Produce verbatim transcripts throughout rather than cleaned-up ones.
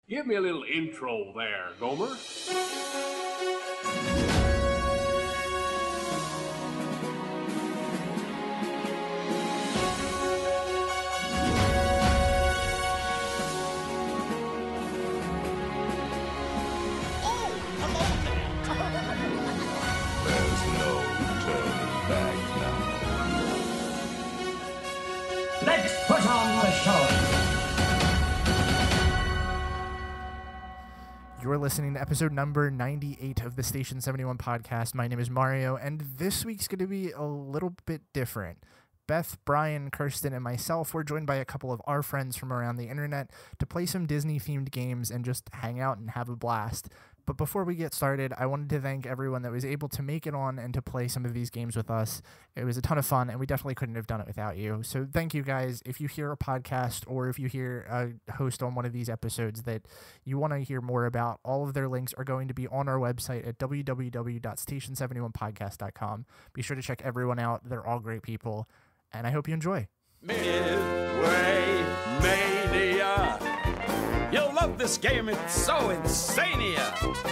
Give me a little intro there, Gomer. There's no turning back now. Let's put on the show. You're listening to episode number ninety-eight of the Station seventy-one podcast. My name is Mario, and this week's going to be a little bit different. Beth, Brian, Kirsten, and myself were joined by a couple of our friends from around the internet to play some Disney-themed games and just hang out and have a blast. But before we get started, I wanted to thank everyone that was able to make it on and to play some of these games with us. It was a ton of fun, and we definitely couldn't have done it without you. So thank you guys. If you hear a podcast or if you hear a host on one of these episodes that you want to hear more about, all of their links are going to be on our website at w w w dot station seventy one podcast dot com. Be sure to check everyone out. They're all great people, and I hope you enjoy. Midway Mania. You'll love this game, it's so insania.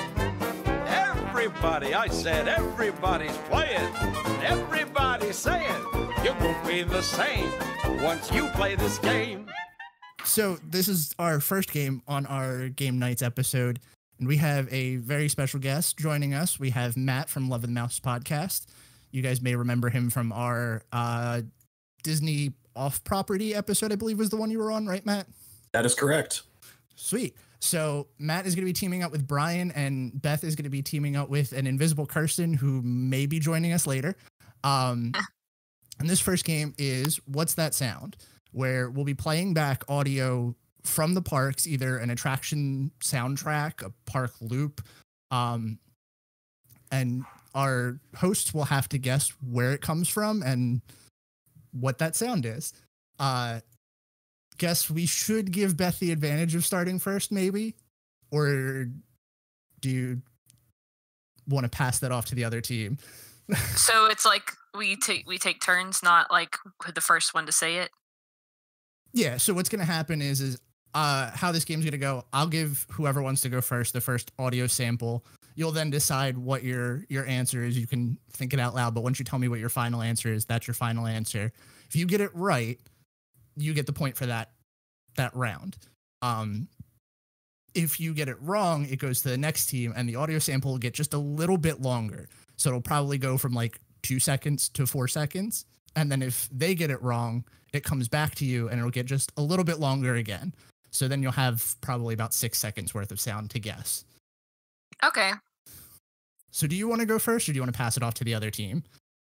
Everybody, I said everybody's playing. Everybody's saying you won't be the same once you play this game. So this is our first game on our Game Nights episode, and we have a very special guest joining us. We have Matt from Love and Mouse podcast. You guys may remember him from our uh, Disney off-property episode, I believe was the one you were on, right, Matt? That is correct. Sweet. So Matt is going to be teaming up with Brian, and Beth is going to be teaming up with an invisible Kirsten who may be joining us later. Um, and this first game is What's That Sound? Where we'll be playing back audio from the parks, either an attraction soundtrack, a park loop, um, and our hosts will have to guess where it comes from and what that sound is. Uh, guess we should give Beth the advantage of starting first, maybe? Or do you want to pass that off to the other team? So it's like we take we take turns, not like the first one to say it? Yeah, so what's going to happen is, is uh, how this game's going to go, I'll give whoever wants to go first the first audio sample. You'll then decide what your, your answer is. You can think it out loud, but once you tell me what your final answer is, that's your final answer. If you get it right, you get the point for that that round. Um, if you get it wrong, it goes to the next team, and the audio sample will get just a little bit longer. So it'll probably go from like two seconds to four seconds. And then if they get it wrong, it comes back to you, and it'll get just a little bit longer again. So then you'll have probably about six seconds worth of sound to guess. Okay. So do you want to go first, or do you want to pass it off to the other team?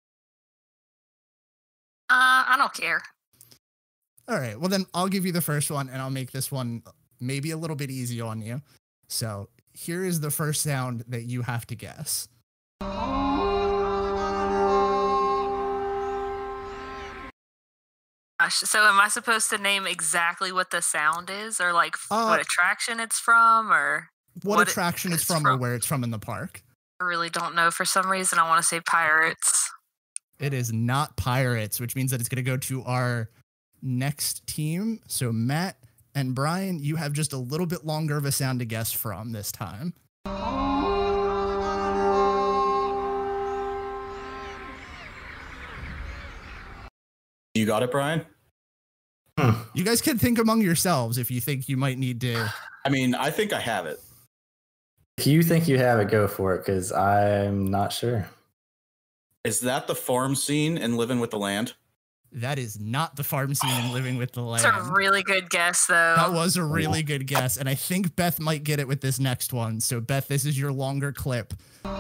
Uh, I don't care. All right, well then I'll give you the first one, and I'll make this one maybe a little bit easy on you. So here is the first sound that you have to guess. Gosh, so am I supposed to name exactly what the sound is, or like Uh, what attraction it's from, or What, what attraction it- it's it's from, or from. where it's from in the park? I really don't know. For some reason, I want to say pirates. It is not Pirates, which means that it's going to go to our next team. So Matt and Brian, you have just a little bit longer of a sound to guess from this time. You got it, Brian? You guys can think among yourselves if you think you might need to. I mean, I think I have it. If you think you have it, go for it, because I'm not sure. Is that the farm scene in Living with the Land? That is not the farm scene in Living with the It's Land. a really good guess, though. That was a really good guess, and I think Beth might get it with this next one. So Beth, this is your longer clip.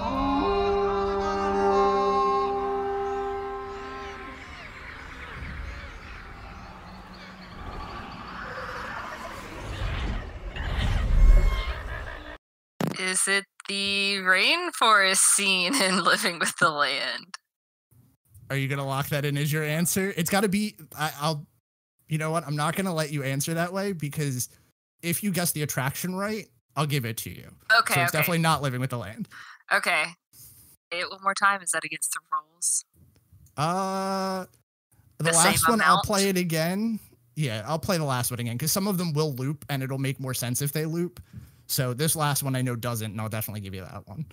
Is it the rainforest scene in Living with the Land? Are you gonna lock that in as your answer? It's got to be. I, I'll. You know what? I'm not gonna let you answer that way, because if you guess the attraction right, I'll give it to you. Okay, So it's okay. definitely not Living with the Land. Okay. Say it one more time. Is that against the rules? Uh, the, The last same one, I'll amount? play it again. Yeah, I'll play the last one again because some of them will loop and it'll make more sense if they loop. So this last one I know doesn't, and I'll definitely give you that one.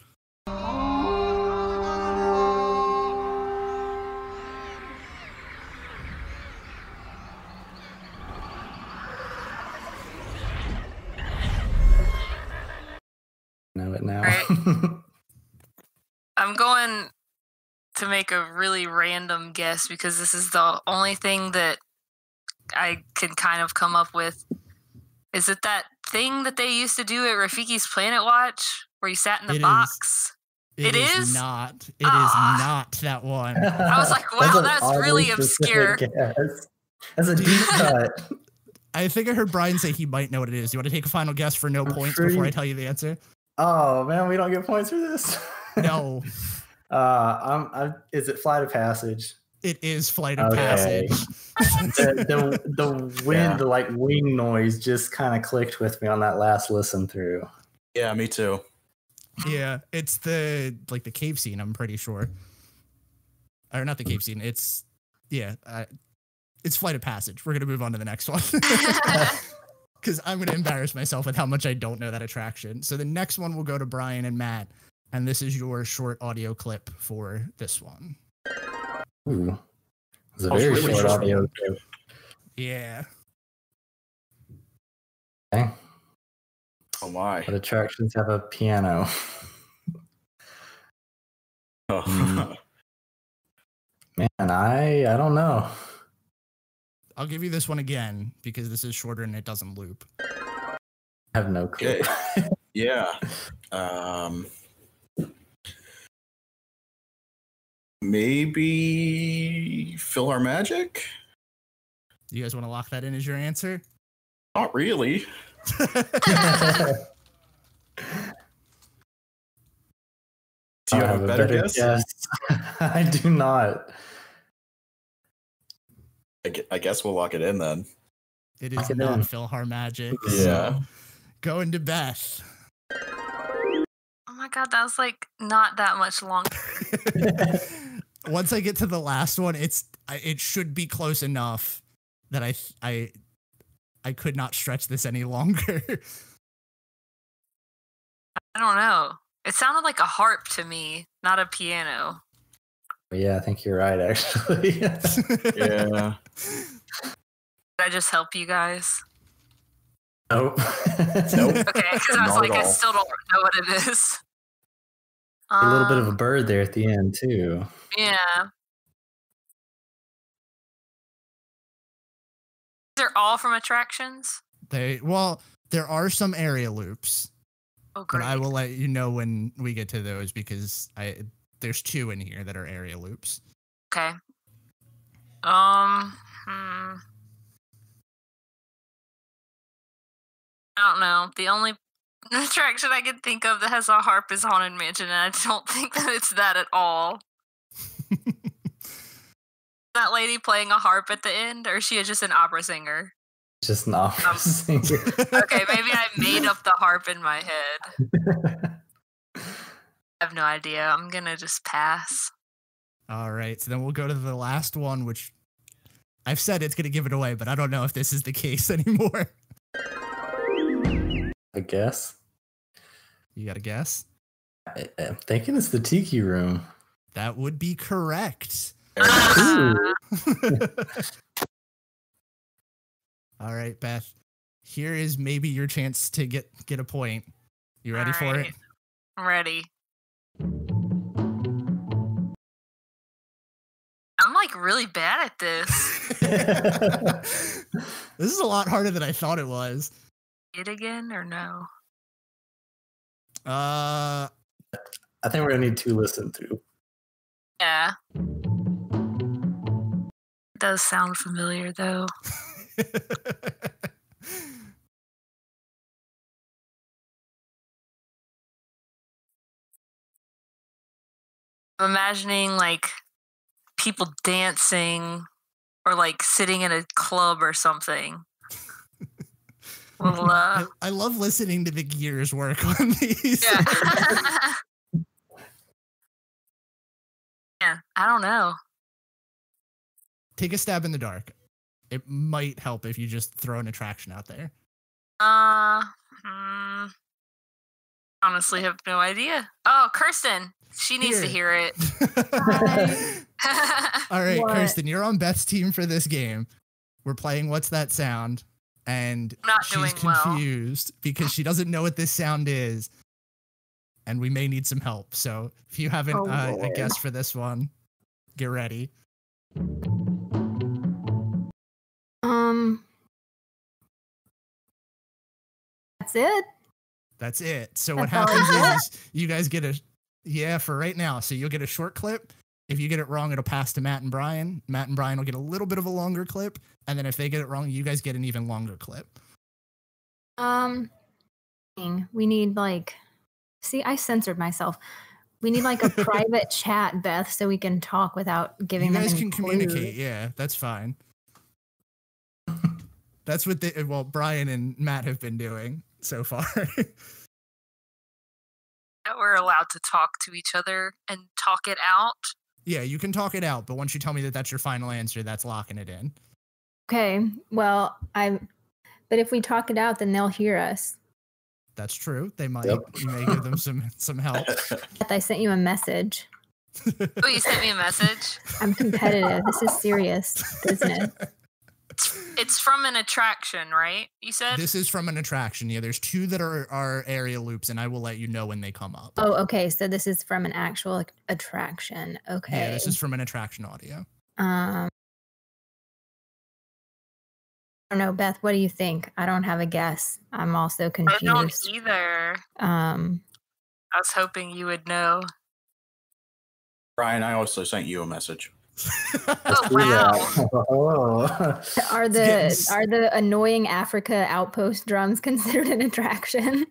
Know it now. Right. I'm going to make a really random guess because this is the only thing that I can kind of come up with. Is it that thing that they used to do at Rafiki's Planet Watch where you sat in the It box? Is. It, It is, is? not. It Ah. is not that one. I was like, wow, that's an really oddly obscure. specific guess. That's a deep cut. I think I heard Brian say he might know what it is. You want to take a final guess for no I'm points pretty- before I tell you the answer? Oh man, we don't get points for this. No, Uh, I'm, I'm. Is it Flight of Passage? it is Flight of Okay. Passage. The the, the wind, Yeah. the like wing noise, just kind of clicked with me on that last listen through. Yeah, me too. Yeah, it's the like the cave scene. I'm pretty sure, or not the cave scene. It's yeah, uh, it's Flight of Passage. We're gonna move on to the next one because I'm gonna embarrass myself with how much I don't know that attraction. So the next one will go to Brian and Matt, and this is your short audio clip for this one. Ooh, it's a Oh, it's very really short short. audio clip. Yeah, Okay. Oh my. What attractions have a piano? Oh. Mm. Man, I I don't know. I'll give you this one again because this is shorter and it doesn't loop. I have no clue. Okay. Yeah. Um. Maybe Fill Magic? You guys want to lock that in as your answer? Not really. Do Do you have a better guess? I do not. I gue- I guess we'll lock it in then. It Lock is it not in. Philhar Magic. Yeah. So going to Beth. Oh my god, that was like not that much longer. Once I get to the last one, it's I, it should be close enough that I I I could not stretch this any longer. I don't know. It sounded like a harp to me, not a piano. Yeah, I think you're right, actually. Yeah. Did I just help you guys? Nope. Nope. Okay, because I was Not like, at I all. still don't know what it is. A little bit of a Um, bird there at the end, too. Yeah. They're all from attractions? They well, there are some area loops, Oh, but great. I will let you know when we get to those because I there's two in here that are area loops. Okay. Um, hmm. I don't know. The only attraction I can think of that has a harp is Haunted Mansion, and I don't think that it's that at all. That lady playing a harp at the end, or is she just an opera singer? Just an opera Um, singer. Okay, maybe I made up the harp in my head. I have no idea. I'm gonna just pass. All right, so then we'll go to the last one, which I've said it's gonna give it away, but I don't know if this is the case anymore. I guess. You got a guess? I, I'm thinking it's the Tiki Room. That would be correct. Ah, All right, Beth. Here is maybe your chance to get get a point. You ready for it? Alright. I'm ready. I'm like really bad at this. This is a lot harder than I thought it was. It again or no? Uh, I think we're gonna need to listen through. Yeah. It does sound familiar though. I'm imagining like people dancing or like sitting in a club or something. Well, I, uh, I love listening to the gears work on these. yeah. Yeah, I don't know. Take a stab in the dark. it might help if you just throw an attraction out there. Uh, hmm, honestly, have no idea. Oh, Kirsten, she needs Here. to hear it. All right, What? Kirsten, you're on Beth's team for this game. We're playing What's That Sound? And Not she's doing well. confused because she doesn't know what this sound is. And we may need some help. So if you haven't Oh, uh, a Lord. guess for this one, get ready. Um, that's it. That's it. So what That's all happens I is, is you guys get a, yeah, for right now. So you'll get a short clip. If you get it wrong, it'll pass to Matt and Brian. Matt and Brian will get a little bit of a longer clip. And then if they get it wrong, you guys get an even longer clip. Um, we need like, see, I censored myself. We need like a private chat, Beth, so we can talk without giving You them guys any can clues. communicate. Yeah, that's fine. That's what they, well, Brian and Matt have been doing so far. That we're allowed to talk to each other and talk it out. Yeah, you can talk it out, but once you tell me that that's your final answer, that's locking it in. Okay, well, I. But if we talk it out, then they'll hear us. That's true. They might. Yep. You may give them some some help. Beth, I sent you a message. Oh, you sent me a message? I'm competitive. This is serious business. It's from an attraction, right? You said? This is from an attraction. Yeah, there's two that are, are area loops, and I will let you know when they come up. Oh, okay. So this is from an actual like, attraction. Okay. Yeah, this is from an attraction audio. Um. I don't know, Beth. What do you think? I don't have a guess. I'm also I confused. don't either. Um. I was hoping you would know. Brian, I also sent you a message. Oh, wow. Oh. Are the getting s- are the annoying Africa outpost drums considered an attraction?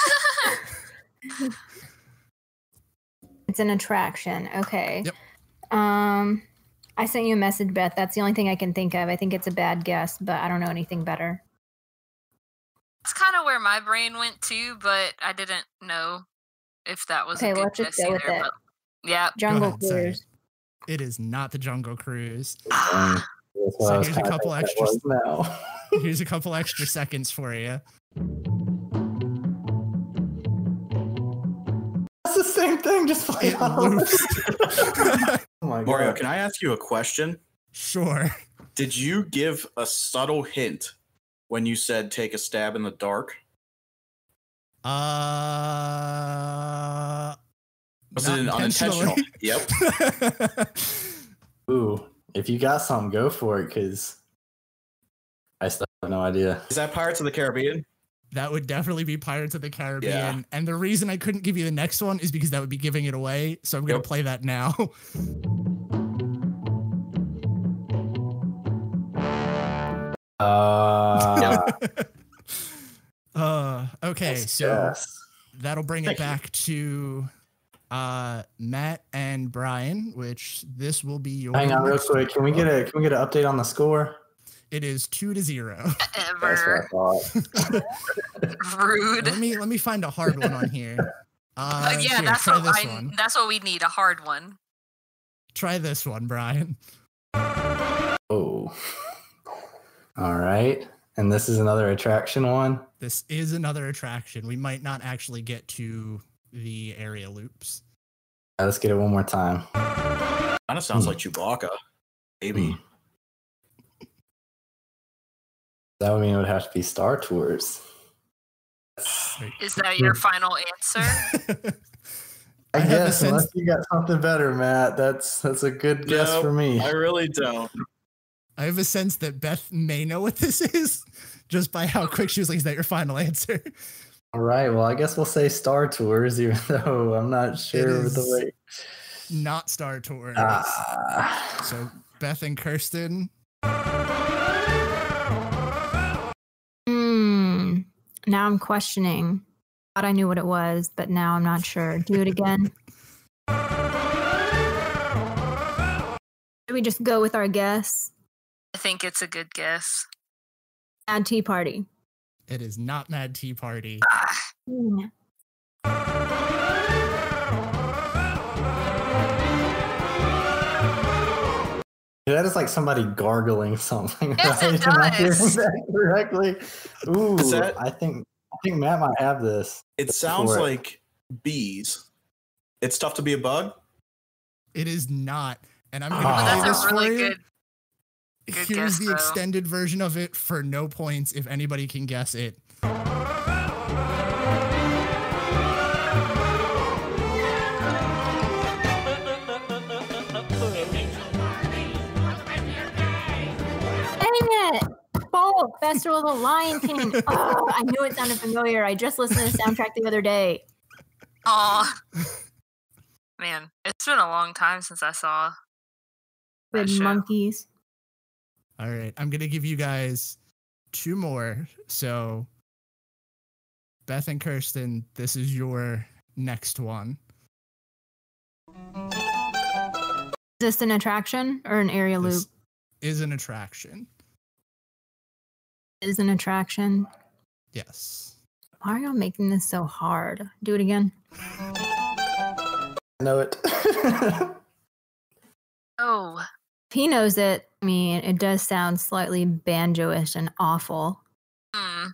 It's an attraction. Okay. Yep. Um, I sent you a message, Beth. That's the only thing I can think of. I think it's a bad guess, but I don't know anything better. That's kind of where my brain went to, but I didn't know if that was Okay, a good well, let's just guess go with either. it. But yeah. Jungle ahead, say it. Cruise. It is not the Jungle Cruise. Um, that's what So I was here's a kinda couple thinking extra- it was now. Here's a couple extra seconds for you. That's the same thing. Just play It all of loops. it. Oh my Mario, god. can I ask you a question? Sure. Did you give a subtle hint when you said take a stab in the dark? Uh. Was not it an unintentional? intentionally. Yep. Ooh, if you got some, go for it, because I still have no idea. Is that Pirates of the Caribbean? That would definitely be Pirates of the Caribbean. Yeah. And the reason I couldn't give you the next one is because that would be giving it away. So I'm going to Yep. play that now. Uh, uh, okay, let's so guess. that'll bring it Thank you. back to uh, Matt and Brian, which this will be your. Hang on, real next quick. Can we get a can we get an update on the score? It is two to zero. That's what I Ever. thought. Rude. let me let me find a hard one on here. Uh, Uh, yeah, here, that's try what this I. one. That's what we need. A hard one. Try this one, Brian. Oh. All right. And this is another attraction one. This is another attraction. We might not actually get to the area loops. All right, let's get it one more time. Kind of sounds Hmm. like Chewbacca. Maybe. Hmm. That would mean it would have to be Star Tours. Is that your final answer? I, I have a guess sense- unless you got something better, Matt. That's that's a good guess Nope, for me. I really don't. I have a sense that Beth may know what this is just by how quick she was like, is that your final answer? All right. Well, I guess we'll say Star Tours, even though I'm not sure is- the way. Not Star Tours. Ah. So Beth and Kirsten. Hmm. Now I'm questioning. Thought I knew what it was, but now I'm not sure. Do it again. Should we just go with our guess? I think it's a good guess. Mad Tea Party. It is not Mad Tea Party. Hmm. It That is like somebody gargling something. Yes, right? it Am I hearing does. that correctly? Ooh, Is that- I think I think Matt might have this. It sounds for it. like bees. It's tough to be a bug. It is not. And I'm going Oh, to play That's this a for really you. good. good Here's guess, the though. extended version of it for no points if anybody can guess it. Dang it! Folk Festival of the Lion King. Oh, I knew it sounded familiar. I just listened to the soundtrack the other day. Aw. Man, it's been a long time since I saw that Good show. monkeys. All right. I'm going to give you guys two more. So, Beth and Kirsten, this is your next one. Is this an attraction or an area loop? This is an attraction. Is an attraction. Yes. Why are y'all making this so hard? Do it again. I know it. Oh, He knows it. I mean, it does sound slightly banjo-ish and awful. hmm.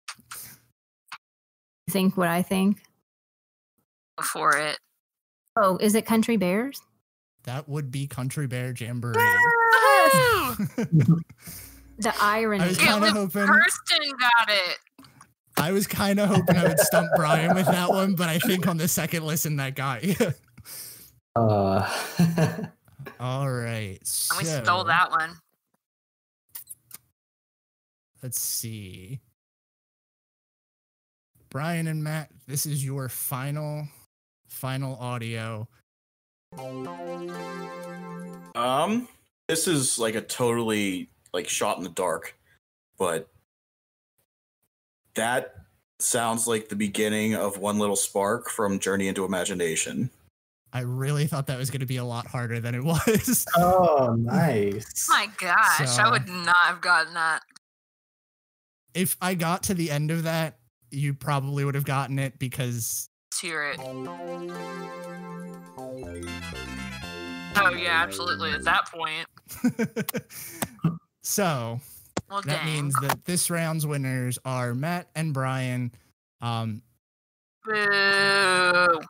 You think what I think? Before it. Oh, is it Country Bears? That would be Country Bear Jamboree. Woohoo! The irony. I was It kinda was hoping- Kirsten got it. I was kind of hoping I would stump Brian with that one, but I think on the second listen that got you. uh, All right. And we so, stole that one. Let's see. Brian and Matt, this is your final, final audio. Um, this is like a totally like shot in the dark, but that sounds like the beginning of One Little Spark from Journey into Imagination. I really thought that was going to be a lot harder than it was. oh, nice. My gosh, So- I would not have gotten that. If I got to the end of that, you probably would have gotten it because Let's hear it. Oh yeah, absolutely. At that point, so well, that dang. means that this round's winners are Matt and Brian. Um, Boo.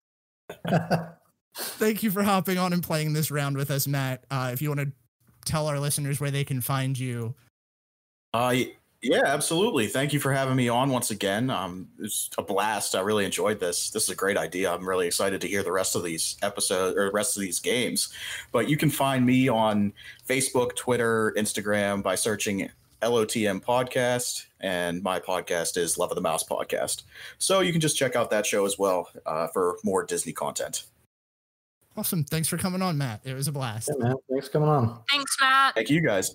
thank you for hopping on and playing this round with us, Matt. Uh, if you want to tell our listeners where they can find you. Uh, y- yeah, absolutely. Thank you for having me on once again. Um, it's a blast. I really enjoyed this. This is a great idea. I'm really excited to hear the rest of these episodes or rest of these games. But you can find me on Facebook, Twitter, Instagram by searching L O T M Podcast, and my podcast is Love of the Mouse Podcast. So you can just check out that show as well uh, for more Disney content. Awesome. Thanks for coming on, Matt. It was a blast. Yeah, man. Thanks for coming on. Thanks, Matt. Thank you, guys.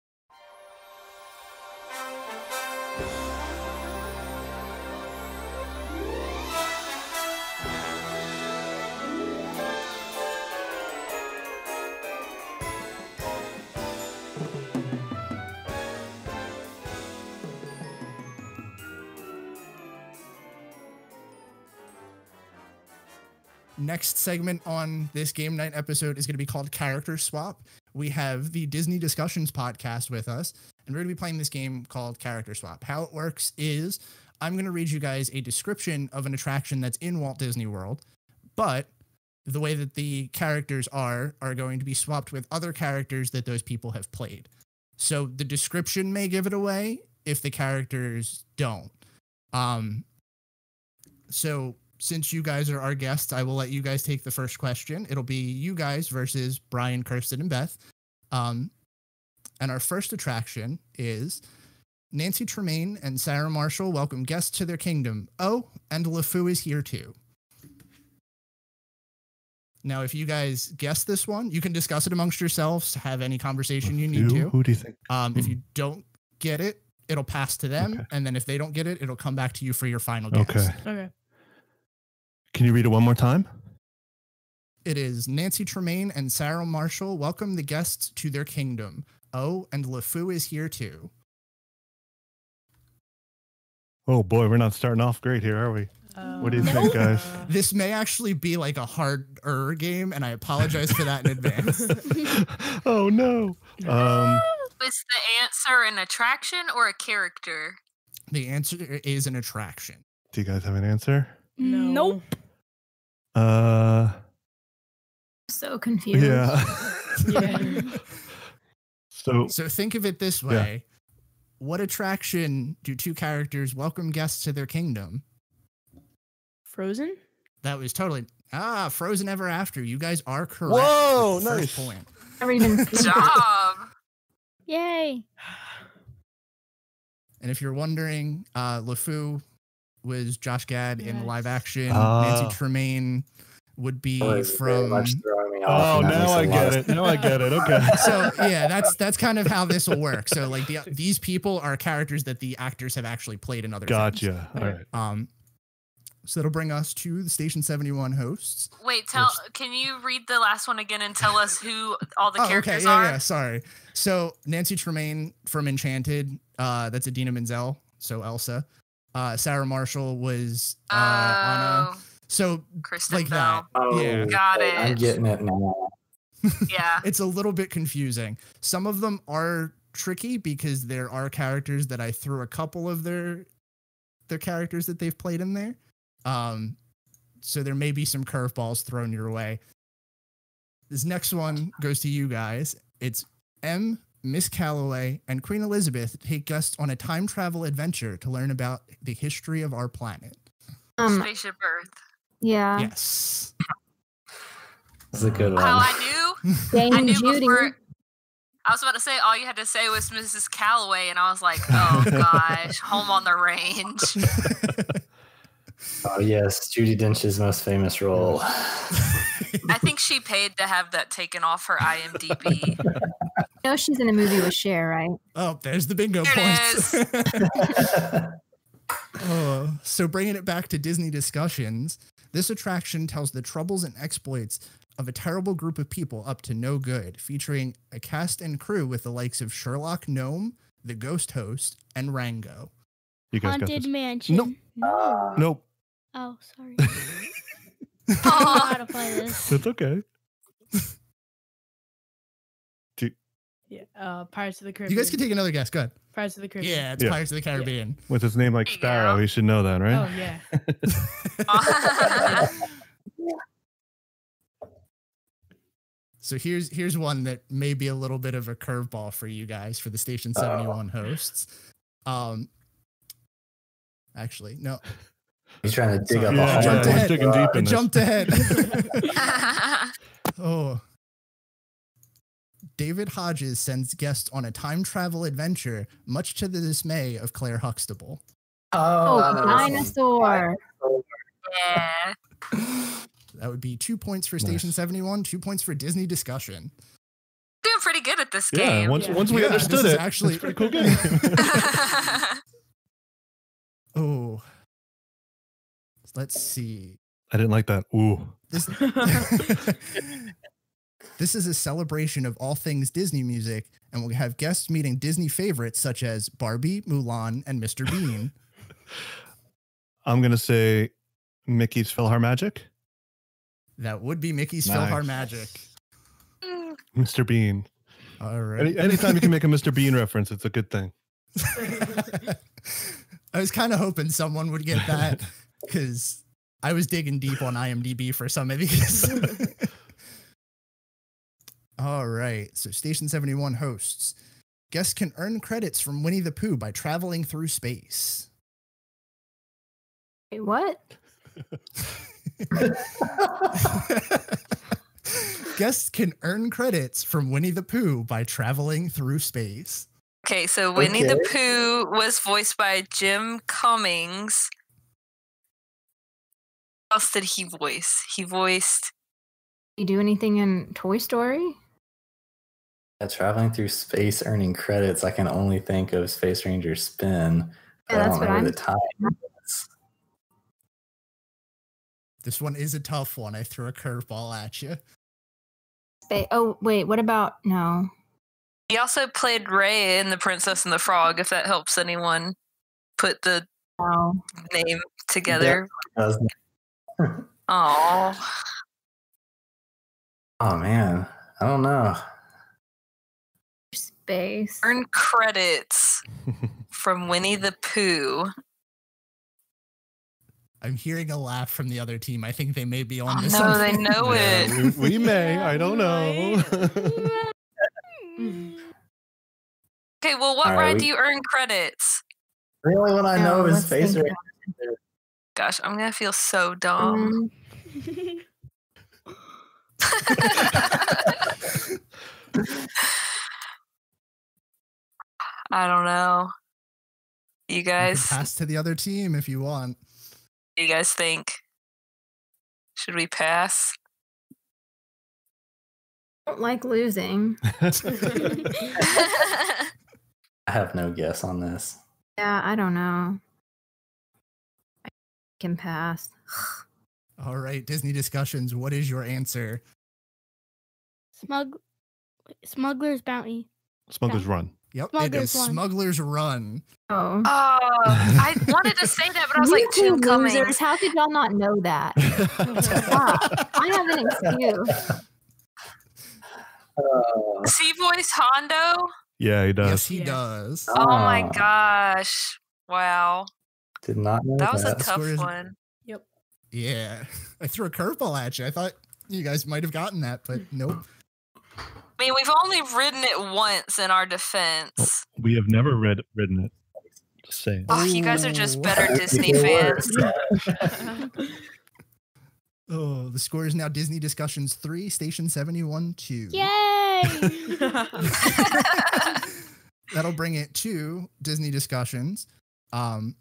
Next segment on this game night episode is going to be called Character Swap. We have the Disney Discussions podcast with us, and we're going to be playing this game called Character Swap. How it works is I'm going to read you guys a description of an attraction that's in Walt Disney World, but the way that the characters are are going to be swapped with other characters that those people have played. So the description may give it away if the characters don't. Um, so since you guys are our guests, I will let you guys take the first question. It'll be you guys versus Brian, Kirsten, and Beth. Um, and our first attraction is Nancy Tremaine and Sarah Marshall welcome guests to their kingdom. Oh, and LeFou is here too. Now, if you guys guess this one, you can discuss it amongst yourselves, have any conversation you need to. Who do you think? Um, if you don't get it, it'll pass to them. Okay. And then if they don't get it, it'll come back to you for your final guess. Okay. Okay. Can you read it one more time? It is Nancy Tremaine and Sarah Marshall welcome the guests to their kingdom. Oh, and LeFou is here too. Oh boy, we're not starting off great here, are we? What do you think, guys? This may actually be like a harder game, and I apologize for that in advance. Oh no. Um, Is the answer an attraction or a character? The answer is an attraction. do you guys have an answer? Nope. Uh, So confused. yeah. Yeah. So So think of it this way. What attraction do two characters welcome guests to their kingdom? Frozen? That was totally ah Frozen Ever After. You guys are correct. Whoa, with the nice. first point. Never even Good seen it. job. Yay. And if you're wondering, uh, LeFou was Josh Gad in Yes. live action. Ah. Nancy Tremaine would be That was very from. much throwing me off, oh, and that now makes a I lot get of it. Now I get it. Okay. So yeah, that's that's kind of how this will work. So like the, these people are characters that the actors have actually played in other things. Gotcha. All right. Um, so that'll bring us to the Station seventy-one hosts. Wait, tell. Can you read the last one again and tell us who all the Oh, characters okay, yeah, are? yeah. Sorry. So Nancy Tremaine from Enchanted, uh, that's Idina Menzel. So Elsa. Uh, Sarah Marshall was uh, Anna. Oh, So Kristen like Bell. that. Oh, Yeah. Got I'm it. getting it now. Yeah. It's a little bit confusing. Some of them are tricky because there are characters that I threw a couple of their their characters that they've played in there. Um, so there may be some curveballs thrown your way. This next one goes to you guys. It's M, Miss Calloway, and Queen Elizabeth take guests on a time travel adventure to learn about the history of our planet. Um, Spaceship Earth. yeah. Yes. That's a good one. How I knew? Dame I knew Judy. before. I was about to say all you had to say was Missus Calloway, and I was like, oh gosh, Home on the Range. Oh yes, Judi Dench's most famous role. I think she paid to have that taken off her I M D B. You know she's in a movie with Cher, right? Oh, there's the bingo There it points. Oh, so bringing it back to Disney discussions, this attraction tells the troubles and exploits of a terrible group of people up to no good, featuring a cast and crew with the likes of Sherlock Gnome, the Ghost Host, and Rango. You guys got Haunted this. Mansion. Nope. No. Nope. Oh, sorry. I don't know how to play this. That's okay. Do, Yeah. Uh, Pirates of the Caribbean. You guys can take another guess. Go ahead. Pirates of the Caribbean. Yeah, it's Yeah. Pirates of the Caribbean. with his name like There you Sparrow, go. he should know that, Oh right? yeah. So here's here's one that may be a little bit of a curveball for you guys for the Station seventy-one hosts. Um, actually, no, He's trying to dig Sorry. up Yeah, a I hole. jumped yeah, ahead. he's digging deep I in this. jumped ahead. Oh. David Hodges sends guests on a time travel adventure, much to the dismay of Claire Huxtable. Oh, Oh, dinosaur. Yeah. That would be two points for Station Nice. seventy-one, two points for Disney discussion. Doing pretty good at this Yeah, game. once Yeah. once we Yeah, understood this is it, actually- it's a pretty cool game. Oh. Let's see. I didn't like that. Ooh. This, this is a celebration of all things Disney music, and we'll have guests meeting Disney favorites such as Barbie, Mulan, and Mister Bean. I'm gonna say Mickey's PhilharMagic. That would be Mickey's Nice. PhilharMagic. Mister Bean. All right. Any, anytime you can make a Mister Bean reference, it's a good thing. I was kind of hoping someone would get that because I was digging deep on I M D B for some of these. All right. So Station seventy-one hosts. Guests can earn credits from Winnie the Pooh by traveling through space. Wait, what? Guests can earn credits from Winnie the Pooh by traveling through space. Okay, so Winnie the Okay. Pooh was voiced by Jim Cummings. What else did he voice? He voiced. You do anything in Toy Story? Yeah, traveling through space, earning credits. I can only think of Space Ranger Spin. But Yeah, I that's don't what remember I'm- the time. This one is a tough one. I threw a curveball at you. Ba- oh, wait. What about no? He also played Ray in The Princess and the Frog, if that helps anyone put the No. name together. Doesn't. Oh, Oh man, I don't know. Space. earn credits from Winnie the Pooh. I'm hearing a laugh from the other team. I think they may be on Oh, this. no, they something. know Yeah, it. we, we may. I don't know. Okay, well, what All right, ride we- do you earn credits? The only one I know No, is let's Space think Race. Gosh, I'm gonna feel so dumb. Um, I don't know. You You can guys, pass to the other team if you want. what do you guys think? Should we pass? I don't like losing. I have no guess on this. Yeah, I don't know. I can pass. All right, Disney discussions. What is your answer? Smug, Smuggler's Bounty. Smuggler's Run. Yep, it Smuggler's is Run. Smuggler's Run. Oh. Oh, I wanted to say that, but I was You like, two two coming. losers, how could y'all not know that? Stop. I have an excuse. Uh, See voice Hondo? Yeah, he does. Yes, he Yeah. does. Oh my ah, gosh. Wow. Did not know That was a that. tough Square is- one. Yep. Yeah, I threw a curveball at you. I thought you guys might have gotten that, but nope. I mean, we've only ridden it once in our defense. We have never read ridden it. Just saying. Oh, you guys are just Oh. better Disney It fans. works. Oh, the score is now Disney Discussions three, Station seventy-one two. Yay! That'll bring it to Disney Discussions. Um,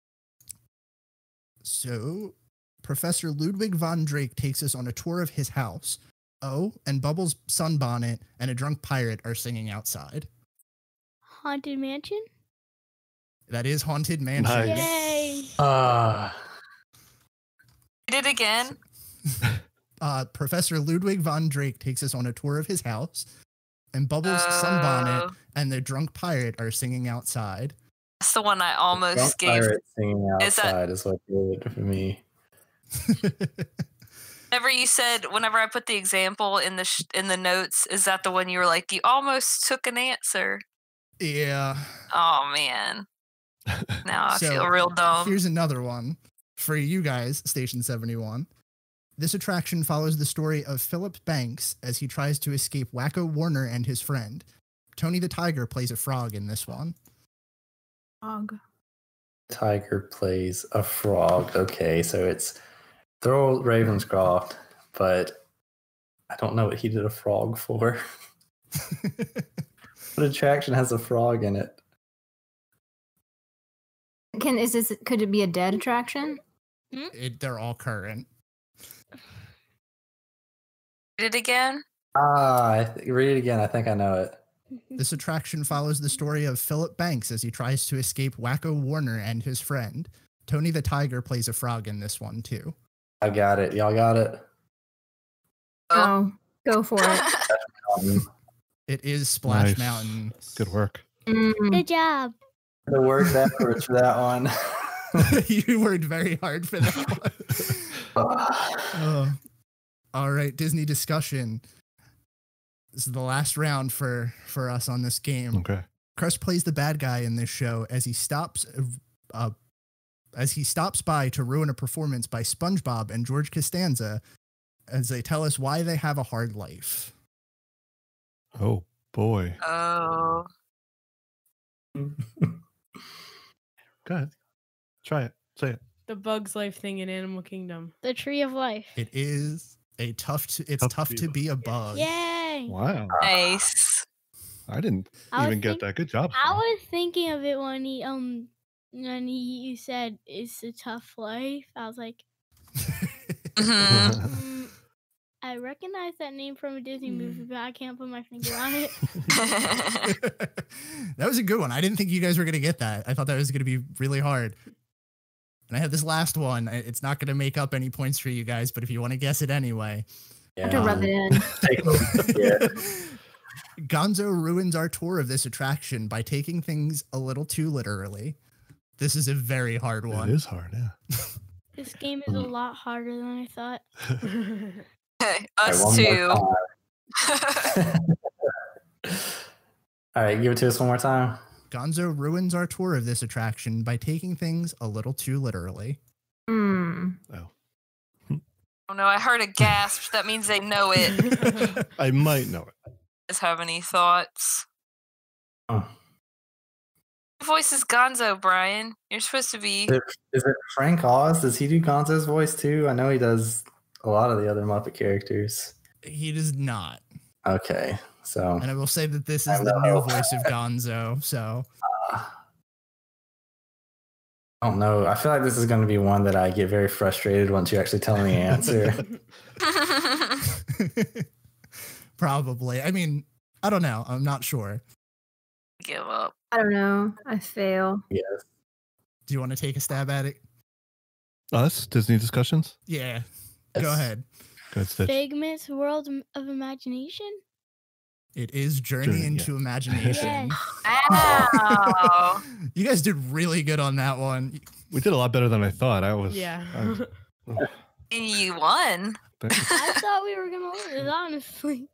so, Professor Ludwig von Drake takes us on a tour of his house. Oh, and Bubbles' sunbonnet and a drunk pirate are singing outside. Haunted Mansion. That is Haunted Mansion. Nice. Yay! Uh, Did it again. Uh, Professor Ludwig von Drake takes us on a tour of his house, and Bubbles' sunbonnet Oh. and the drunk pirate are singing outside. That's the one I almost drunk gave. pirate singing Is that- outside is what did it for me. Whenever you said, whenever I put the example in the sh- in the notes, is that the one you were like, you almost took an answer? Yeah. Oh man. Now I So, feel real dumb. Here's another one for you guys, Station seventy-one. This attraction follows the story of Philip Banks as he tries to escape Wacko Warner and his friend. Tony the Tiger plays a frog in this one. Dog. Tiger plays a frog. Okay, so it's Thurl Ravenscroft, but I don't know what he did a frog for. What attraction has a frog in it? Can is this could it be a dead attraction? It, they're all current. Did it again? Ah, I th- read it again. I think I know it. This attraction follows the story of Philip Banks as he tries to escape Wacko Warner and his friend. Tony the Tiger plays a frog in this one, too. I got it. Y'all got it. Oh, go for it. Um, It is Splash Nice. Mountain. Good work. Mm, Good job. the work efforts for that one. You worked very hard for that one. Oh. All right, Disney discussion. This is the last round for for us on this game. Okay. Crust plays the bad guy in this show as he stops uh, as he stops by to ruin a performance by SpongeBob and George Costanza as they tell us why they have a hard life. Oh boy. Oh. Go ahead. Try it. Say it. The Bug's Life thing in Animal Kingdom. The Tree of Life. It is a tough to, it's tough, Tough to to be- be a bug. Yay! Wow. Nice. I didn't I was even get think- that. Good job. I Saul. was thinking of it when he um when he you said it's a tough life. I was like, Mhm. mm, I recognize that name from a Disney movie, but I can't put my finger on it. That was a good one. I didn't think you guys were going to get that. I thought that was going to be really hard. And I have this last one. I- It's not going to make up any points for you guys, but if you want to guess it anyway. I have to rub it in. Take a- yeah. Gonzo ruins our tour of this attraction by taking things a little too literally. This is a very hard one. It is hard, yeah. This game is a lot harder than I thought. Us All right, too. one more time. All right, give it to us one more time. Gonzo ruins our tour of this attraction by taking things a little too literally. Hmm. Oh. Oh no, I heard a gasp. That means they know it. I might know it. Does have any thoughts? Oh. Your voice is Gonzo, Brian. You're supposed to be. Is it, is it Frank Oz? Does he do Gonzo's voice too? I know he does a lot of the other Muppet characters. He does not. Okay, so. And I will say that this I is the know. new voice of Gonzo, so. Uh, I don't know. I feel like this is going to be one that I get very frustrated once you actually tell me the answer. Probably. I mean, I don't know. I'm not sure. Give up. I don't know. I fail. Yes. Do you want to take a stab at it? Us? Disney Discussions? Yeah. Go Yes. ahead. Good Stitch. Figment's World of Imagination? It is Journey, Journey, into yeah. Imagination. Ow. You guys did really good on that one. We did a lot better than I thought. I was. Yeah. I- You won. thank you. I thought we were going to lose, honestly.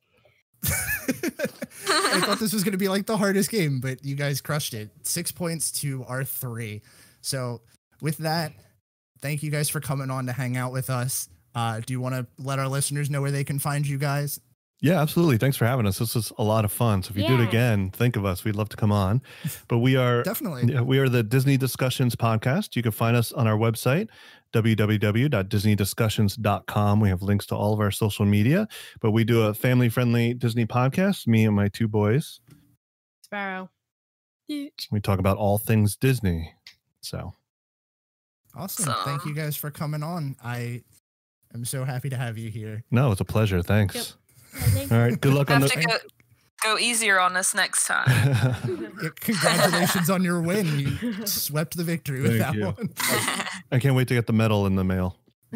I thought this was going to be like the hardest game, but you guys crushed it. Six points to our three. So with that, thank you guys for coming on to hang out with us. Uh, do you want to let our listeners know where they can find you guys? Yeah, absolutely. Thanks for having us. This was a lot of fun. So if you do it Yeah. again, think of us. We'd love to come on. But we are Definitely. yeah, we are the Disney Discussions podcast. You can find us on our website, w w w dot disney discussions dot com. We have links to all of our social media. But we do a family-friendly Disney podcast, me and my two boys. Sparrow. Huge. We talk about all things Disney. So Awesome. Thank you guys for coming on. I am so happy to have you here. no, it's a pleasure. Thanks. Yep. All right. Good luck on Have to the. go, go easier on us next time. Yeah, congratulations on your win. You swept the victory with Thank that you. one. I can't wait to get the medal in the mail.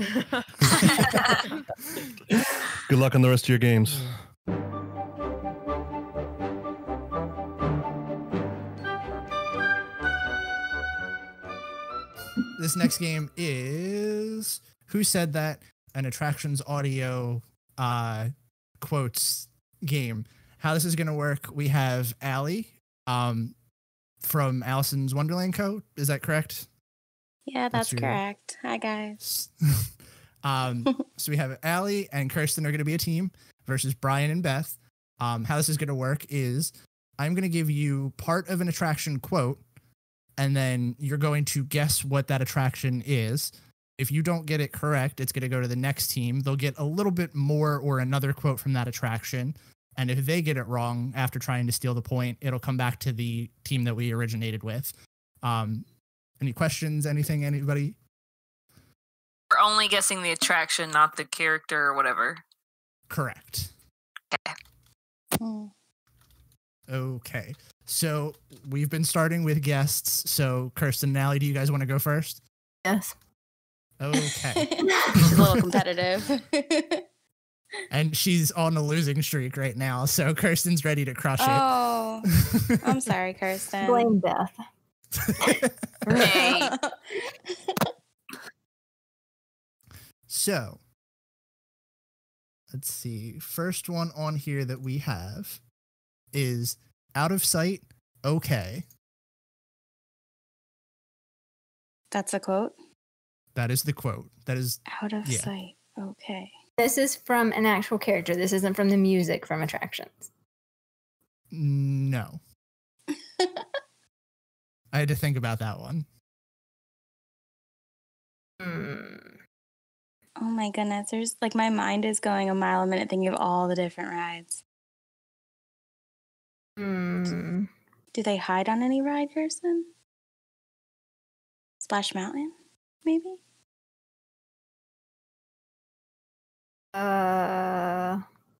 Good luck on the rest of your games. This next game is Who Said That? An attractions audio uh, quotes game. How this is going to work, we have Allie um, from Allison's Wonderland Co. Is that correct? Yeah, That's that's your- correct. Hi, guys. um, so we have Allie and Kirsten are going to be a team versus Brian and Beth. Um, how this is going to work is I'm going to give you part of an attraction quote, and then you're going to guess what that attraction is. If you don't get it correct, it's going to go to the next team. They'll get a little bit more or another quote from that attraction. And if they get it wrong after trying to steal the point, it'll come back to the team that we originated with. Um, any questions? Anything? Anybody? We're only guessing the attraction, not the character or whatever. Correct. Hmm. Okay. So we've been starting with guests. So Kirsten and Allie, do you guys want to go first? Yes. Okay. She's a little competitive. And she's on a losing streak right now. So Kirsten's ready to crush it. Oh, I'm sorry, Kirsten. Blame Beth. Hey. So let's see. First one on here that we have is out of sight. Okay. That's a quote. That is the quote. That is Out of Yeah. sight. Okay. This is from an actual character. This isn't from the music from attractions. no. I had to think about that one. Hmm. Oh my goodness. There's like my mind is going a mile a minute thinking of all the different rides. Hmm. Do they hide on any ride, Kirsten? Splash Mountain, maybe? Uh.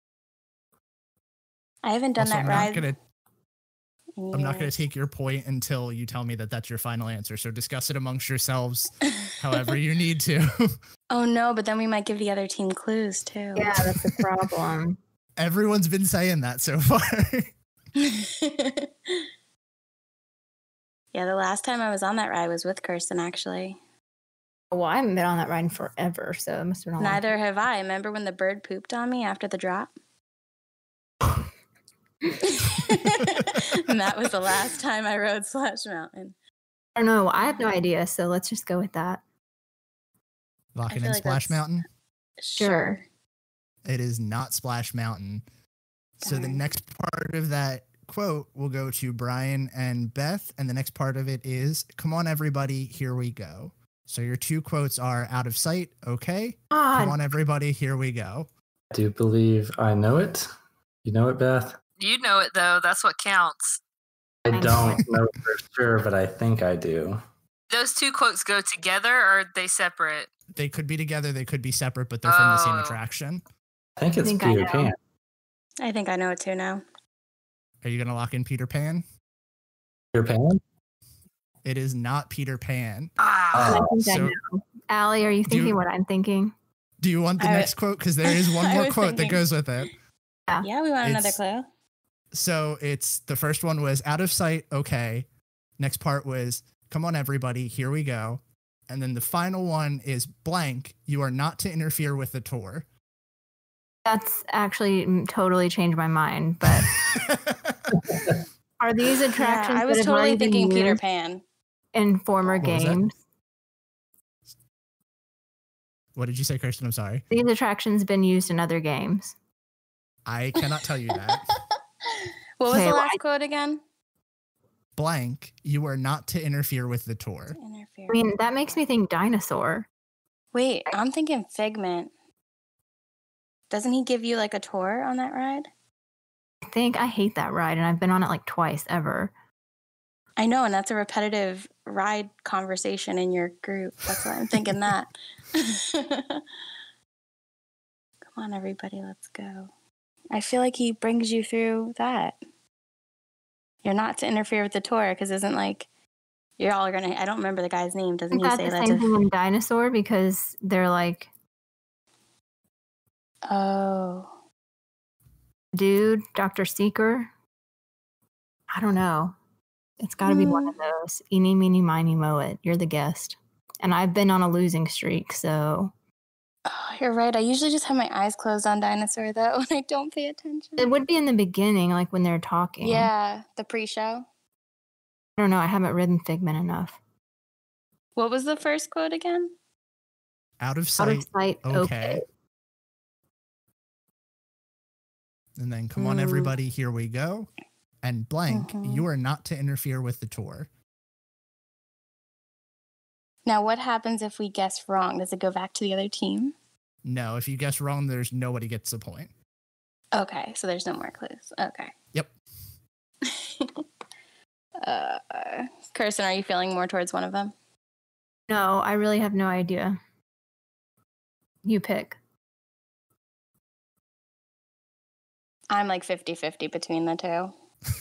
I haven't done Also, that I'm ride. not gonna in I'm not going years. to take your point until you tell me that that's your final answer. So discuss it amongst yourselves however you need to. Oh no, but then we might give the other team clues too. Yeah, that's the problem. Everyone's been saying that so far. Yeah, the last time I was on that ride was with Kirsten, actually. Well, I haven't been on that ride in forever, so it must have been a long Neither have I. Remember when the bird pooped on me after the drop? And that was the last time I rode Splash Mountain. I don't know. I have no idea, so let's just go with that. Locking in like Splash Mountain? Sure. It is not Splash Mountain. So the next part of that quote will go to Brian and Beth, and the next part of it is, come on, everybody, here we go. So your two quotes are out of sight, okay? Ah. Come on, everybody, here we go. I do believe I know it. You know it, Beth? You know it, though. That's what counts. I don't know for sure, but I think I do. Those two quotes go together, or are they separate? They could be together, they could be separate, but they're from the same Oh. attraction. I think it's I think Peter I Pan. I think I know it too now. Are you going to lock in Peter Pan? Peter Pan? It is not Peter Pan. I think I So- know. Allie, are you thinking you- what I'm thinking? Do you want the I- next quote? Because there is one I more was quote that thinking- goes with it. Yeah, yeah we want another It's- clue. So it's the first one was out of sight, okay. Next part was come on, everybody, here we go. And then the final one is blank. You are not to interfere with the tour. That's actually mm, totally changed my mind. But are these attractions? Yeah, I was that have totally already been thinking Peter used Pan. in former What was that? games? What did you say, Kirsten? I'm sorry. These attractions been used in other games. I cannot tell you that. What was Okay, the well, last I- quote again? Blank. You are not to interfere with the tour. Interfere. I mean, that makes me think dinosaur. Wait, I'm thinking Figment. Doesn't he give you like a tour on that ride? I think I hate that ride, and I've been on it like twice ever. I know, and that's a repetitive ride conversation in your group. That's why I'm thinking that. Come on, everybody, let's go. I feel like he brings you through that. You're not to interfere with the tour because isn't like you're all gonna. I don't remember the guy's name. I Doesn't think he that's say the that? same To, thing in dinosaur because they're like, oh, dude, Doctor Seeker. I don't know. It's got to be one of Mm. those. Eeny, meeny, miny, moe it. You're the guest. And I've been on a losing streak, so oh, you're right. I usually just have my eyes closed on dinosaur though, and I don't pay attention. it would be in the beginning, like when they're talking. Yeah, the pre-show. I don't know. I haven't ridden Figment enough. What was the first quote again? Out of Out sight, of sight. okay. Okay. And then come on, Mm. everybody, here we go. And blank, Mhm. you are not to interfere with the tour. Now, what happens if we guess wrong? Does it go back to the other team? No, if you guess wrong, there's nobody gets the point. Okay, so there's no more clues. Okay. Yep. uh, Kirsten, are you feeling more towards one of them? No, I really have no idea. You pick. I'm like fifty-fifty between the two.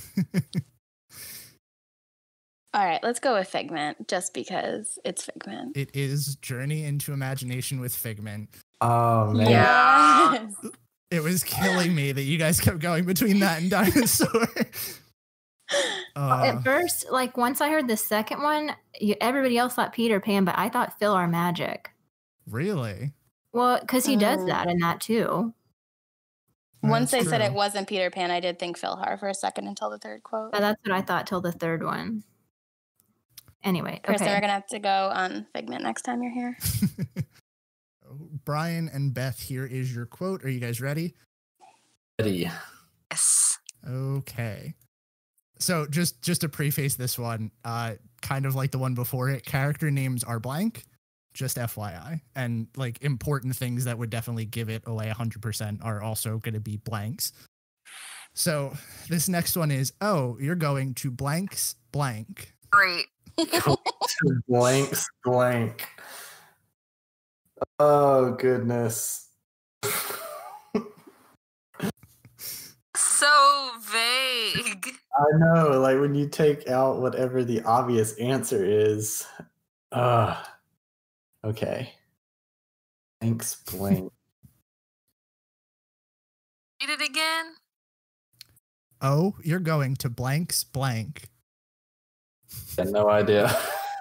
All right, let's go with Figment, just because it's Figment. It is Journey into Imagination with Figment. Oh, man. Yes. It was killing me that you guys kept going between that and Dinosaur. Uh, At first, like once I heard the second one, you, everybody else thought Peter Pan, but I thought Phil our Magic. really? Well, because he does Mm. that in that too. Once they That's said it true. wasn't Peter Pan, I did think Phil Har for a second until the third quote. But that's what I thought till the third one. Anyway, Kirsten, okay. we're gonna have to go on Figment next time you're here. Brian and Beth, here is your quote. Are you guys ready? Ready. Yes. Okay. So just just to preface this one, uh, kind of like the one before it, character names are blank, just F Y I. And like important things that would definitely give it away one hundred percent are also going to be blanks. So this next one is, oh, you're going to blanks blank. Great. Blanks blank. Oh, goodness. So vague. I know, like when you take out whatever the obvious answer is. Uh okay. Thanks, blank. Read it again. Oh, you're going to blanks blank. Got no idea.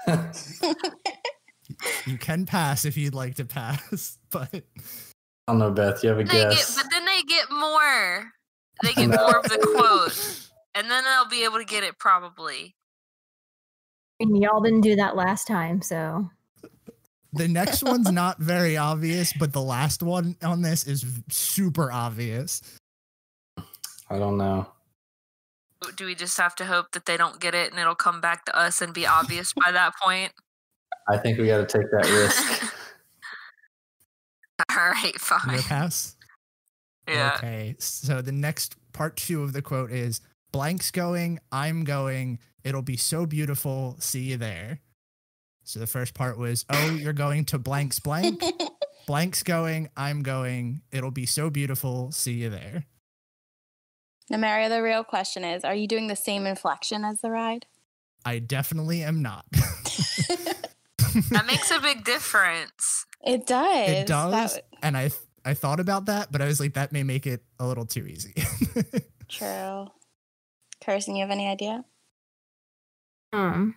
You can pass if you'd like to pass, but I don't know, Beth. You have a They get, guess? but then they get more. They get more of the quote, and then they'll be able to get it probably. I mean, y'all didn't do that last time, so. the next one's not very obvious, but the last one on this is super obvious. I don't know. Do we just have to hope that they don't get it and it'll come back to us and be obvious by that point? I think we got to take that risk. All right, fine. Your pass? Yeah. Okay, so the next part two of the quote is, blank's going, I'm going, it'll be so beautiful, see you there. So the first part was, oh, you're going to blank's blank. Blank's going, I'm going, it'll be so beautiful, see you there. Now, Mario, the real question is, are you doing the same inflection as the ride? I definitely am not. That makes a big difference. It does. It does, That- and I I thought about that, but I was like, that may make it a little too easy. True. Kirsten, you have any idea? Um.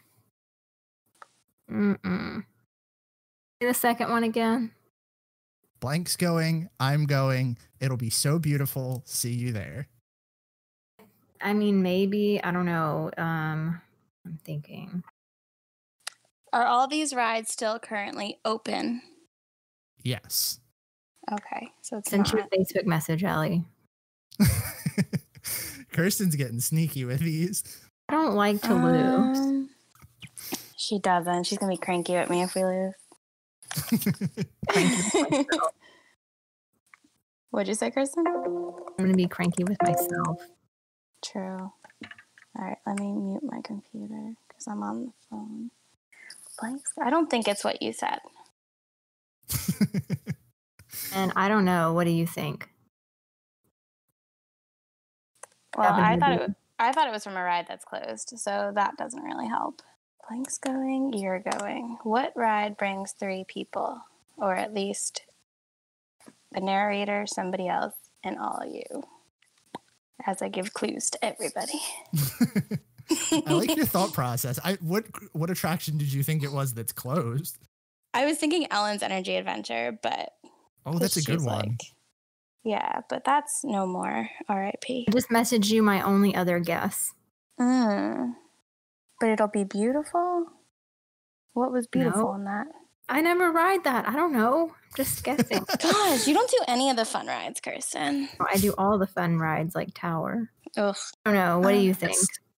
Mm-mm. Say the second one again. Blank's going, I'm going, it'll be so beautiful, see you there. I mean, maybe, I don't know. Um, I'm thinking. Are all these rides still currently open? Yes. Okay, so it's Send you not. a Facebook message, Ellie. Kirsten's getting sneaky with these. I don't like to lose. Um, she doesn't. She's gonna be cranky at me if we lose. What'd you say, Kirsten? I'm gonna be cranky with myself. True. All right, let me mute my computer because I'm on the phone. Blanks? I don't think it's what you said. And I don't know. What do you think? Well, Haven't I heard thought it. it. Was, I thought it was from a ride that's closed, so that doesn't really help. Blank's going, you're going. What ride brings three people, or at least the narrator, somebody else, and all of you? As I give clues to everybody. I like your thought process. I what what attraction did you think it was that's closed? I was thinking Ellen's Energy Adventure, but Oh, that's a good she's one. like- yeah, but that's no more. R I P. I just messaged you my only other guess. Mm. But it'll be beautiful. What was beautiful No. in that? I never ride that. I don't know. Just guessing. Gosh, you don't do any of the fun rides, Kirsten. I do all the fun rides like Tower. Ugh. I don't know. What do Uh, you think?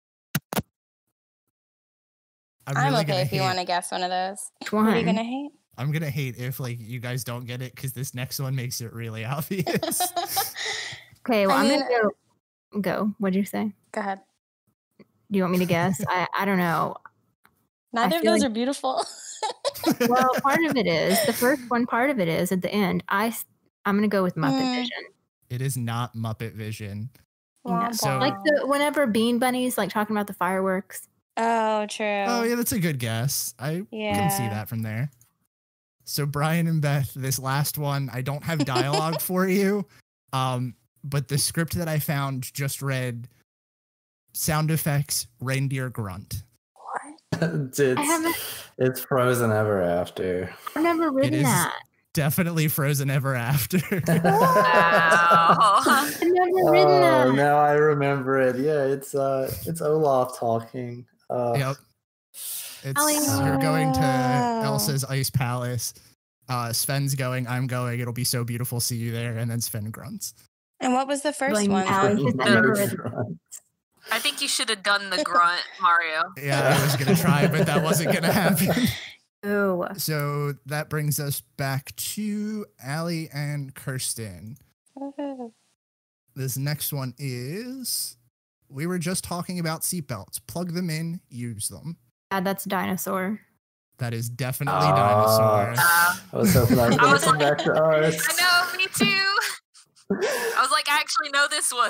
I'm, I'm really okay gonna if you hate- want to guess one of those. Which What are you one? gonna hate? I'm gonna hate if like you guys don't get it because this next one makes it really obvious. Okay, well, I I'm mean- gonna go. Go. What'd you say? Go ahead. Do you want me to guess? I I don't know. Neither of feel those like- are beautiful. Well, part of it is the first one. Part of it is at the end. I s- I'm gonna go with Muppet Mm. Vision. It is not Muppet Vision. Womp So- Like womp. the whenever Bean Bunny's like talking about the fireworks. Oh, true. Oh yeah, that's a good guess. I Yeah. can see that from there. So Brian and Beth, this last one, I don't have dialogue for you. Um, but the script that I found just read sound effects, reindeer grunt. it's, I haven't. it's Frozen Ever After. I've never It ridden is that. definitely Frozen Ever After. Wow. I've never ridden Oh, that. now I remember it. Yeah, it's uh, it's Olaf talking. Uh, Yep. It's Ellie. you're going to Oh. Elsa's Ice Palace. Uh, Sven's going, I'm going, it'll be so beautiful, see you there, and then Sven grunts. And what was the first Blame one? Alex. then? I've never ridden. I think you should have done the grunt, Mario. Yeah, I was gonna try, but that wasn't gonna happen. Oh, So that brings us back to Allie and Kirsten. This next one is, we were just talking about seatbelts. Plug them in, use them. yeah, that's dinosaur. That is definitely Ah. dinosaur. Uh, I was hoping I was I going was to come back to ours. I know, me too. I was like, I actually know this one.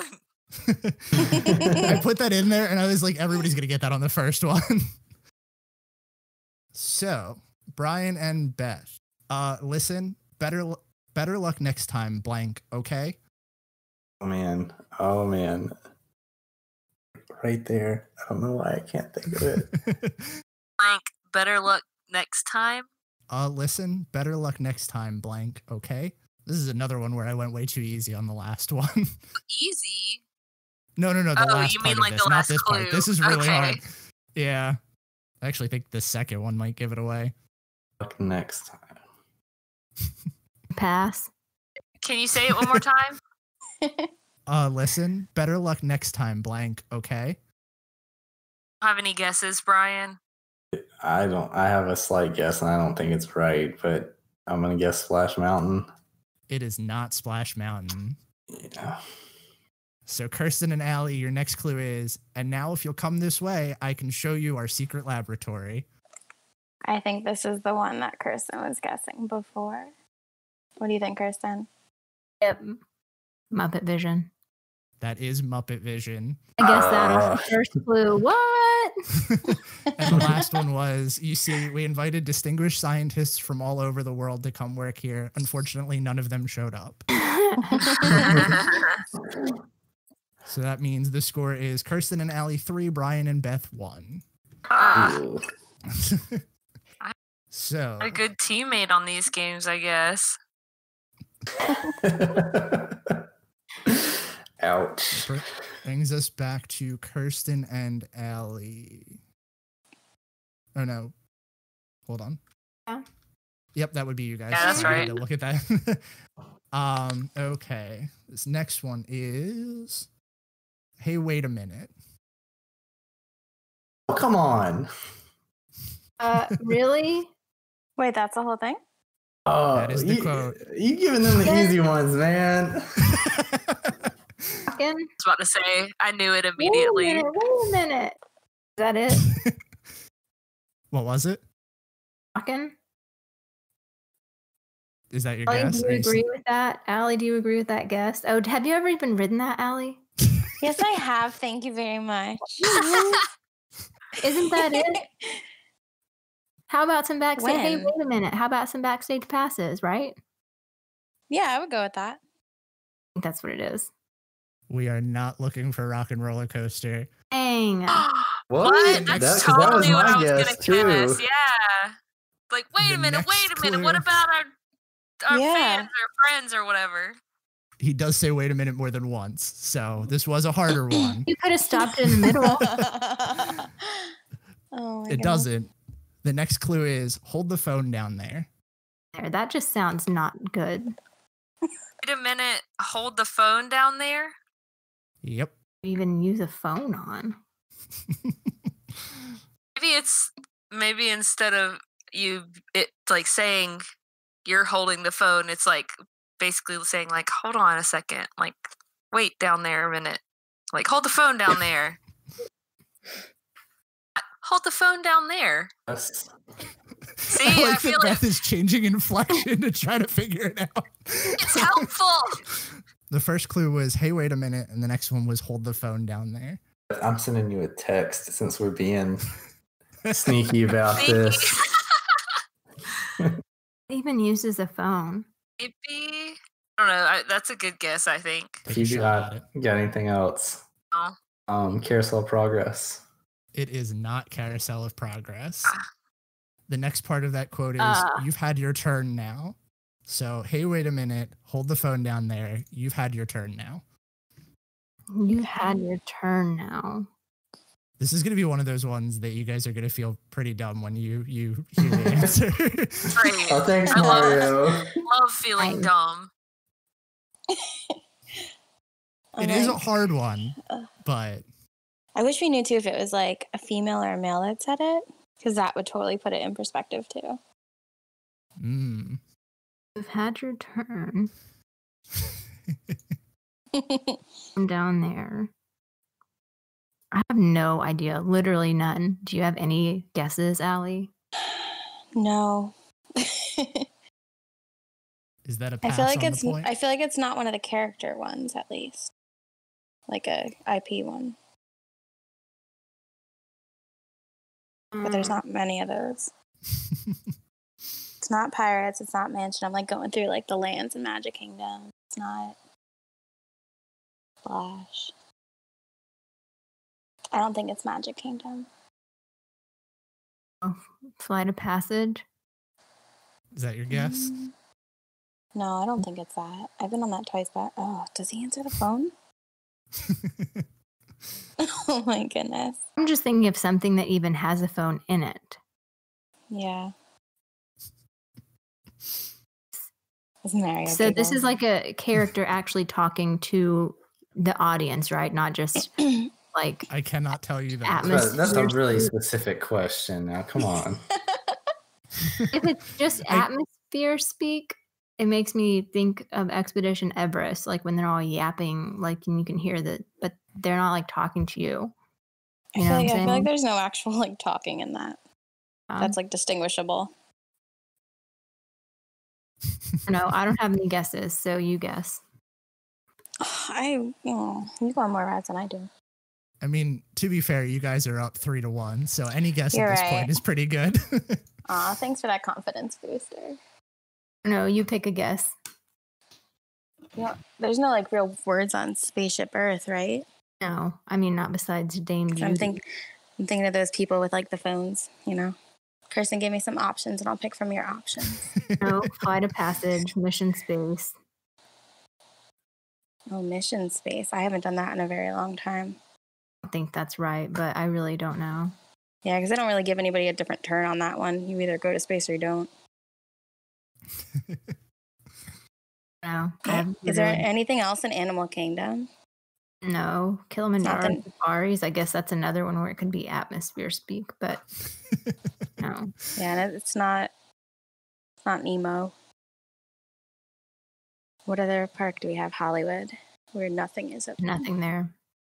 I put that in there and I was like, everybody's going to get that on the first one. So, Brian and Beth, uh, listen, better, l- better luck next time, blank, okay? Oh man, oh man. right there. I don't know why I can't think of it. Blank. Better luck next time. Uh, listen, better luck next time, blank, okay? This is another one where I went way too easy on the last one. Easy. No, no, no, the Oh, last you part mean of like this, the not last this part. clue. This is really Okay. hard. Yeah. I actually think the second one might give it away. Luck next time. Pass. Can you say it one more time? Uh, listen, better luck next time, blank, okay? Have any guesses, Brian? I don't. I have a slight guess, and I don't think it's right, but I'm gonna guess Splash Mountain. It is not Splash Mountain. Yeah. So Kirsten and Allie, your next clue is, and now if you'll come this way, I can show you our secret laboratory. I think this is the one that Kirsten was guessing before. What do you think, Kirsten? Yep. Muppet Vision. That is Muppet Vision. I guess that Uh. was the first clue. What? And the last one was, you see, we invited distinguished scientists from all over the world to come work here. Unfortunately, none of them showed up. So that means the score is Kirsten and Allie three, Brian and Beth one. Ah, Ooh. So a good teammate on these games, I guess. Ouch. br- brings us back to Kirsten and Allie. Oh no. Hold on. Yeah. Yep, that would be you guys. Yeah, that's I had right. to look at that. um, okay. This next one is Hey, wait a minute. Oh, come on. Uh, really? Wait, that's the whole thing? Oh, That is the you, quote. You giving them the easy ones, man. Fucking. I was about to say, I knew it Wait a immediately. minute. Wait a minute. Is that it? What was it? Fucking. Is that your Allie, guess? do Are you you agree s- with that? Allie, do you agree with that guess? Oh, have you ever even ridden that, Allie? Yes, I have. Thank you very much. Isn't that it? How about some backstage? Hey, When? wait a minute. How about some backstage passes, right? Yeah, I would go with that. I think that's what it is. We are not looking for Rock and Roller Coaster. Dang. What? What? That- That's 'cause that was totally what my I was guess, gonna too. guess. Yeah. Like, wait The a minute, next wait a minute. clue- What about our our Yeah. fans or friends or whatever? He does say wait a minute more than once, so this was a harder one. You could have stopped in the middle. Oh my It goodness. doesn't. The next clue is hold the phone down there. There, that just sounds not good. Wait a minute. Hold the phone down there. Yep. Even use a phone on. Maybe it's maybe instead of you it like saying you're holding the phone, it's like basically saying like, hold on a second, like wait down there a minute, like hold the phone down there. Hold the phone down there. That's- See, I I, like feel that like Beth is changing inflection to try to figure it out. it's helpful. The first clue was hey, wait a minute, and the next one was hold the phone down there. I'm sending you a text since we're being sneaky about Sneaky. this. It even uses a phone. Maybe I don't know. I, that's a good guess. I think. If Take a you shot at got, it. got anything else, No. um, Carousel Progress. It is not Carousel of Progress. Ah. The next part of that quote is Ah. you've had your turn now. So, hey, wait a minute. Hold the phone down there. You've had your turn now. You had your turn now. This is going to be one of those ones that you guys are going to feel pretty dumb when you you hear the answer. Great. Oh, thanks, I love- Mario. Love feeling I- dumb. It is a hard one, but I wish we knew too if it was like a female or a male that said it, because that would totally put it in perspective too. mm, You've had your turn. I'm down there. I have no idea. Literally none. Do you have any guesses, Allie? No. is that a I pass feel like on it's the point? I feel like it's not one of the character ones at least. Like a I P one. But there's not many of those. It's not Pirates, it's not Mansion. I'm like going through like the lands in Magic Kingdom. It's not Flash. I don't think it's Magic Kingdom. Oh, Flight of Passage. Is that your guess? Mm, no, I don't think it's that. I've been on that twice, but oh, does he answer the phone? Oh my goodness. I'm just thinking of something that even has a phone in it. Yeah. Mario So this giggle. is like a character actually talking to the audience, right? Not just like I cannot tell you that. That's, that's a Atmosphere really speak. specific question. Now, come on. If it's just I- atmosphere speak, it makes me think of Expedition Everest, like when they're all yapping, like and you can hear that, but they're not like talking to you. I You feel, know what I'm like, I feel like saying? there's no actual like talking in that. Um, That's like distinguishable. No, I don't have any guesses, so you guess. I, oh, you go on more rides than I do. I mean, to be fair, you guys are up three to one, so any guess You're at this right. point is pretty good. Aw, thanks for that confidence booster. No, you pick a guess. Yeah, there's no like real words on Spaceship Earth, right? No, I mean not besides Dame 'Cause Judy. I'm think, I'm thinking of those people with like the phones, you know. Kirsten, give me some options, and I'll pick from your options. No, Flight of Passage, Mission Space. Oh, Mission Space. I haven't done that in a very long time. I think that's right, but I really don't know. Yeah, because they don't really give anybody a different turn on that one. You either go to space or you don't. No, I have Is there literally- anything else in Animal Kingdom? No, Kilimanjaro Nothing. Safaris. I guess that's another one where it could be atmosphere speak, but no. Yeah, and it's not. It's not Nemo. What other park do we have? Hollywood, where nothing is open. Nothing there.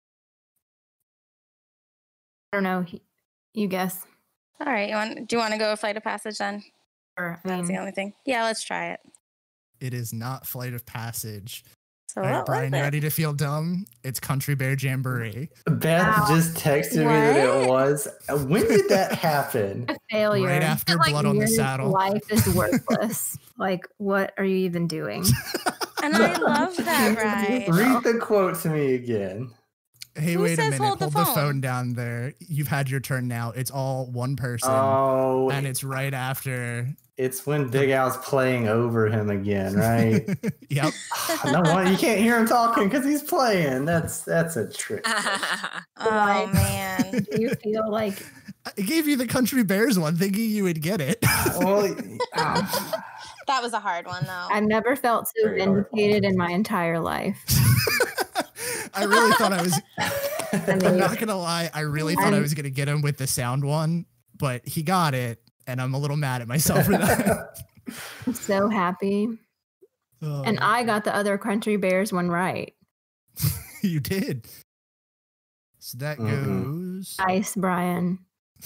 I don't know. He- You guess. All right, you want? Do you want to go Flight of Passage then? Or, I That's the mean, only thing. Yeah, let's try it. It is not Flight of Passage. So All right, what Brian, was you it? ready to feel dumb? It's Country Bear Jamboree. Beth Wow. just texted me that it was. When did that happen? a failure. Right after Like, Blood on the Your Saddle. life is worthless. Like, what are you even doing? And I love that ride. Read the quote to me again. Hey, Who wait a says minute. hold Hold the the phone? phone down there. You've had your turn now. It's all one person. Oh, and it's right after. it's when Big Al's playing over him again, right? Yep. No one, you can't hear him talking because he's playing. That's that's a trick. Oh man. Do you feel like I gave you the Country Bears one thinking you would get it. Well, ah, That was a hard one though. I've never felt so Very hard. vindicated in my entire life? I really thought I was. I I'm mean, not gonna lie. I really thought I was gonna get him with the sound one, but he got it, and I'm a little mad at myself for that. I'm so happy. Oh, And I got the other Country Bears one right. you did. So that Mhm. goes. Nice, Brian.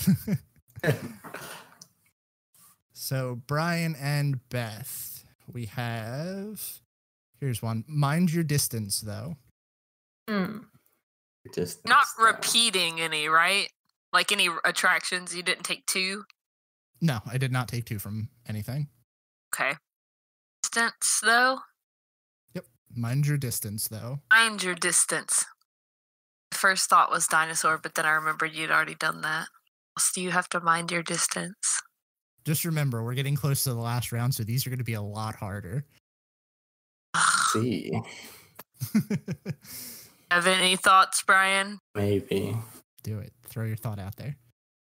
So Brian and Beth, we have. Here's one. Mind your distance, though. Hmm. just Not repeating any, right? Like any attractions, you didn't take two? No, I did not take two from anything. Okay. Distance, though? Yep. Mind your distance, though. Mind your distance. First thought was dinosaur, but then I remembered you'd already done that. So you have to mind your distance. Just remember, we're getting close to the last round, so these are going to be a lot harder. see. Have any thoughts, Brian? Maybe. Do it. Throw your thought out there.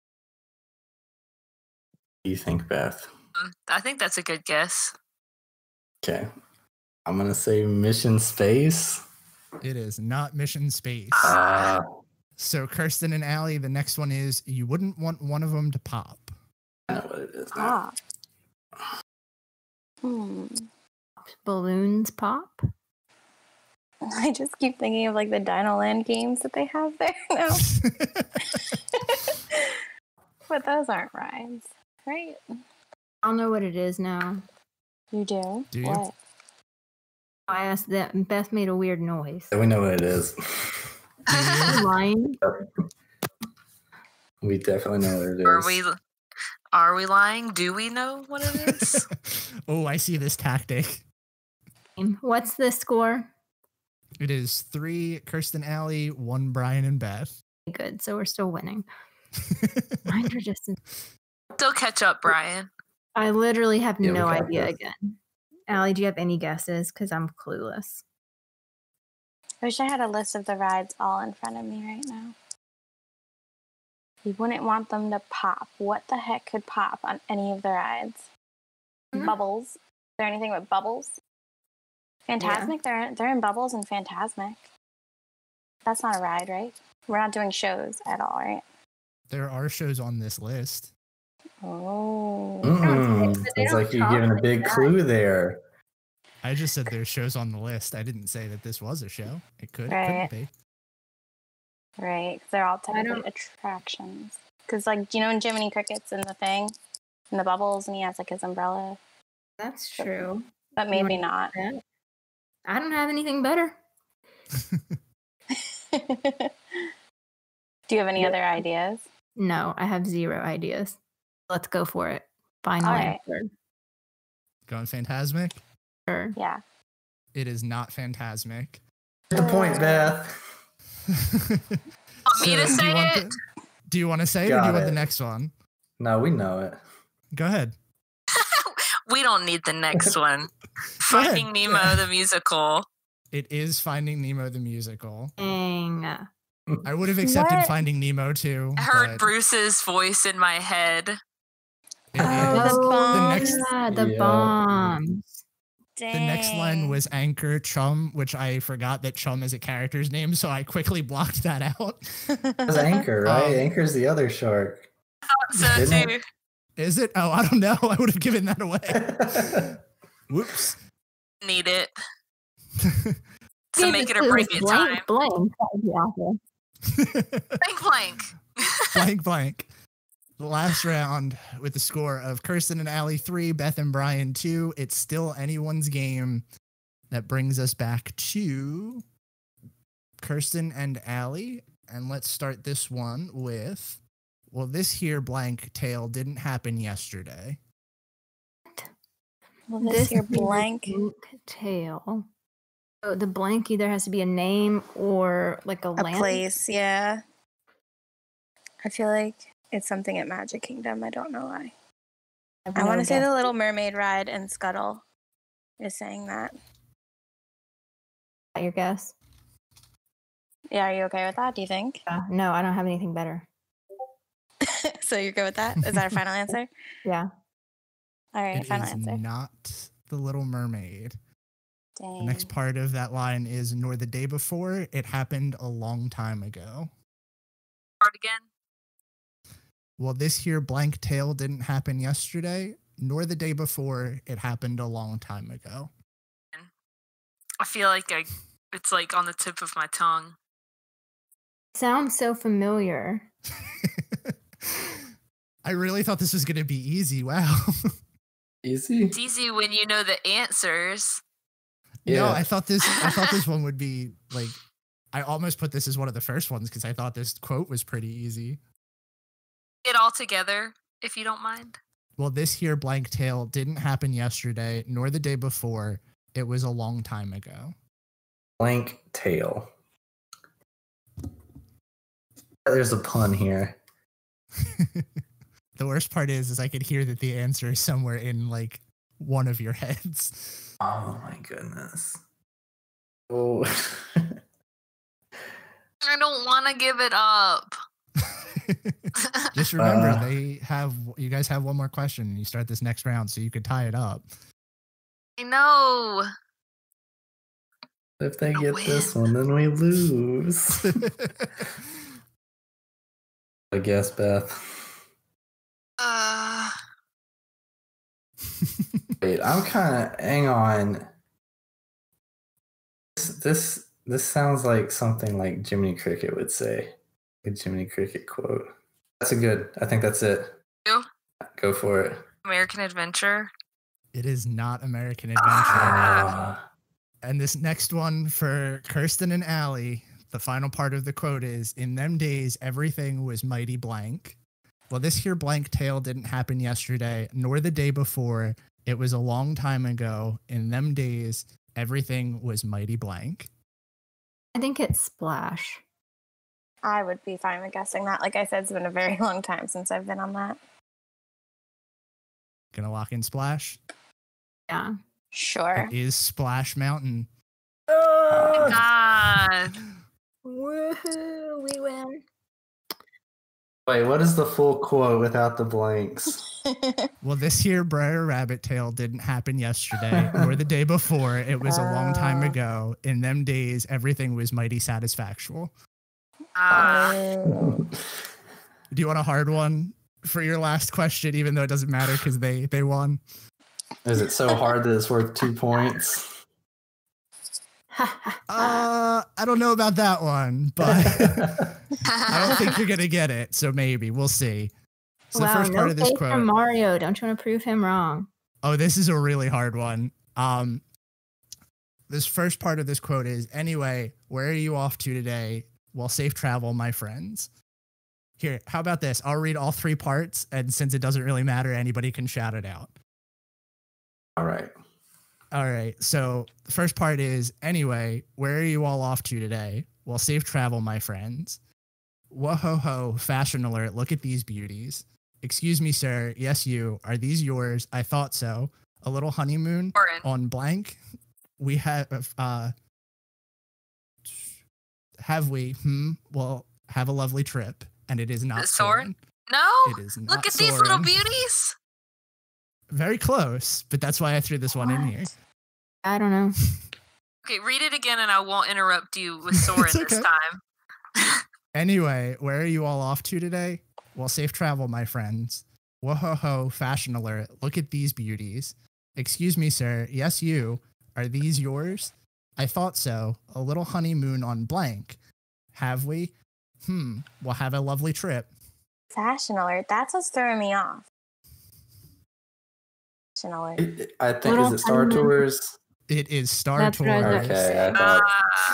What do you think, Beth? Mm, I think that's a good guess. Okay. I'm gonna say Mission Space. It is not Mission Space. Uh, So Kirsten and Allie, the next one is you wouldn't want one of them to pop. I know what it is now. Ah. Hmm. Balloons pop. I just keep thinking of like the Dino Land games that they have there now. But those aren't rides, right? I don't know what it is now. You do? Do you? What? I asked that, and Beth made a weird noise. We know what it is. Are you lying? We definitely know what it is. Are we are we lying? Do we know what it is? Oh, I see this tactic. What's the score? It is three Kirsten, Allie, one Brian and Beth. good, so we're still winning. Mine are just. Still catch up, Brian. I literally have Yeah, we no got idea this. again. Allie, do you have any guesses? Because I'm clueless. I wish I had a list of the rides all in front of me right now. You wouldn't want them to pop. What the heck could pop on any of the rides? Mhm. Bubbles. Is there anything with bubbles? Fantasmic? They're they're in Bubbles and Fantasmic. That's not a ride, right? We're not doing shows at all, right? There are shows on this list. Oh. Mm, but they it's don't like you're talk giving a like big that. clue there. I just said there's shows on the list. I didn't say that this was a show. It could, it Right. couldn't be. Right, 'cause they're all I technically don't- attractions. Because, like, do you know when Jiminy Cricket's in the thing? In the bubbles, and he has, like, his umbrella? That's true. But You maybe wanna not. do that? I don't have anything better. Do you have any other ideas? No, I have zero ideas. Let's go for it. Final All right. answer. Going Phantasmic? Sure. Yeah. It is not Phantasmic. Good point, Beth. Want me to do you say want it? the- do you want to say it or Got do you want it. the next one? No, we know it. Go ahead. We don't need the next one. Go ahead. Finding Nemo the musical. It is Finding Nemo the musical. Dang. I would have accepted What? Finding Nemo too. I heard but Bruce's voice in my head. it Oh, is- the Oh, bombs. next- yeah, the Yeah. bombs. Dang. The next line was Anchor Chum, which I forgot that Chum is a character's name, so I quickly blocked that out. It's Anchor, right? Um, Anchor's the other shark. So Didn't too. Is it? Oh, I don't know. I would have given that away. Whoops. Need it. Gave To make it or to break us it blank, time. Blank. That would be awful. Blank blank. blank, blank. The last round with the score of Kirsten and Allie three, Beth and Brian two. It's still anyone's game. That brings us back to Kirsten and Allie. And let's start this one with, well, this here blank tale didn't happen yesterday. Well, this here is a blank. tail. So the blank either has to be a name or like a, A land. place, yeah. I feel like it's something at Magic Kingdom. I don't know why. have I no want to say guess. the Little Mermaid ride and Scuttle is saying that. Your guess? Yeah, are you okay with that? Do you think? Uh, no, I don't have anything better. So you're good with that? Is that our final answer? Yeah. All right, It final is answer. not the Little Mermaid. Dang. The next part of that line is nor the day before. It happened a long time ago. Start again. Well, this here blank tale didn't happen yesterday, nor the day before. It happened a long time ago. I feel like I, it's like on the tip of my tongue. Sounds so familiar. I really thought this was going to be easy. Wow. Easy. It's easy when you know the answers. No, Yeah. I thought this I thought this one would be like I almost put this as one of the first ones because I thought this quote was pretty easy. It all together, if you don't mind. Well, this here blank tale didn't happen yesterday, nor the day before. It was a long time ago. Blank tail. There's a pun here. The worst part is, is I could hear that the answer is somewhere in like one of your heads. Oh my goodness. Oh. I don't want to give it up. Just remember, Uh. they have you guys have one more question. And you start this next round, so you could tie it up. I know. If they I'll get this one, then we lose. I guess, Beth. Uh, Wait, I'm kind of. Hang on. This, this this sounds like something like Jiminy Cricket would say. A Jiminy Cricket quote. That's a good. I think that's it. You? Go for it. American Adventure. It is not American Adventure. Ah, And this next one for Kirsten and Allie, the final part of the quote is, in them days, everything was mighty blank. Well, this here blank tale didn't happen yesterday, nor the day before. It was a long time ago. In them days, everything was mighty blank. I think it's Splash. I would be fine with guessing that. Like I said, it's been a very long time since I've been on that. Gonna lock in Splash? Yeah. Sure. It is Splash Mountain. Oh, God. Woohoo, we win. Wait, what is the full quote without the blanks? Well, this here Briar Rabbit Tail didn't happen yesterday or the day before. It was a long time Uh. ago. In them days, everything was mighty satisfactual. Ah. Oh. Do you want a hard one for your last question, even though it doesn't matter because they, they won? Is it so hard that it's worth two points? Uh, I don't know about that one, but I don't think you're gonna get it. So maybe we'll see. So wow, the first no part of this faith quote. from Mario. Don't you want to prove him wrong? Oh, this is a really hard one. Um, this first part of this quote is, "Anyway, where are you off to today? Well, safe travel, my friends." Here, how about this? I'll read all three parts, and since it doesn't really matter, anybody can shout it out. All right. All right. So the first part is, "Anyway, where are you all off to today? Well, safe travel, my friends. Whoa ho ho, fashion alert. Look at these beauties. Excuse me, sir. Yes, you. Are these yours? I thought so. A little honeymoon Soren. on blank. We have, uh, have we? Hmm. Well, have a lovely trip. And it is not Is it Soren? Soren. No. It is not Look at these little Soren. beauties. Very close, but that's why I threw this one in here. I don't know. Okay, read it again and I won't interrupt you with Soren It's this okay. time. Anyway, where are you all off to today? Well, safe travel, my friends. Whoa ho ho, fashion alert. Look at these beauties. Excuse me, sir. Yes, you. Are these yours? I thought so. A little honeymoon on blank. Have we? Hmm. We'll have a lovely trip. Fashion alert. That's what's throwing me off. Fashion alert. I think, Little is it Star honeymoon. Tours? It is Star That's what I was Tours. gonna Okay, I thought.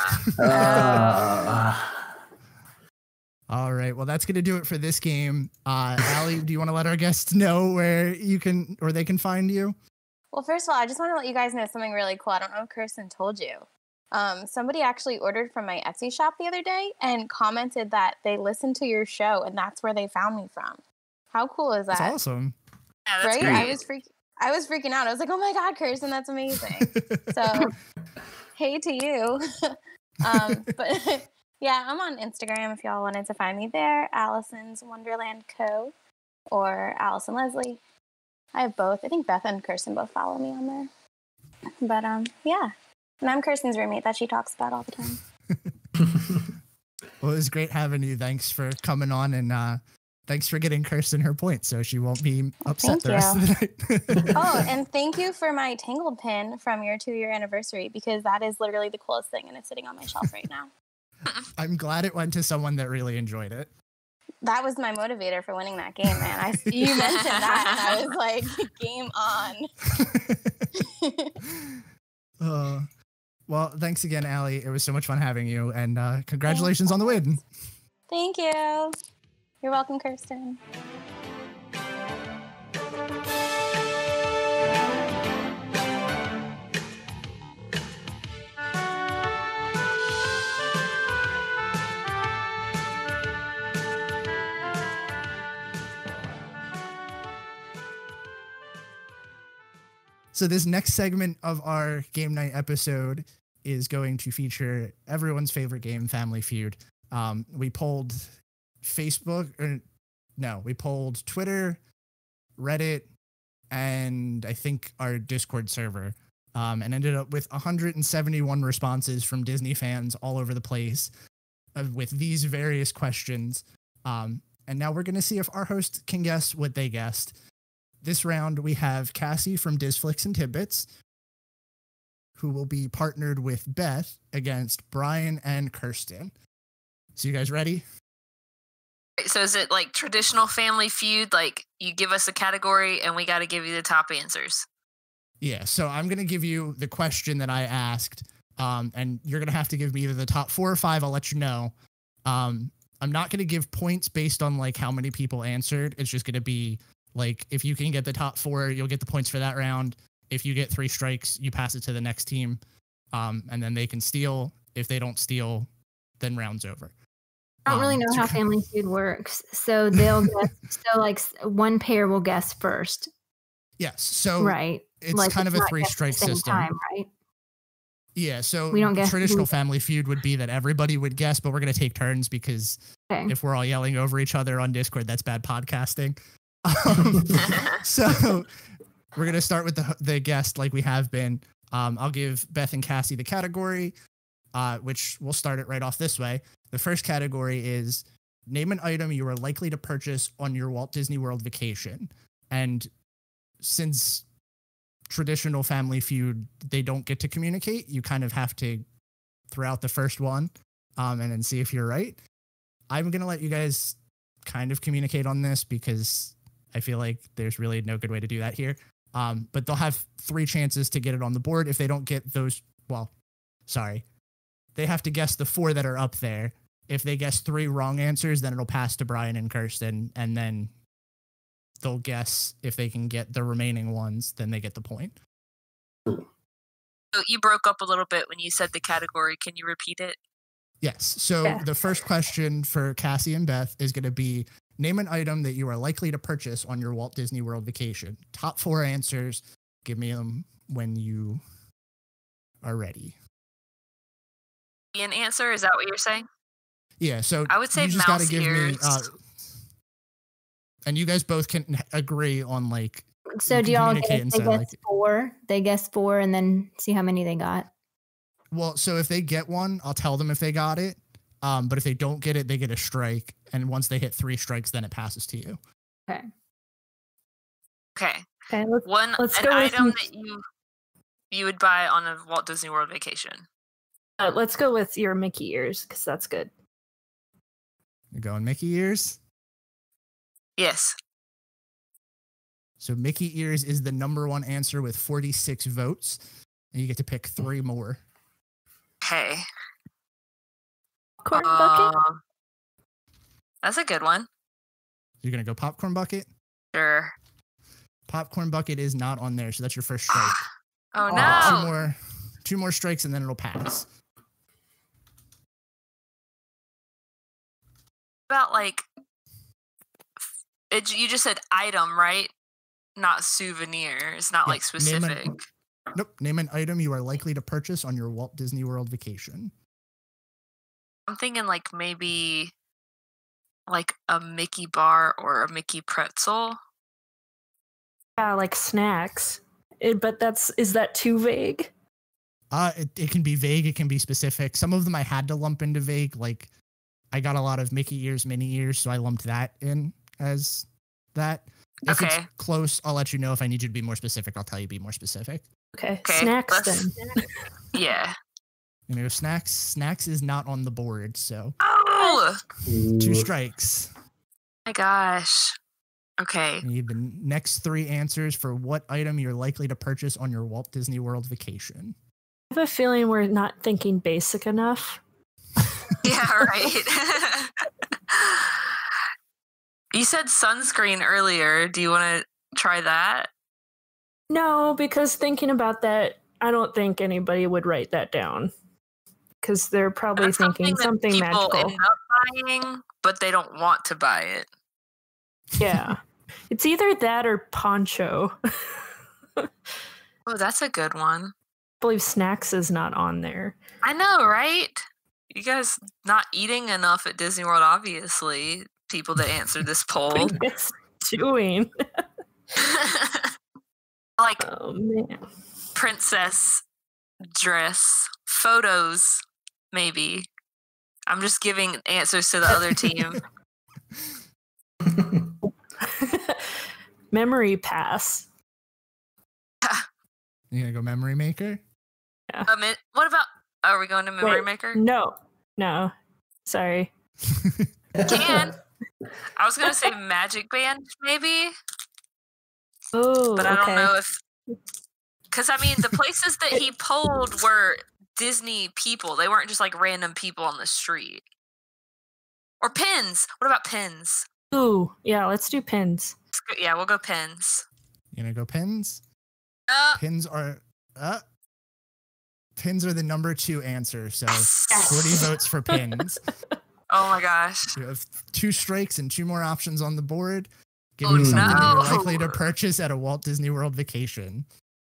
Ah. Uh, All right. Well, that's going to do it for this game. Uh, Allie, do you want to let our guests know where you can, or they can find you? Well, first of all, I just want to let you guys know something really cool. I don't know if Kirsten told you. Um, somebody actually ordered from my Etsy shop the other day and commented that they listened to your show and that's where they found me from. How cool is that? That's awesome. Yeah, that's Right? great. I was freak- I was freaking out. I was like, "Oh my god, Kirsten, that's amazing!" So, hey to you. um, but yeah, I'm on Instagram if y'all wanted to find me there. Allison's Wonderland Co. or Allison Leslie. I have both. I think Beth and Kirsten both follow me on there. But um, yeah, and I'm Kirsten's roommate that she talks about all the time. Well, it was great having you. Thanks for coming on, and uh, thanks for getting Kirsten her point, so she won't be upset Thank the rest of the night. Oh, and thank you for my Tangled pin from your two-year anniversary because that is literally the coolest thing, and it's sitting on my shelf right now. I'm glad it went to someone that really enjoyed it. That was my motivator for winning that game, man. I you mentioned that, and I was like, game on. uh, well, thanks again, Allie. It was so much fun having you, and uh, congratulations on the win. Thank you. You're welcome, Kirsten. So this next segment of our game night episode is going to feature everyone's favorite game, Family Feud. Um, we polled Facebook, or no, we polled Twitter, Reddit, and I think our Discord server, um, and ended up with one hundred seventy-one responses from Disney fans all over the place uh, with these various questions. Um, and now we're going to see if our host can guess what they guessed. This round, we have Cassie from Disflix and Tidbits, who will be partnered with Beth against Brian and Kirsten. So you guys ready? So is it like traditional Family Feud? Like you give us a category and we got to give you the top answers. Yeah, so I'm going to give you the question that I asked, um, and you're going to have to give me either the top four or five. I'll let you know. Um, I'm not going to give points based on like how many people answered. It's just going to be like, if you can get the top four, you'll get the points for that round. If you get three strikes, you pass it to the next team, um, and then they can steal. If they don't steal, then round's over. I don't really Um, know to how ki- Family Feud works. So they'll guess, so like s- one pair will guess first, Yes. So right? it's Like kind of a not three guess at the strike same system. time, right? Yeah. So We don't guess traditional who- Family Feud would be that everybody would guess, but we're going to take turns because Okay. if we're all yelling over each other on Discord, that's bad podcasting. Um, so we're going to start with the, the guest like we have been. Um, I'll give Beth and Cassie the category, uh, which we'll start it right off this way. The first category is name an item you are likely to purchase on your Walt Disney World vacation. And since traditional Family Feud, they don't get to communicate, you kind of have to throw out the first one um, and then see if you're right. I'm going to let you guys kind of communicate on this because I feel like there's really no good way to do that here. Um, but they'll have three chances to get it on the board. If they don't get those, well, sorry. They have to guess the four that are up there. If they guess three wrong answers, then it'll pass to Brian and Kirsten, and then they'll guess if they can get the remaining ones, then they get the point. So you broke up a little bit when you said the category. Can you repeat it? Yes. So Yeah. the first question for Cassie and Beth is going to be name an item that you are likely to purchase on your Walt Disney World vacation. Top four answers. Give me them when you are ready. An answer? Is that what you're saying? Yeah. So I would say you just got to mouse give ears. me, uh, and you guys both can agree on like. So you do can y'all communicate guess, and they say, guess like, four? They guess four and then see how many they got. well, so if they get one, I'll tell them if they got it. Um, but if they don't get it, they get a strike. And once they hit three strikes, then it passes to you. Okay. Okay. Okay. Let's, One let's an go with item m- that you you would buy on a Walt Disney World vacation. Uh, let's go with your Mickey ears because that's good. You're going Mickey ears. Yes. So Mickey ears is the number one answer with forty-six votes. And you get to pick three more. Okay. Corn Uh, bucket. That's a good one. You're going to go popcorn bucket. Sure. Popcorn bucket is not on there. So that's your first strike. Oh Two no. more, two more strikes and then it'll pass. About like it, you just said item, right? Not souvenir. It's not Yeah, like name specific. an- Nope. Name an item you are likely to purchase on your Walt Disney World vacation. I'm thinking like maybe like a Mickey bar or a Mickey pretzel. Yeah, like snacks. It, but that's is that too vague? Uh, it, it can be vague. It can be specific. Some of them I had to lump into vague. Like I got a lot of Mickey ears, mini ears, so I lumped that in as that. If it's Okay. close, I'll let you know. If I need you to be more specific, I'll tell you to be more specific. Okay, Okay, snacks let's- then. Yeah. You know, snacks. Snacks is not on the board, so Oh two strikes. my gosh. Okay. You need the next three answers for what item you're likely to purchase on your Walt Disney World vacation. I have a feeling we're not thinking basic enough. Yeah, right. You said sunscreen earlier. Do you want to try that? No, because thinking about that, I don't think anybody would write that down. Because they're probably That's thinking that something people magical. end up buying, but they don't want to buy it. Yeah. It's either that or poncho. I Oh, that's a good one. believe snacks is not on there. I know, right? You guys not eating enough at Disney World, obviously. People that answered this poll. What are you guys doing? Like Oh, man. princess dress photos, maybe. I'm just giving answers to the other team. Memory pass. You gonna go memory maker? A min- what about? Are we going to Memory Wait, Maker? No. No. Sorry. Can. I was gonna say Magic Band, maybe, Oh, but I don't okay. know if. Because I mean, the places that he polled were Disney people. They weren't just like random people on the street. Or pins. What about pins? Ooh, yeah, let's do pins. Let's go- Yeah, we'll go pins. You gonna go pins? Uh, Pins are uh pins are the number two answer, so Yes. forty votes for pins. Oh my gosh. You have two strikes and two more options on the board. Give Oh, me something no. you're likely to purchase at a Walt Disney World vacation.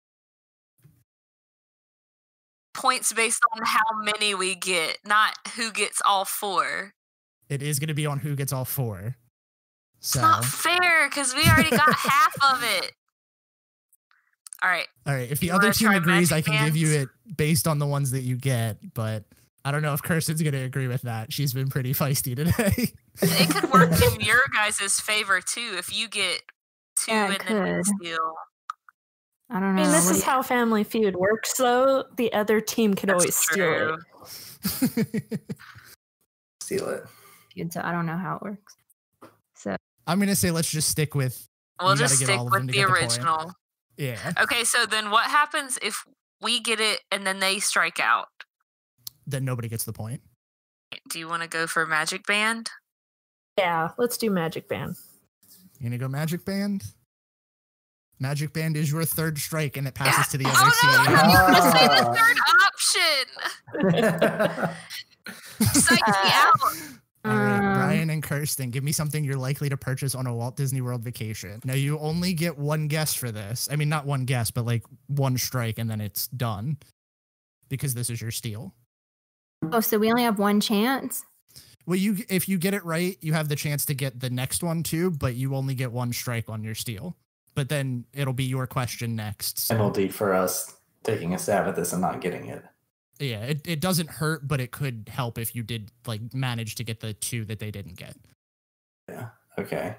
Points based on how many we get, not who gets all four. It is going to be on who gets all four. So. It's not fair because we already got half of it. All right. All right. If the You other wanna team try agrees, Magic I can give you Bands? it based on the ones that you get, but I don't know if Kirsten's going to agree with that. She's been pretty feisty today. It could work in your guys' favor too if you get two Yeah, and it then we could. steal. I don't I know. mean, this What is do you- how Family Feud works, though. The other team could always steal True. it. Steal it. Dude, so I don't know how it works. So I'm going to say let's just stick with. We'll you gotta just get stick all of with them to the get the point. original. Yeah. Okay, so then what happens if we get it and then they strike out? Then nobody gets the point. Do you want to go for Magic Band? Yeah, let's do Magic Band. You going to go Magic Band? Magic Band is your third strike, and it passes to the other Oh team. no! You were gonna say the Ah. third option. Psych me out. All right, Um, Brian and Kirsten, give me something you're likely to purchase on a Walt Disney World vacation. Now, you only get one guess for this. I mean, not one guess, but like one strike, and then it's done because this is your steal. oh, so we only have one chance. Well, you if you get it right, you have the chance to get the next one too, but you only get one strike on your steal. But then it'll be your question next. So, Penalty for us taking a stab at this and not getting it. yeah, it, it doesn't hurt, but it could help if you did like manage to get the two that they didn't get. Yeah. Okay.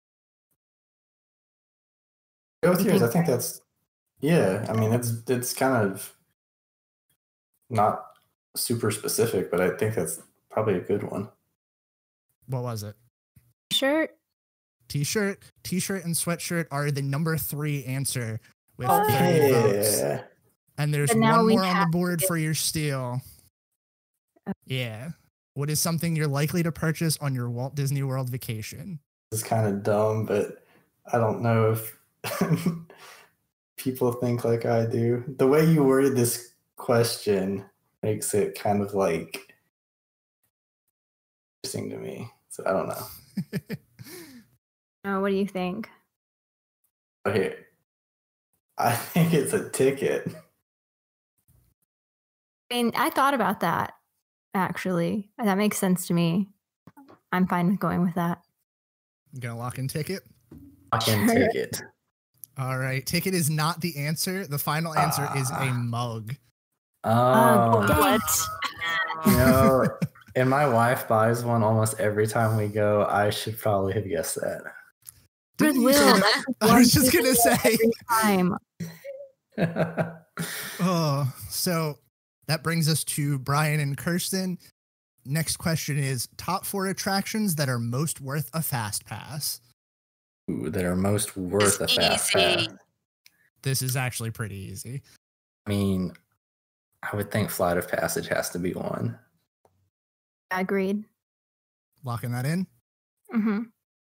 Go with yours. I think that's. Yeah. I mean, it's it's kind of not super specific, but I think that's probably a good one. What was it? Shirt. T-shirt, T-shirt, and sweatshirt are the number three answer with Oh, thirty votes. Yeah. And there's But now one we more on have the to board get- for your steal. Yeah. What is something you're likely to purchase on your Walt Disney World vacation? It's kind of dumb, but I don't know if people think like I do. The way you worded this question makes it kind of like interesting to me. So I don't know. Oh, what do you think? Okay. I think it's a ticket. I mean, I thought about that actually. That makes sense to me. I'm fine with going with that. You gonna lock in ticket? Lock in ticket. All right. Ticket is not the answer. The final answer is a Ah. mug. Oh, dang. What? you know, and my wife buys one almost every time we go. I should probably have guessed that. Didn't you Goodwill. say that? I was just gonna say. Time. Oh, so that brings us to Brian and Kirsten. Next question is top four attractions that are most worth a fast pass. Ooh, that are most worth a It's fast easy. pass. This is actually pretty easy. I mean, I would think Flight of Passage has to be one. Agreed. Locking that in. Mm-hmm.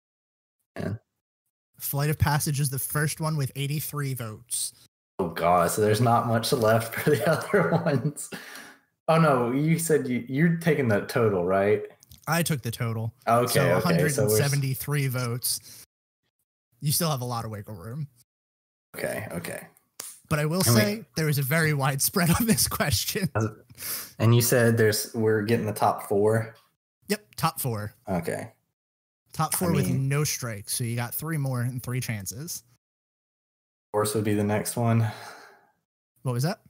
Flight of Passage is the first one with eighty-three votes. Oh god, so there's not much left for the other ones. Oh no, you said you you're taking the total, right? I took the total. Okay, so okay. So we're, one hundred seventy-three votes. You still have a lot of wiggle room. okay, okay. But I will And we- say there is a very wide spread on this question. And you said there's we're getting the top four. Yep, top four. Okay. Top four I with mean- no strikes. So you got three more and three chances. Horse would be the next one. What was that?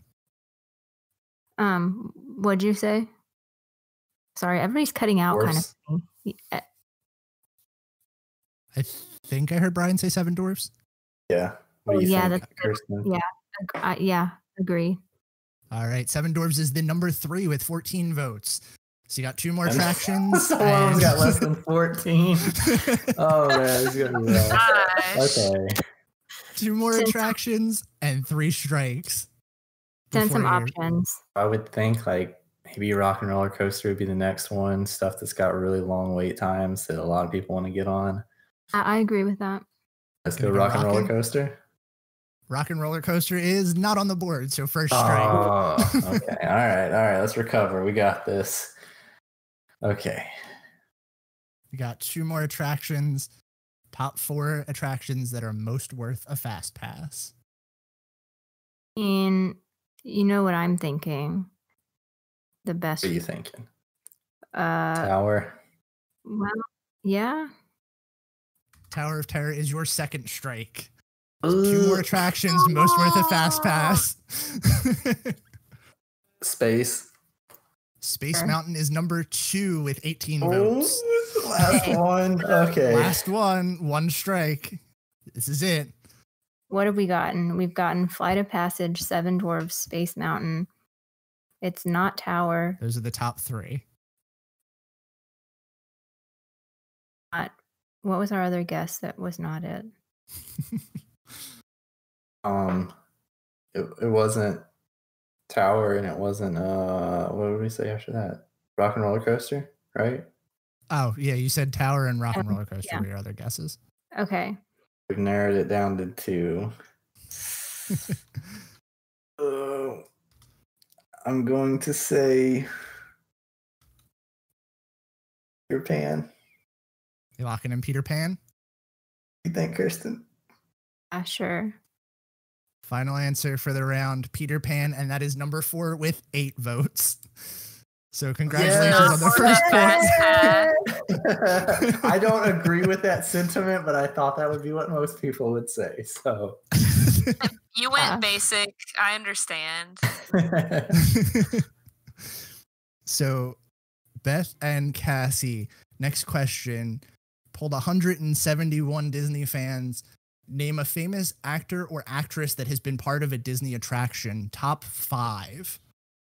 Um, what'd you say? Sorry, everybody's cutting out kind of. Dwarfs. thing. Yeah, I think I heard Brian say Seven Dwarfs. Yeah. What Oh, do you yeah, think, that's good. Kirsten? Yeah, ag- I, yeah, agree. All right, Seven Dwarfs is the number three with fourteen votes. So you got two more And attractions. Someone's and- got less than fourteen. Oh man, it's gonna be rough. Gosh. Okay. two more Send- attractions and three strikes. Send some before you're- options. I would think like maybe Rock and Roller Coaster would be the next one. Stuff that's got really long wait times that a lot of people want to get on. I, I agree with that. Let's Gonna go go Rock and Roller rockin'? Coaster. Rock and Roller Coaster is not on the board, so first strike. Oh, okay. All right. All right. Let's recover. We got this. Okay. We got two more attractions. Top four attractions that are most worth a fast pass. And you know what I'm thinking? The best. What are you thinking? Uh, Tower. Well, yeah. Tower of Terror is your second strike. Two more attractions, most worth a fast pass. Space. Space Mountain is number two with eighteen votes. Ooh, last one. Okay. Last one, one strike. This is it. What have we gotten? We've gotten Flight of Passage, Seven Dwarfs, Space Mountain. It's not Tower. Those are the top three. Not, what was our other guess that was not it? um, it, it wasn't Tower, and it wasn't, uh, what did we say after that? Rock and Roller Coaster, right? Oh, yeah, you said Tower and Rock and Um, Roller Coaster yeah. were your other guesses. Okay. We've narrowed it down to two. uh, I'm going to say Peter Pan. You locking in Peter Pan? You think, Kirsten? Uh, sure. Final answer for the round, Peter Pan, and that is number four with eight votes. So congratulations Yes. on the first point. I don't agree with that sentiment, but I thought that would be what most people would say. So You went basic. I understand. So Beth and Cassie, next question. Pulled one hundred seventy-one Disney fans. Name a famous actor or actress that has been part of a Disney attraction. Top five.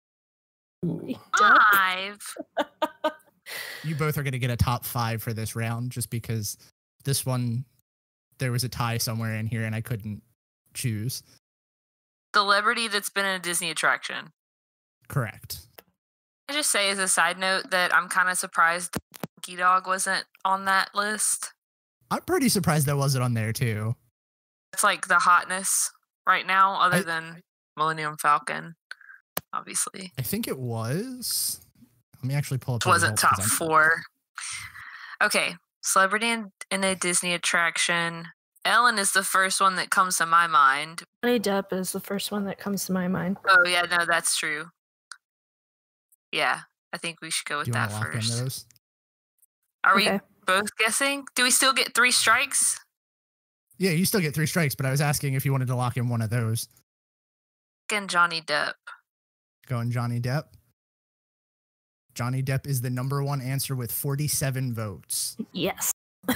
Five. You both are going to get a top five for this round just because this one, there was a tie somewhere in here and I couldn't choose. Celebrity that's been in a Disney attraction. Correct. I just say as a side note that I'm kind of surprised Monkey Dog wasn't on that list. I'm pretty surprised that wasn't on there too. It's like the hotness right now, other I- than Millennium Falcon, obviously. I think it was. Let me actually pull up. It the wasn't results, top 'cause I'm- four. Okay, celebrity in, in a Disney attraction. Ellen is the first one that comes to my mind. Johnny Depp is the first one that comes to my mind. Oh yeah, no, that's true. Yeah, I think we should go with Do you want that to lock first. in those? Are Okay. we both guessing? Do we still get three strikes? Yeah, you still get three strikes, but I was asking if you wanted to lock in one of those. And Johnny Depp. Going Johnny Depp. Johnny Depp is the number one answer with forty-seven votes. Yes.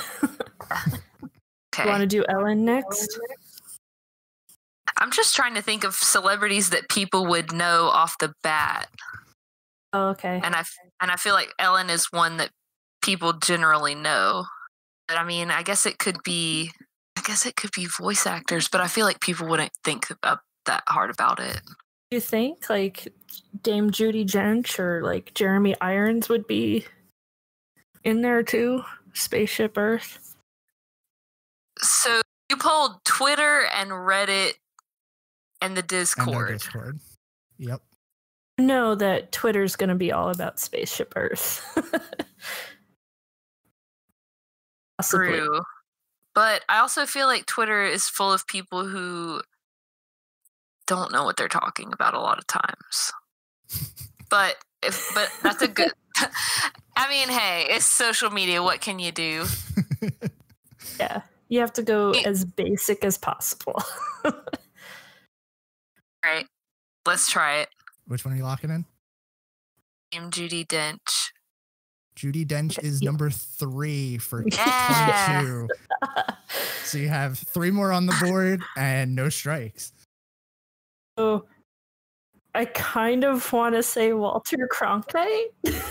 Okay. Want to do Ellen next? I'm just trying to think of celebrities that people would know off the bat, Oh, okay. and I f- and I feel like Ellen is one that people generally know. But I mean, I guess it could be, I guess it could be voice actors, but I feel like people wouldn't think up that hard about it. Do you think like Dame Judi Dench or like Jeremy Irons would be in there too? Spaceship Earth. So you pulled Twitter and Reddit and the And our Discord. Discord. Yep. Know that Twitter's going to be all about Spaceship Earth. Possibly. True. But I also feel like Twitter is full of people who don't know what they're talking about a lot of times. But if but that's a good I mean, hey, it's social media. What can you do? Yeah. You have to go It- as basic as possible. All right. Let's try it. Which one are you locking in? I'm Judi Dench. Judi Dench is Yeah. number three for Yeah. twenty-two. So you have three more on the board and no strikes. So I kind of want to say Walter Cronkite,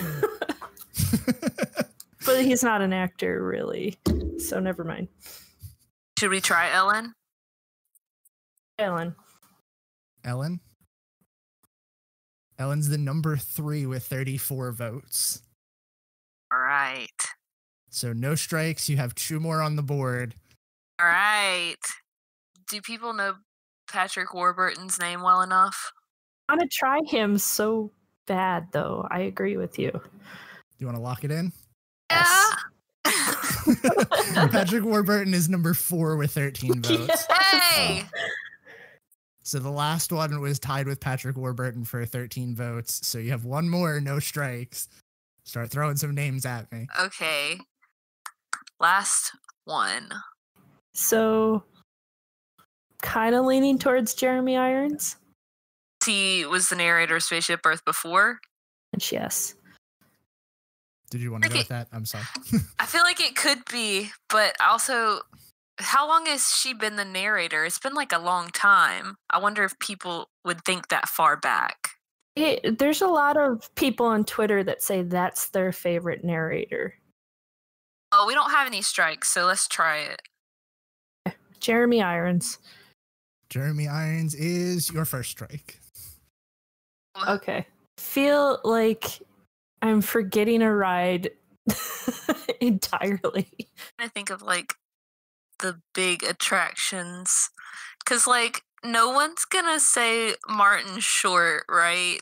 but he's not an actor really. So never mind. Should we try Ellen? Ellen. Ellen? Ellen's the number three with thirty-four votes. All right. So no strikes. You have two more on the board. All right. Do people know Patrick Warburton's name well enough? I want to try him so bad, though. I agree with you. Do you want to lock it in? Yeah. Patrick Warburton is number four with thirteen votes. Hey! So the last one was tied with Patrick Warburton for thirteen votes. So you have one more, no strikes. Start throwing some names at me. Okay. Last one. So, kind of leaning towards Jeremy Irons. He was the narrator of Spaceship Earth before. And yes. Did you want to Like go it- with that? I'm sorry. I feel like it could be, but also, how long has she been the narrator? It's been like a long time. I wonder if people would think that far back. It, there's a lot of people on Twitter that say that's their favorite narrator. Oh, we don't have any strikes, so let's try it. Jeremy Irons. Jeremy Irons is your first strike. Okay. Feel like I'm forgetting a ride entirely. I think of like the big attractions, because like no one's gonna say Martin Short, right?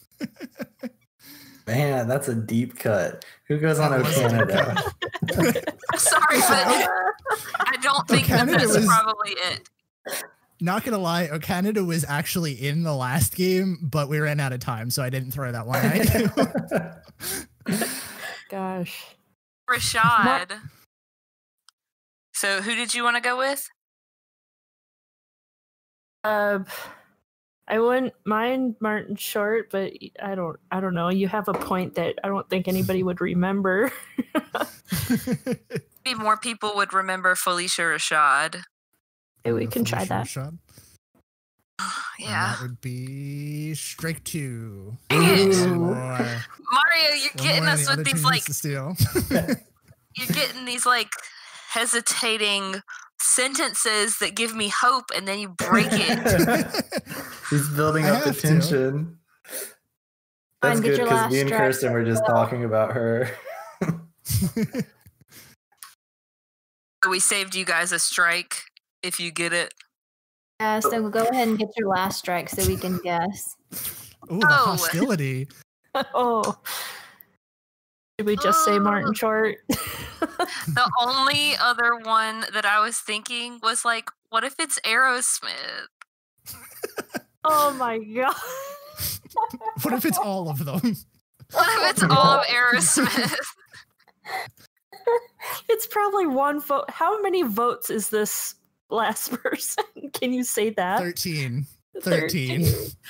Man, that's a deep cut. Who goes on O Canada? Sorry, but I don't think that Canada that's was- probably it. Not gonna lie, O Canada was actually in the last game, but we ran out of time, so I didn't throw that one at you. Gosh. Rashad. So who did you want to go with? Uh, I wouldn't mind Martin Short, but I don't. I don't know. You have a point that I don't think anybody would remember. Maybe more people would remember Felicia Rashad. Okay, we can try that. Rashad. Yeah. That would be strike two. Dang it. One more. Mario, you're One getting more, us the other with these team like needs to steal. you're getting these like hesitating sentences that give me hope, and then you break it. He's building I up the have to. tension. That's Fine, get good your because last me and strike. Kirsten were just talking about her. We saved you guys a strike if you get it. Yeah, so go ahead and get your last strike so we can guess. Ooh, the Oh. hostility. Oh. Did we just say Martin Short? The only other one that I was thinking was like, what if it's Aerosmith? Oh my god. What if it's all of them? What if it's all of Aerosmith? It's probably one vote. How many votes is this last person? Can you say that? Thirteen. Thirteen.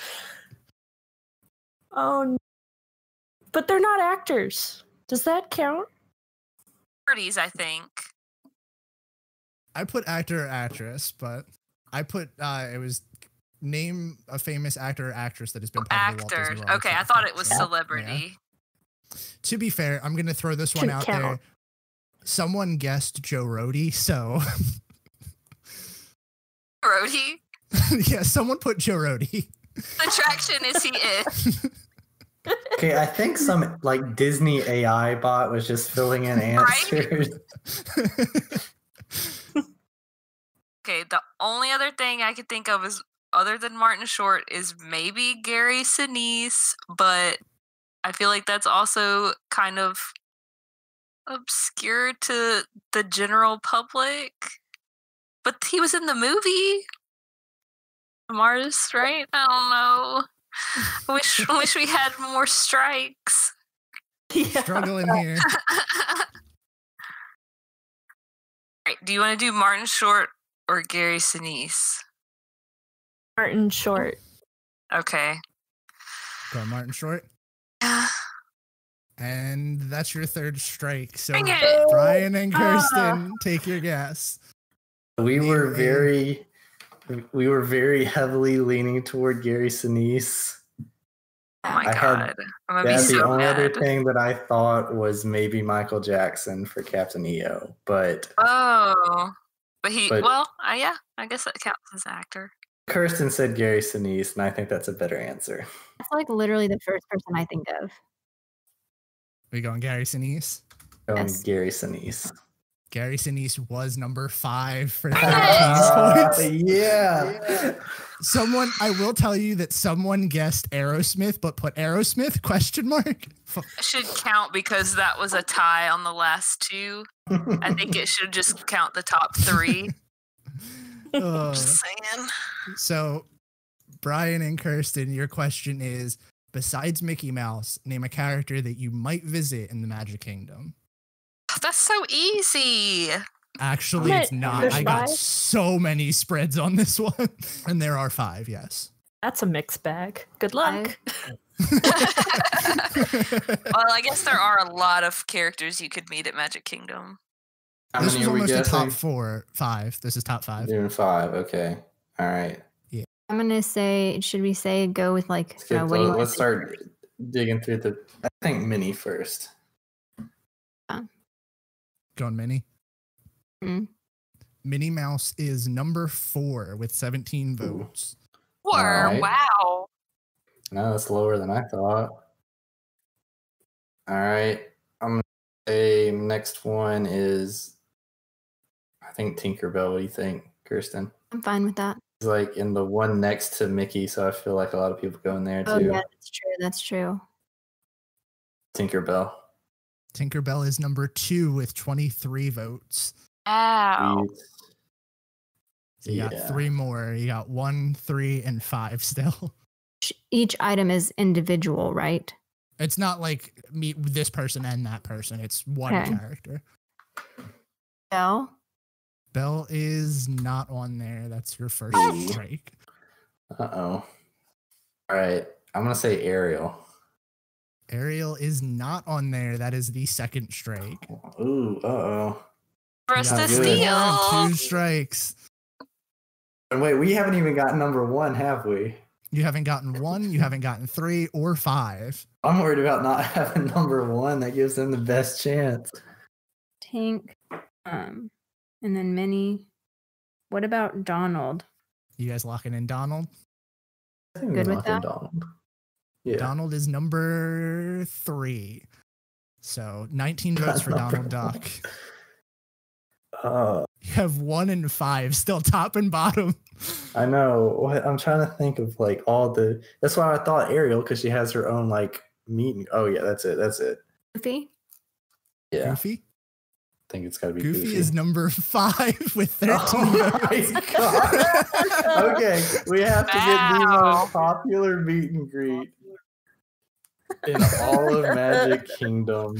Oh, no. But they're not actors. Does that count? thirties, I think. I put actor or actress, but I put uh it was name a famous actor or actress that has been part of the Walt Disney Actors. World. Okay, I thought it was celebrity. To be fair, I'm gonna throw this one Should out count. there. Someone guessed Joe Rody, so Brody. yeah, someone put Joe Rody. Attraction is he it? Okay, I think some like Disney A I bot was just filling in answers. Okay, the only other thing I could think of is other than Martin Short is maybe Gary Sinise, but I feel like that's also kind of obscure to the general public. But he was in the movie. Mars, right? I don't know. I wish wish we had more strikes. Struggling here. Right, do you want to do Martin Short or Gary Sinise? Martin Short. Okay. Go Martin Short. And that's your third strike. So Dang it. Brian and Kirsten, take your guess. We were Anyway. very, we were very heavily leaning toward Gary Sinise. Oh my I had- god. I'm gonna be That's the so only mad. other thing that I thought was maybe Michael Jackson for Captain E O, but Oh. But he But- well, uh, yeah, I guess that counts as actor. Kirsten said Gary Sinise, and I think that's a better answer. That's like literally the first person I think of. We going Gary Sinise? Going Yes. Gary Sinise. Gary Sinise was number five for thirteen points. Yeah. Someone, I will tell you that someone guessed Aerosmith, but put Aerosmith question mark. Should count because that was a tie on the last two. I think it should just count the top three. Uh, Just saying. So, Brian and Kirsten, your question is: besides Mickey Mouse, name a character that you might visit in the Magic Kingdom. That's so easy. Actually, it's not. There's I got five? so many spreads on this one, and there are five. Yes. That's a mixed bag. Good luck. Well, I guess there are a lot of characters you could meet at Magic Kingdom. How This many was are we almost the guessing? top four, five. This is top five. Doing five. Okay. All right. I'm gonna say, should we say go with like? Let's, get Uh, what do you the- wanna let's say start first? digging through the. I think Minnie first. Going Minnie. Mm. Minnie Mouse is number four with seventeen votes. Or Alright. wow. No, that's lower than I thought. All right. I'm gonna say next one is. I think Tinkerbell. What do you think, Kirsten? I'm fine with that. It's like in the one next to Mickey, so I feel like a lot of people go in there too. Oh yeah, that's true. That's true. Tinkerbell. Tinkerbell is number two with twenty-three votes. Ow. Sweet. So you got Yeah. three more. You got one, three, and five still. Each item is individual, right? It's not like meet this person and that person. It's one Okay. character. Belle. Belle is not on there. That's your first What? strike. Uh oh. All right. I'm gonna say Ariel. Ariel is not on there. That is the second strike. Ooh. Uh oh. First Not to good. steal. Two strikes. And wait, we haven't even got number one, have we? You haven't gotten one. You haven't gotten three or five. I'm worried about not having number one. That gives them the best chance. Tink. Um, and then Minnie. What about Donald? You guys locking in Donald? I think Good we're with locking that? Donald. Yeah. Donald is number three. So nineteen votes for Number Donald Duck. Uh, You have one and five, still top and bottom. I know. What I'm trying to think of like all the. That's why I thought Ariel because she has her own like meeting. Oh yeah, that's it. That's it. Goofy. Yeah, Goofy? I think it's got to be Goofy Goofy. is number five with thirteen Oh votes. my god. Okay, we have to get the Wow. most popular meet and greet in all of Magic Kingdom.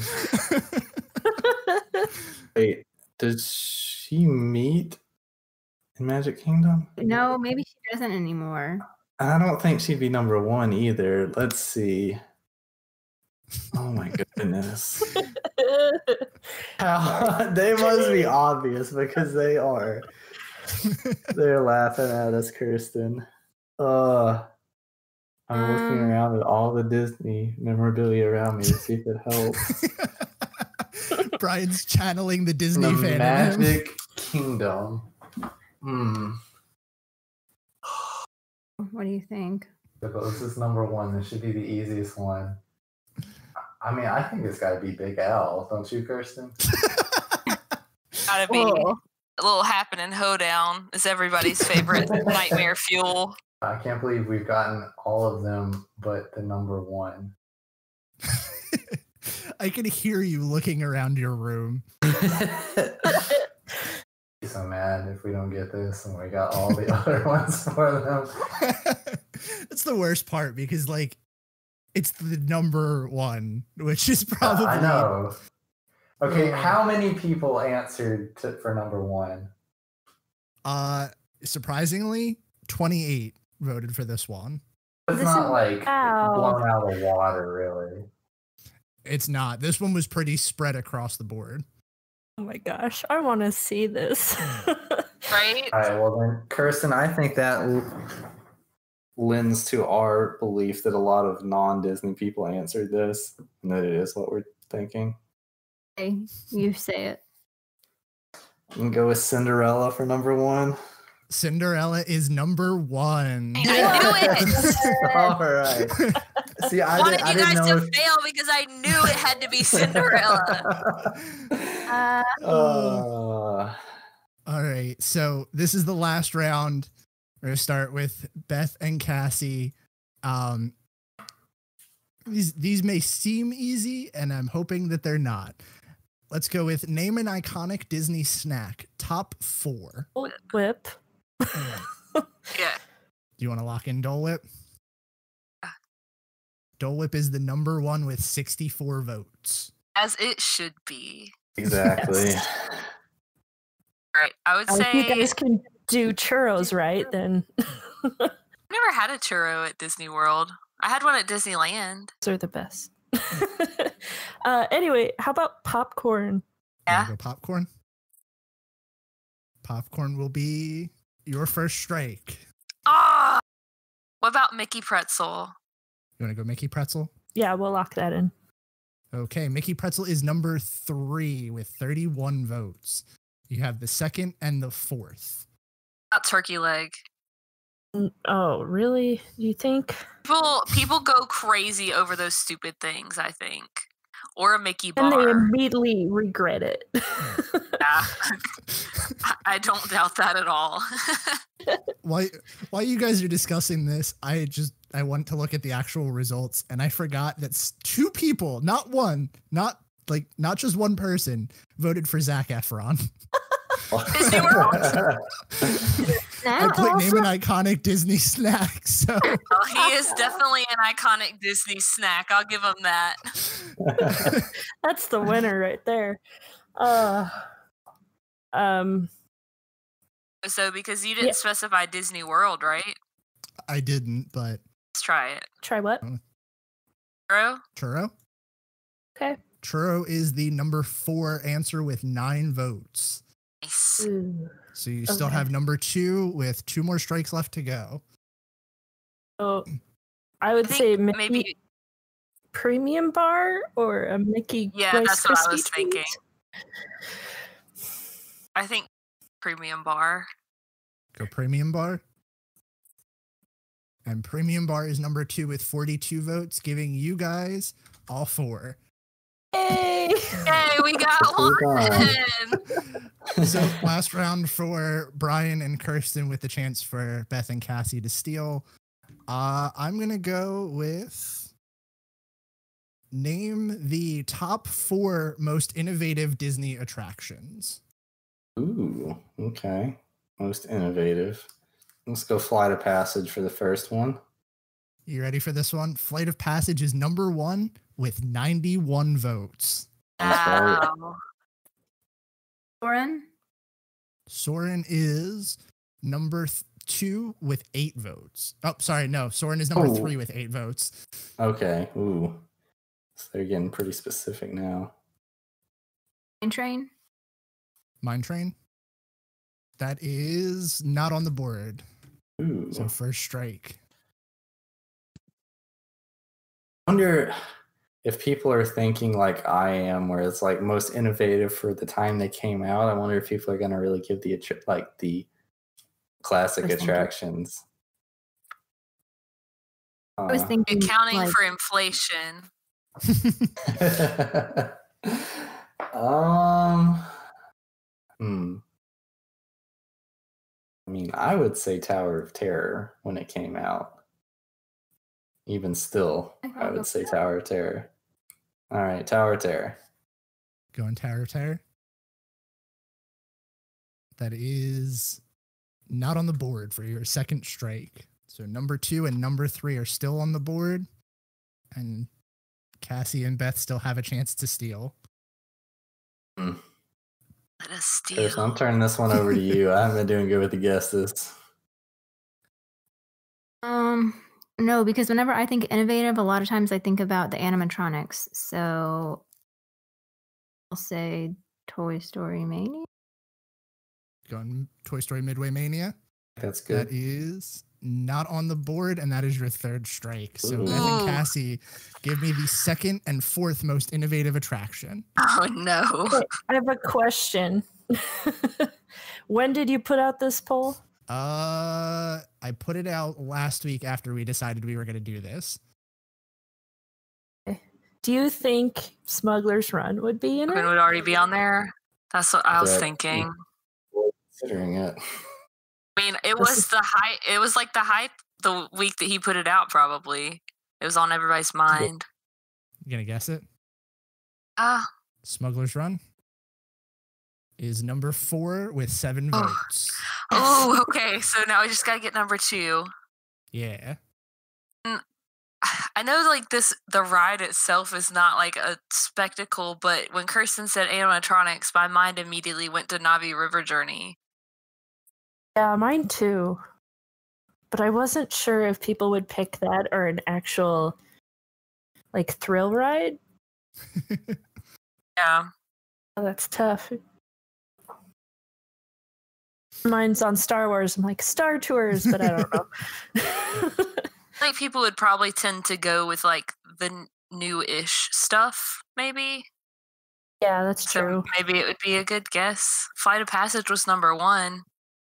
Wait, does she meet in Magic Kingdom? No, maybe she doesn't anymore. I don't think she'd be number one either. Let's see. Oh my goodness. How, they must be obvious because they are. They're laughing at us, Kirsten. Uh, I'm looking Um, around at all the Disney memorabilia around me to see if it helps. Brian's channeling the Disney the fan. in him. Magic Kingdom. Hmm. What do you think? This is number one. This should be the easiest one. I mean, I think it's got to be Big Al, don't you, Kirsten? Gotta be Whoa. a little happening hoedown is everybody's favorite nightmare fuel. I can't believe we've gotten all of them but the number one. I can hear you looking around your room. So mad if we don't get this and we got all the other ones for them. That's the worst part because, like, it's the number one, which is probably. I know. Okay, Uh, how many people answered to, for number one? Uh, surprisingly, twenty-eight voted for this one. It's This not is- like Ow. blown out of the water, really. It's not. This one was pretty spread across the board. Oh my gosh, I want to see this. Right? All right, well then, Kirsten, I think that l- lends to our belief that a lot of non-Disney people answered this, and that it is what we're thinking. Okay, you say it. I'm gonna go with Cinderella for number one. Cinderella is number one. I knew it. All right. See, I, wanted did, I you didn't guys know to if... fail because I knew it had to be Cinderella. Uh, Uh, All right, so this is the last round. We're gonna start with Beth and Cassie. Um, these these may seem easy, and I'm hoping that they're not. Let's go with name an iconic Disney snack. Top four. Whip. Yeah. Do you want to lock in Dole Whip? Dole Whip is the number one with sixty-four votes. As it should be. exactly. Yes. Right. I would Uh, say If you guys can do churros right, then I've never had a churro at Disney World. I had one at Disneyland. those are the best. uh, anyway, how about popcorn? Yeah. Go popcorn. Popcorn will be your first strike. Ah. What about Mickey Pretzel? You want to go Mickey Pretzel? Yeah, we'll lock that in. Okay, Mickey Pretzel is number three with thirty-one votes. You have the second and the fourth. Not turkey leg. N- Oh, really? You think? People people go crazy over those stupid things, I think. Or a Mickey And they bar. immediately regret it. Yeah. I- I don't doubt that at all. While while you guys are discussing this, I just I went to look at the actual results, and I forgot that s- two people, not one, not like not just one person, voted for Zac Efron. Disney World? I put name an iconic Disney snack. So Oh, he is definitely an iconic Disney snack. I'll give him that. That's the winner right there. Uh, um, So because you didn't Yeah. specify Disney World, right? I didn't, but Let's try it. try what? Churro? churro. Okay. Churro is the number four answer with nine votes. Nice. Ooh. So you still Okay. have number two with two more strikes left to go. So I would I think say Mickey maybe- Premium Bar or a Mickey Yeah, Rice that's what I was Krispie thinking. treat? I think premium bar. Go Premium Bar. And Premium Bar is number two with forty-two votes, giving you guys all four. Hey! Hey, we got one. So last round for Brian and Kirsten with the chance for Beth and Cassie to steal. Uh, I'm going to go with name the top four most innovative Disney attractions. Ooh, okay. Most innovative. Let's go Flight of Passage for the first one. You ready for this one? Flight of Passage is number one with ninety-one votes. Wow. Soren? Soren is number th- two with eight votes. Oh, sorry, no. Soren is number Oh. three with eight votes. Okay. Ooh. So they're getting pretty specific now. Mine Train? Mine Train. That is not on the board. Ooh. So first strike. I wonder if people are thinking like I am, where it's like most innovative for the time they came out. I wonder if people are going to really give the attr- like the classic I was thinking- attractions. I was Uh, thinking Accounting like, for inflation. um. Hmm. I mean, I would say Tower of Terror when it came out. Even still, I I would say Tower of Terror. All right, Tower of Terror. Going Tower of Terror. That is not on the board for your second strike. So number two and number three are still on the board. And Cassie and Beth still have a chance to steal. Hmm. Let us steal. Kirsten, I'm turning this one over to you. I haven't been doing good with the guesses. Um, no, because whenever I think innovative, a lot of times I think about the animatronics. So I'll say Toy Story Mania. Going Toy Story Midway Mania. That's good. That is not on the board, and that is your third strike. So Ooh. Beth and Cassie, give me the second and fourth most innovative attraction. Oh no. Okay, I have a question. When did you put out this poll? Uh, I put it out last week after we decided we were going to do this. Do you think Smuggler's Run would be in It it? would already be on there. That's what I was That- thinking. Considering it. I mean, it This was is- the hype. It was like the hype the week that he put it out. Probably it was on everybody's mind. You gonna guess it? Ah, Smuggler's Run is number four with seven Oh. votes. oh, okay. So now we just gotta get number two. Yeah. I know, like this, the ride itself is not like a spectacle, but when Kirsten said animatronics, my mind immediately went to Navi River Journey. Yeah, mine too. But I wasn't sure if people would pick that or an actual like thrill ride. Yeah. Oh, that's tough. Mine's on Star Wars. I'm like, Star Tours, but I don't know. I think people would probably tend to go with like the n- new-ish stuff, maybe. Yeah, that's So true. maybe it would be a good guess. Flight of Passage was number one.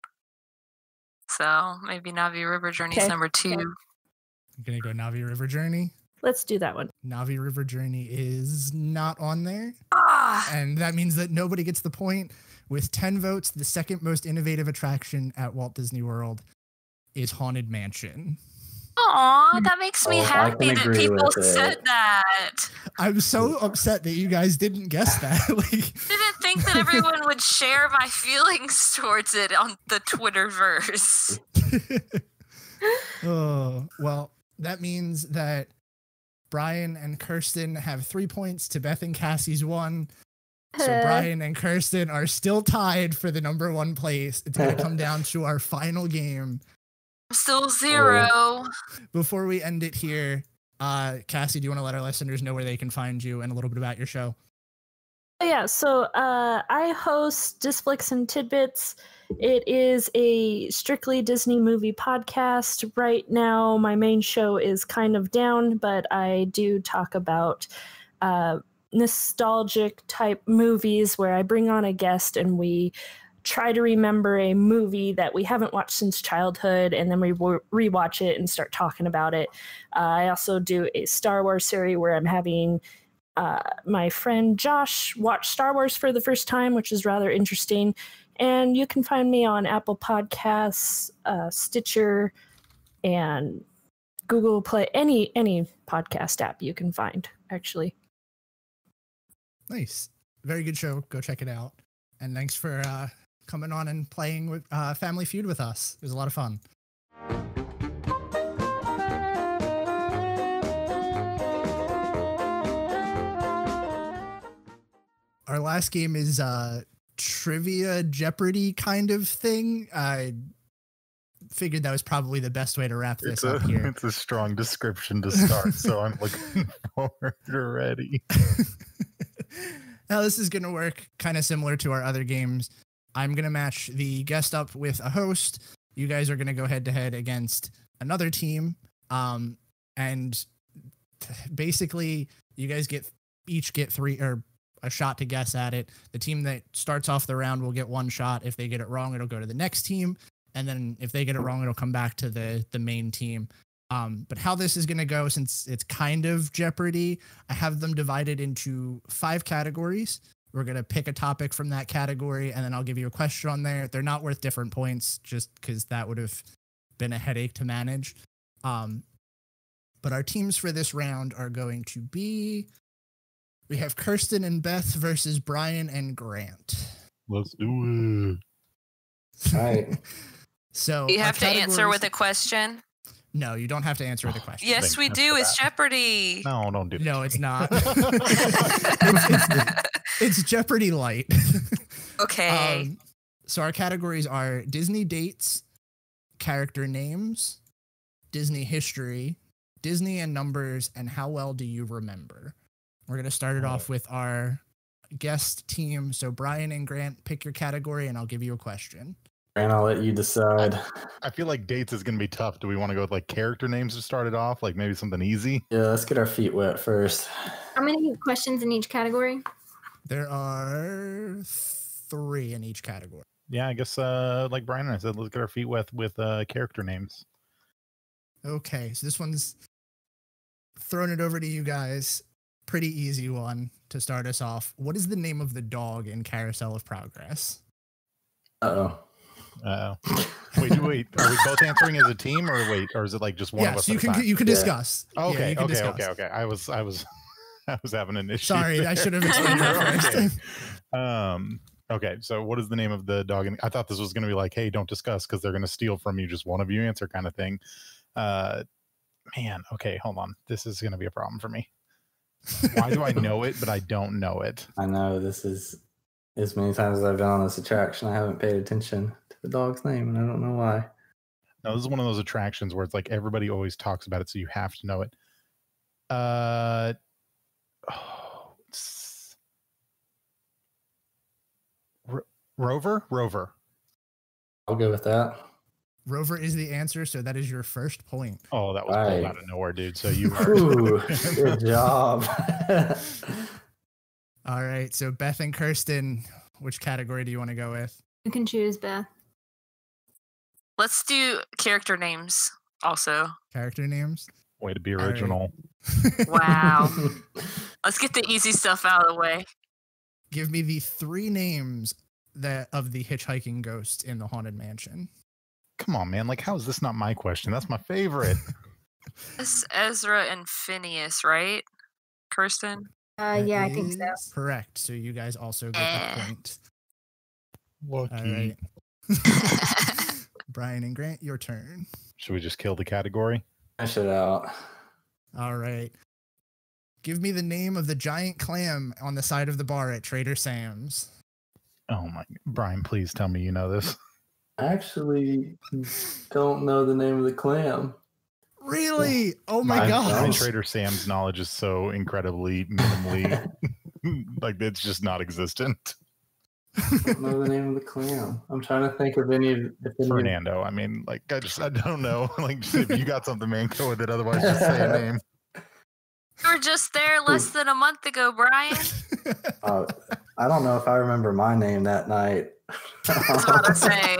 So maybe Navi River Journey is Okay. number two. I'm gonna go Navi River Journey. Let's do that one. Navi River Journey is not on there. Ah, And that means that nobody gets the point. With ten votes, the second most innovative attraction at Walt Disney World is Haunted Mansion. aw, that makes me Oh, I happy can that agree people with it. said that. I'm so upset that you guys didn't guess that. like, Didn't think that everyone would share my feelings towards it on the Twitterverse. oh, well, that means that Brian and Kirsten have three points to Beth and Cassie's one. So Uh. Brian and Kirsten are still tied for the number one place. It's going to come down to our final game. Still zero. Before we end it here, uh, Cassie, do you want to let our listeners know where they can find you and a little bit about your show? Oh, yeah, so uh, I host Disflicks and Tidbits. It is a strictly Disney movie podcast. Right now, my main show is kind of down, but I do talk about uh, nostalgic type movies where I bring on a guest and we try to remember a movie that we haven't watched since childhood, and then we re- rewatch it and start talking about it. Uh, I also do a Star Wars series where I'm having uh, my friend Josh watch Star Wars for the first time, which is rather interesting. And you can find me on Apple Podcasts, uh, Stitcher, and Google Play. Any any podcast app you can find, actually. Nice. Very good show. Go check it out. And thanks for uh, coming on and playing with uh, Family Feud with us. It was a lot of fun. Our last game is uh, trivia Jeopardy kind of thing. I figured that was probably the best way to wrap this It's a, up here. it's a strong description to start, so I'm looking forward already. Now, this is going to work kind of similar to our other games. I'm going to match the guest up with a host. You guys are going to go head to head against another team. Um, and basically, you guys get each get three or a shot to guess at it. The team that starts off the round will get one shot. If they get it wrong, it'll go to the next team. And then if they get it wrong, it'll come back to the, the main team. Um, but how this is going to go, since it's kind of Jeopardy, I have them divided into five categories. We're going to pick a topic from that category, and then I'll give you a question on there. They're not worth different points just because that would have been a headache to manage. Um, but our teams for this round are going to be, we have Kirsten and Beth versus Brian and Grant. Let's do it. All right. So You our have to answer categories- with a question. No, you don't have to answer with a question. Yes, we do. It's Jeopardy. No, don't do No, it's not. it's, it's, it's Jeopardy Light. Okay. Um, so our categories are Disney dates, character names, Disney history, Disney and numbers, and how well do you remember? We're going to start it off with our guest team. So Brian and Grant, pick your category and I'll give you a question. And I'll let you decide. I feel like dates is going to be tough. Do we want to go with like character names to start it off? Like maybe something easy? Yeah, let's get our feet wet first. How many questions in each category? There are three in each category. Yeah, I guess uh, like Brian and I said, let's get our feet wet with uh, character names. Okay, so this one's throwing it over to you guys. pretty easy one to start us off. What is the name of the dog in Carousel of Progress? Uh-oh. Uh oh. Wait, wait. Are we both answering as a team, or wait, or is it like just one yes, of us? you at a can time? you can Yeah. discuss. Yeah, Okay, you can okay, discuss. okay, okay. I was, I was, I was having an issue. Sorry, there. I should have explained that first. Okay. Um. Okay. So, what is the name of the dog? In, I thought this was going to be like, hey, don't discuss because they're going to steal from you. Just one of you answer, kind of thing. Uh, man. Okay, hold on. This is going to be a problem for me. Why do I know it, but I don't know it? I know this is as many times as I've been on this attraction, I haven't paid attention to the dog's name, and I don't know why. No, this is one of those attractions where it's like everybody always talks about it, so you have to know it. Uh, oh, it's- Ro- Rover, Rover. I'll go with that. Rover is the answer, so that is your first point. Oh, that was Right. pulled out of nowhere, dude. So you are. Ooh, good job. All right, so Beth and Kirsten, which category do you want to go with? You can choose, Beth. Let's do character names also. Character names? Way to be All right. original. Wow. Let's get the easy stuff out of the way. Give me the three names that of the hitchhiking ghosts in the Haunted Mansion. Come on, man. Like, how is this not my question? That's my favorite. It's Ezra and Phineas, right? Kirsten? Uh, yeah, I think so. That is Correct. So you guys also get Eh. the point. Lucky. All right. Brian and Grant, your turn. Should we just kill the category? Finish it out. All right. Give me the name of the giant clam on the side of the bar at Trader Sam's. Oh my, Brian, please tell me you know this. I actually don't know the name of the clam. Really? Oh my My, my gosh. Trader Sam's knowledge is so incredibly minimally, like it's just not existent. I don't know the name of the clam. I'm trying to think of any of if any of- Fernando. I mean, like I just I don't know. Like just, if you got something, man, go with it. Otherwise, just say a name. You were just there less than a month ago, Brian. Uh, I don't know if I remember my name that night. I was about to say.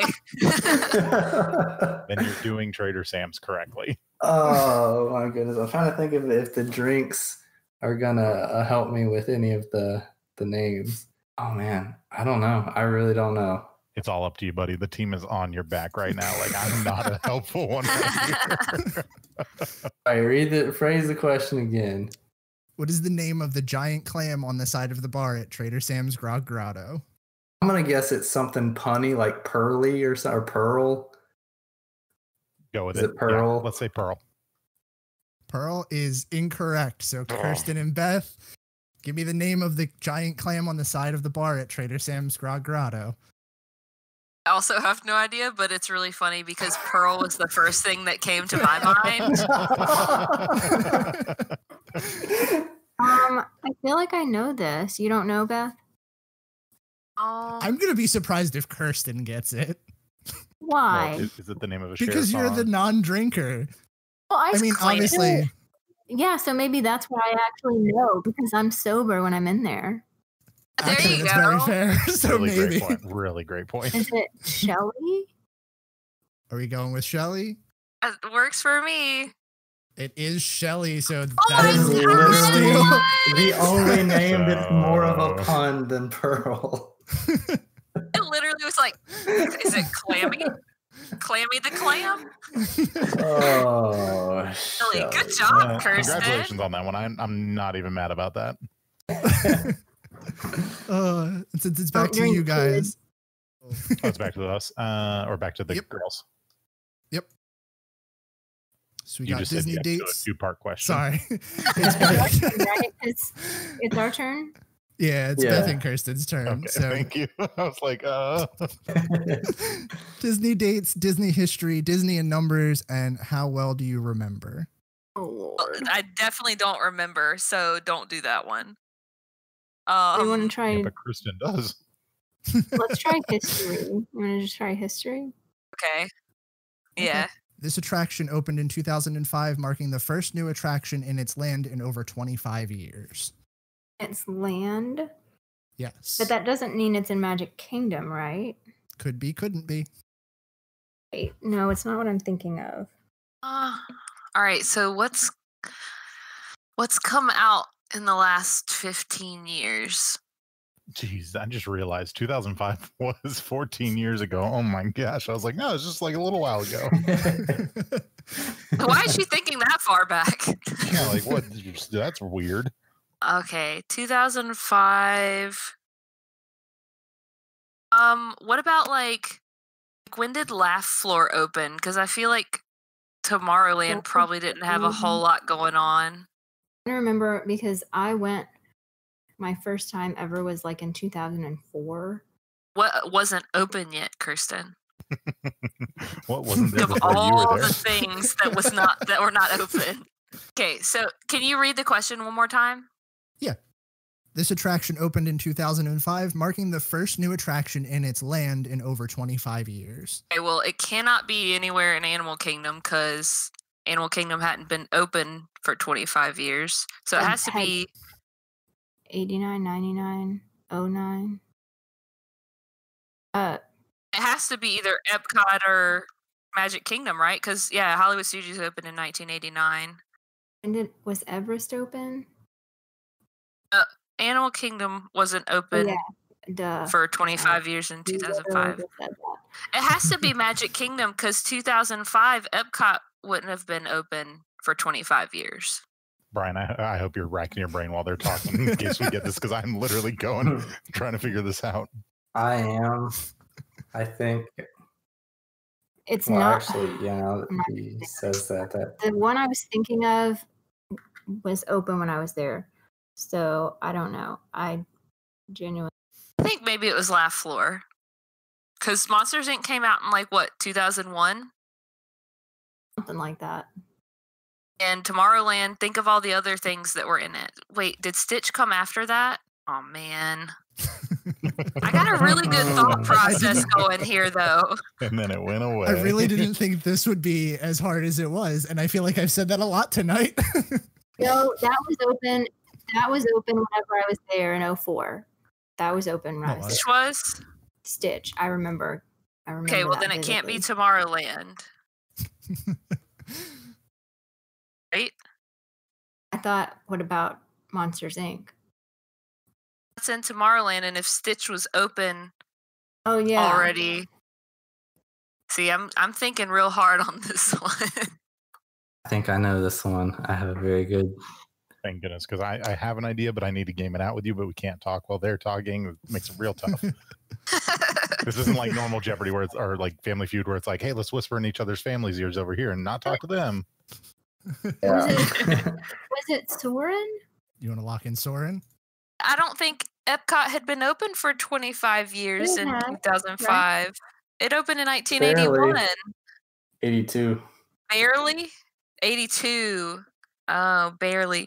Then you're doing Trader Sam's correctly. Oh my goodness! I'm trying to think of if the drinks are gonna uh, help me with any of the the names. Oh man, I don't know. I really don't know. It's all up to you, buddy. The team is on your back right now. Like I'm not a helpful one right here. All right, read the phrase the question again. What is the name of the giant clam on the side of the bar at Trader Sam's Grog Grotto? I'm gonna guess it's something punny like Pearly or so- or Pearl. Go with Is it. it Pearl? Yeah, let's say Pearl. Pearl is incorrect. So Kirsten and Beth, give me the name of the giant clam on the side of the bar at Trader Sam's Grog Grotto. I also have no idea, but it's really funny because Pearl was the first thing that came to my mind. Um, I feel like I know this. You don't know, Beth? Oh, I'm gonna be surprised if Kirsten gets it Why? Well, is, is it the name of a Cher because you're the song? non-drinker. well, I, I mean, claim it. obviously, yeah, so maybe that's why I actually know because I'm sober when I'm in there. There actually, you that's very go. fair. So really maybe. great point. Really great point. Is it Shelly? Are we going with Shelly? It works for me. It is Shelly. So Oh that my is That is the first literally steal. the only name that's more of a So- pun than Pearl. It literally was like, is it Clammy? Clammy the Clam? Oh, Really, good Shelly. job, Uh, Kirsten. congratulations on that one. I'm, I'm not even mad about that. Uh, since it's back Don't to drink, you guys. Oh, it's back to us, uh, or back to the Yep. girls. Yep. So we You got just Disney said yes to dates. a two-part question. Sorry. it's Beth. Right? It's it's our turn. Yeah, it's Yeah. Beth and Kirsten's turn. Okay, so thank you. I was like, uh, Disney dates, Disney history, Disney and numbers, and how well do you remember? Oh Well, Lord. I definitely don't remember, so don't do that one. we Um, want to try. yeah, but Kristen does. Let's try history. You want to just try history? okay. Yeah. This attraction opened in two thousand five, marking the first new attraction in its land in over twenty-five years. It's land, Yes. but that doesn't mean it's in Magic Kingdom, right? Could be, couldn't be. Wait, no, it's not what I'm thinking of. Uh, all right. So what's what's come out in the last fifteen years. Jeez, I just realized two thousand five was fourteen years ago. Oh my gosh. I was like, no, it's just like a little while ago. Why is she thinking that far back? Yeah, like what? That's weird. Okay, two thousand five. Um, what about like, when did Laugh Floor open? Because I feel like Tomorrowland probably didn't have a whole lot going on. I remember because I went, my first time ever was like in two thousand four. What wasn't open yet, Kirsten? What wasn't there Of before you all were there? the things that was not that were not open. Okay, so can you read the question one more time? Yeah. This attraction opened in two thousand five, marking the first new attraction in its land in over twenty-five years. Okay, well, it cannot be anywhere in Animal Kingdom because Animal Kingdom hadn't been open for twenty-five years. So it And has to had- be eighty-nine, ninety-nine, oh nine. Uh, it has to be either Epcot or Magic Kingdom, right? Because yeah, Hollywood Studios opened in nineteen eighty-nine. and it was Everest open? Uh, Animal Kingdom wasn't Oh, open yeah. Duh. for twenty-five years in You two thousand literally five. just said that. It has to be Magic Kingdom because two thousand five Epcot wouldn't have been open for twenty-five years. Brian, I, I hope you're racking your brain while they're talking in case we get this, because I'm literally going trying to figure this out. I am. I think. It's well, not. actually, yeah. Now that he says that, that The one I was thinking of was open when I was there. So I don't know. I genuinely. I think maybe it was Laugh Floor because Monsters Incorporated came out in like what two thousand one, Something like that. and Tomorrowland. Think of all the other things that were in it. Wait, did Stitch come after that? Oh man, I got a really good thought process going here though. And then it went away. I really didn't think this would be as hard as it was, and I feel like I've said that a lot tonight. No, that was open. That was open whenever I was there in oh four. That was open when I was Which there. was Stitch. I remember. I remember. okay. Well, that then it can't be vividly. Tomorrowland, right? I thought, what about Monsters Incorporated? It's in Tomorrowland, and if Stitch was open Oh yeah. already, see, I'm I'm thinking real hard on this one. I think I know this one. I have a very good. Thank goodness, because I, I have an idea, but I need to game it out with you, but we can't talk while they're talking. It makes it real tough. This isn't like normal Jeopardy where it's, or like Family Feud where it's like, hey, let's whisper in each other's families' ears over here and not talk to them. Was it, was it Soren? You want to lock in Soren? I don't think Epcot had been open for twenty-five years It in had, two thousand five. right? It opened in nineteen eighty-one. Barely. eighty-two. Barely? eighty-two. Oh, barely.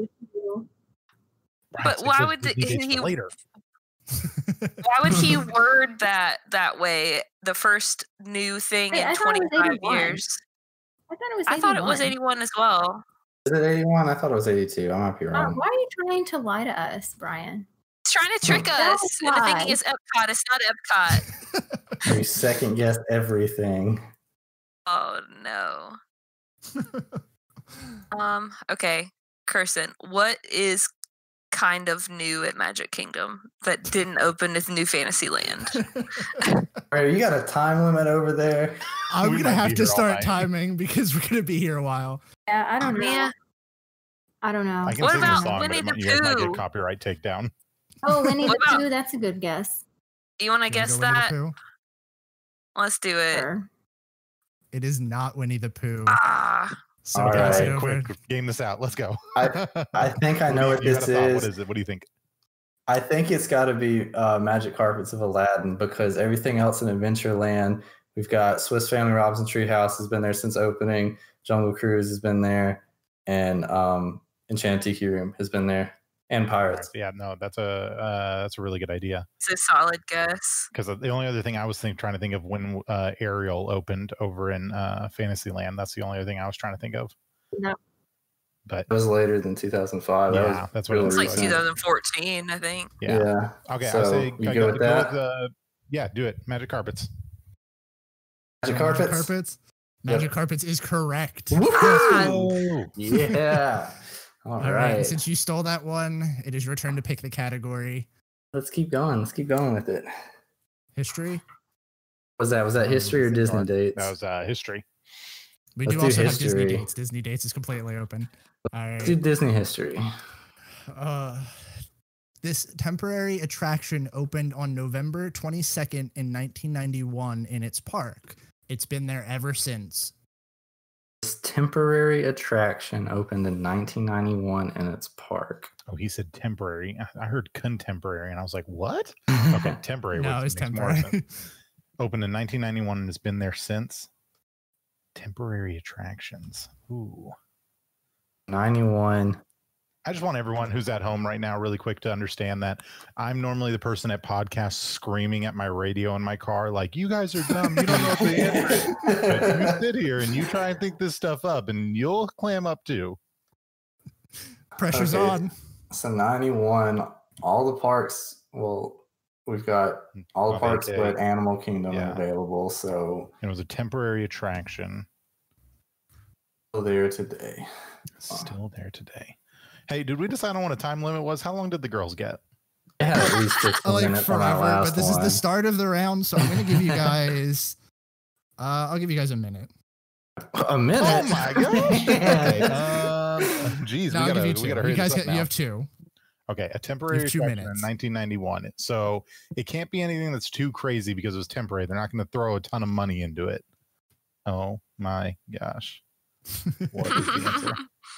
But why would the, he, later? why would he word that that way? The first new thing Wait, I in thought it was twenty-five eighty-one. years. I thought it was. I thought it was eighty-one. eighty-one as well. Is it eighty-one? I thought it was eighty-two. I might be Uh, wrong. why are you trying to lie to us, Brian? He's trying to trick That's us into thinking why. it's Epcot. It's not Epcot. You second guess everything. Oh no. um. Okay, Kirsten, what is kind of new at Magic Kingdom that didn't open with New Fantasyland? All right, you got a time limit over there. I'm We gonna might have be to here all start night. timing because we're gonna be here a while. Yeah, I don't know. Yeah. I don't know. I can What sing the about song, but Winnie it the might, you guys might Pooh? get copyright takedown. Oh, Winnie What the about- Pooh. That's a good guess. You want to You wanna guess go Winnie the that? Pooh? Let's do it. Sure. It is not Winnie the Pooh. Ah, So All pass right, it over. Quick, game this out. Let's go. I I think I know what You this had a thought. is. What is it? What do you think? I think it's got to be uh, Magic Carpets of Aladdin because everything else in Adventureland, we've got Swiss Family Robinson Treehouse has been there since opening, Jungle Cruise has been there, and um, Enchanted Tiki Room has been there, and Pirates. Yeah, no, that's a uh, that's a really good idea. it's a solid guess. Because the only other thing I was think, trying to think of when uh, Ariel opened over in uh, Fantasyland, that's the only other thing I was trying to think of. No. But It was later than two thousand five. That yeah, was that's what it really It's like recent. twenty fourteen, I think. yeah. Yeah. Okay, I So, say you I go go, with go that? with uh, yeah, do it. Magic Carpets. Magic Carpets. Carpets. Magic Carpets is correct. Woohoo! Yeah. All, All right. right. And since you stole that one, it is your turn to pick the category. Let's keep going. Let's keep going with it. History? Was that was that history or Disney dates? That was uh, history. We Let's do do also have history. Disney dates. Disney dates is completely open. All right. Let's do Disney history. Uh, this temporary attraction opened on November twenty-second in nineteen ninety-one in its park. It's been there ever since. This temporary attraction opened in nineteen ninety-one in its park. Oh, he said temporary. I heard contemporary, and I was like, "What?" Okay, temporary. No, works, it's makes more temporary. sense. Opened in nineteen ninety-one and has been there since. Temporary attractions. Ooh, ninety-one. I just want everyone who's at home right now really quick to understand that I'm normally the person at podcasts screaming at my radio in my car, like, you guys are dumb. You don't know what the answer is. But you sit here and you try and think this stuff up and you'll clam up too. Pressure's Okay, on. So ninety-one, all the parks, well, we've got all the Okay, parks okay. but Animal Kingdom Yeah. available, so It was a temporary attraction. still there today. Still there today. Hey, did we decide on what a time limit was? How long did the girls get? It had at least fifteen like minutes on that forever, last but this is one. the start of the round, so I'm going to give you guys. Uh, I'll give you guys a minute. A minute? Oh my gosh. Okay. Um, geez, No, we I'll gotta, give you we two. gotta hurry You guys, this up get, you now. have two. Okay, a temporary two attraction minutes. in nineteen ninety-one. So it can't be anything that's too crazy because it was temporary. They're not going to throw a ton of money into it. Oh my gosh. What is the answer?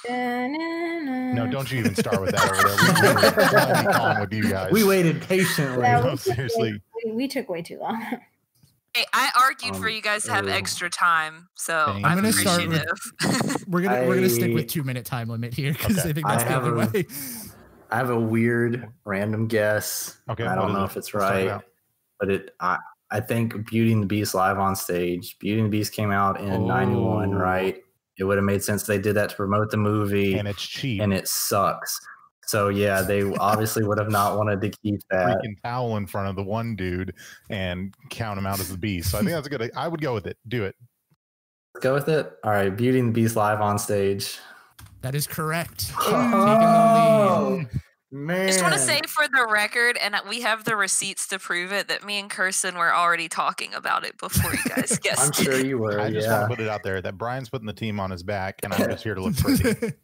No, don't you even start with that over there. We, we, let me calm with you guys. We waited patiently. Yeah, we No, took seriously. way- we, we took way too long. Hey, I argued for Um, you guys to have oh. extra time, so Thank I'm I'm gonna start with- appreciative. We're gonna we're gonna stick I- with two minute time limit here because Okay. I think I that's the have only a- way. I have a weird random guess. Okay, I what don't is know it? if it's Let's talk right, about- but it I, I think Beauty and the Beast live on stage. Beauty and the Beast came out in ninety-one, Oh. right? It would have made sense they did that to promote the movie, And it's cheap. and it sucks. So yeah, they obviously would have not wanted to keep that. Freaking towel in front of the one dude and count him out as the beast. So I think that's a good. I would go with it. Do it. Let's go with it. All right, Beauty and the Beast live on stage. That is correct. Oh, Taking the lead. man! I just want to say for the record, and we have the receipts to prove it, that me and Kirsten were already talking about it before you guys guessed I'm sure it. you were. I just yeah. want to put it out there that Brian's putting the team on his back, and I'm just here to look pretty.